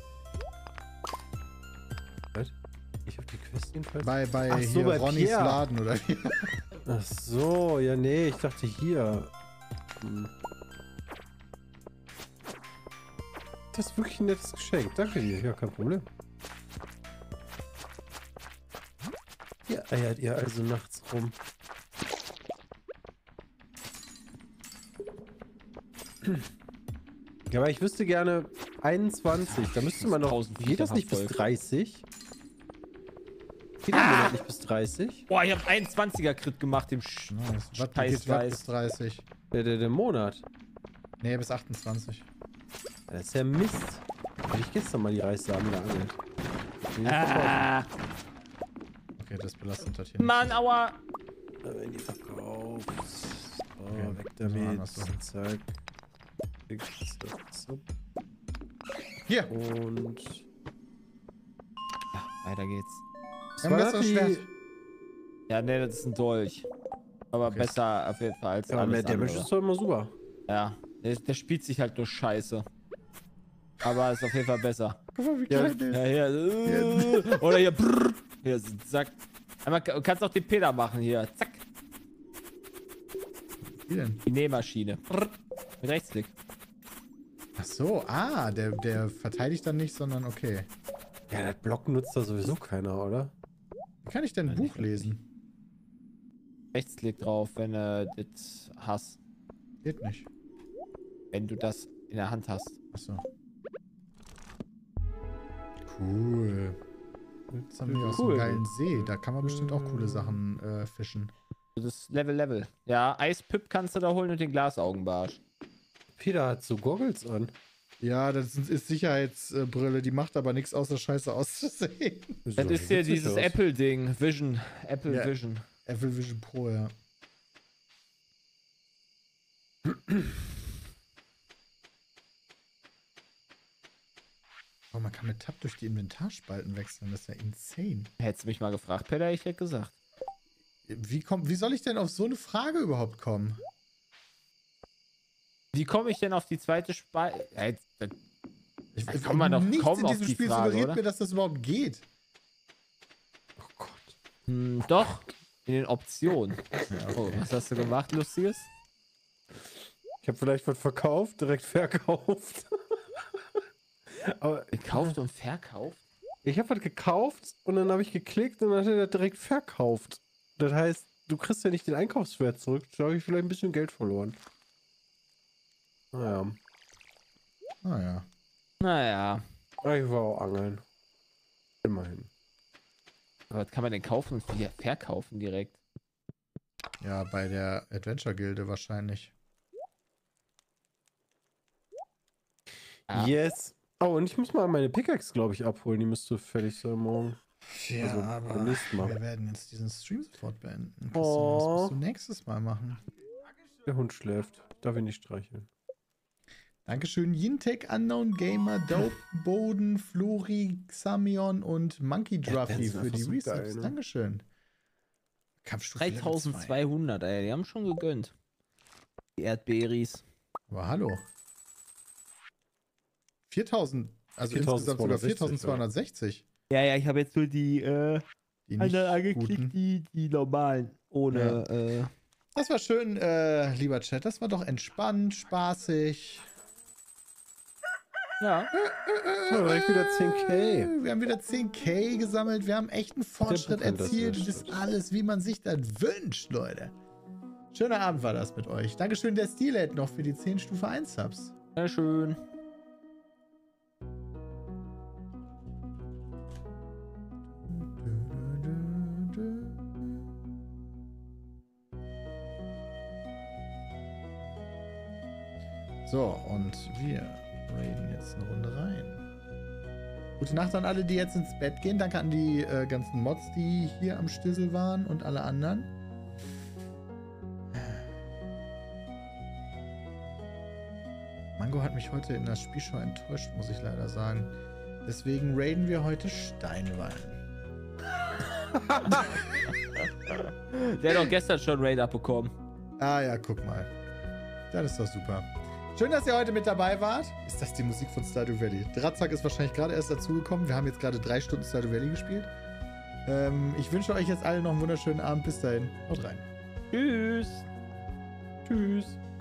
Ich habe die Quest jedenfalls. Bei, bei Ach so, hier bei Ronnys Pierre. Laden, oder wie? Ach so, ja nee, ich dachte hier. Hm. Das ist wirklich ein nettes Geschenk. Danke dir, ja, kein Problem. Hier eiert ihr also nachts rum. Ja, aber ich wüsste gerne einundzwanzig. Da müsste man noch. tausend Geht das nicht bis Verfolgt. dreißig? Geht der Monat nicht bis dreißig? Boah, ich habe einundzwanziger Crit gemacht, dem Sch Nice. Was Scheiß geht was bis Geist. dreißig? Der, der, der Monat. Nee, bis achtundzwanzig. Das ist ja Mist. Hab ich gestern mal die Reissamen geangelt. Die Ah, Okay, das belastet das hier nicht. Mann, aua. verkauft. Wenn die verkauft. So, Okay, weg müssen wir damit. anders machen. Zack. Zack, zack, zack. Hier! Und. Ja, weiter geht's. Was Ein war besseres das die- Schwert. Ja, ne, das ist ein Dolch. Aber Okay. besser auf jeden Fall als Ja, mehr alles Damage andere. ist doch immer super. Ja, der, der spielt sich halt nur scheiße. Aber ist auf jeden Fall besser. Guck mal, wie Ja, klein der Ja, ist. hier. Äh, oder hier. Brrr, hier, zack. Einmal ka- kannst auch den Peter machen hier. Zack. Wie denn? Die Nähmaschine. Brrr, mit Rechtsklick. Ach so, ah, der, der verteidigt dann nicht, sondern okay. Ja, das Block nutzt da sowieso keiner, oder? Wie kann ich denn ein Ja, Buch nicht wirklich. lesen? Rechtsklick drauf, wenn du das hast. Geht nicht. Wenn du das in der Hand hast. Achso. Cool. Jetzt haben wir auch so einen Cool. geilen See. Da kann man bestimmt auch coole Sachen äh, fischen. Das ist Level, Level. Ja, Eispip kannst du da holen und den Glasaugenbarsch. Peter hat so Goggles an. Ja, das ist, ist Sicherheitsbrille. Die macht aber nichts außer Scheiße auszusehen. Das ist hier dieses Apple-Ding. Vision. Apple Ja. Vision. Apple Vision Pro, ja. Oh, man kann mit Tab durch die Inventarspalten wechseln. Das ist ja insane. Hättest du mich mal gefragt, Peter, ich hätte gesagt. Wie, kommt, wie soll ich denn auf so eine Frage überhaupt kommen? Wie komme ich denn auf die zweite Spalte? Ja, jetzt- das- Ich, Da kann man doch nichts kaum in auf diesem die Spiel Frage, suggeriert oder? mir, dass das überhaupt geht. Oh Gott. Hm, doch, in den Optionen. Oh, was hast du gemacht, Lustiges? Ich habe vielleicht was verkauft, direkt verkauft. Aber Gekauft und verkauft? ich habe was gekauft und dann habe ich geklickt und dann hat er das direkt verkauft. Das heißt, du kriegst ja nicht den Einkaufswert zurück. Da habe ich vielleicht ein bisschen Geld verloren. Naja. Naja. Naja, Ich war auch angeln. Immerhin. aber was kann man denn kaufen und ver- verkaufen direkt? Ja, bei der Adventure-Gilde wahrscheinlich. Ja. Yes. Oh, und ich muss mal meine Pickaxe, glaube ich, abholen. Die müsste fertig sein morgen. Ja, Also, aber beim nächsten Mal. wir werden jetzt diesen Stream sofort beenden. Christian, Oh. was musst du nächstes Mal machen? Der Hund schläft. Darf ich nicht streicheln. Dankeschön, Yintek, Unknown Gamer, Dope, Boden, Flori, Xamion und Monkey Druffy die sind für einfach die so Resubs. geil, ne? Dankeschön. Kampfstufe Level zwei. dreitausendzweihundert, ey, die haben schon gegönnt. Die Erdbeeris. Aber hallo. viertausend, also insgesamt sogar viertausendzweihundertsechzig, viertausendzweihundertsechzig. Ja, ja, ich habe jetzt nur die, äh, Die nicht guten. die, die normalen. Ohne, äh. Das war schön, äh, lieber Chat. Das war doch entspannt, spaßig. Ja. Ja, direkt wieder zehn K. Wir haben wieder zehn K gesammelt. Wir haben echt einen Fortschritt Buchhändler ist erzielt. sehr Das ist stolz. alles, wie man sich das wünscht, Leute. Schöner Abend war das mit euch. Dankeschön, der Steelhead noch für die zehn Stufe eins Subs. Sehr schön. So, und wir raiden jetzt eine Runde rein. Gute Nacht an alle, die jetzt ins Bett gehen. Danke an die äh, ganzen Mods, die hier am Stissel waren und alle anderen. Mango hat mich heute in der Spielshow enttäuscht, muss ich leider sagen. Deswegen raiden wir heute Steinwallen. Der hat doch gestern schon Raid abbekommen. Ah ja, guck mal. Das ist doch super. Schön, dass ihr heute mit dabei wart. Ist das die Musik von Stardew Valley? Dratzak ist wahrscheinlich gerade erst dazugekommen. Wir haben jetzt gerade drei Stunden Stardew Valley gespielt. Ähm, ich wünsche euch jetzt allen noch einen wunderschönen Abend. Bis dahin. Haut rein. Tschüss. Tschüss.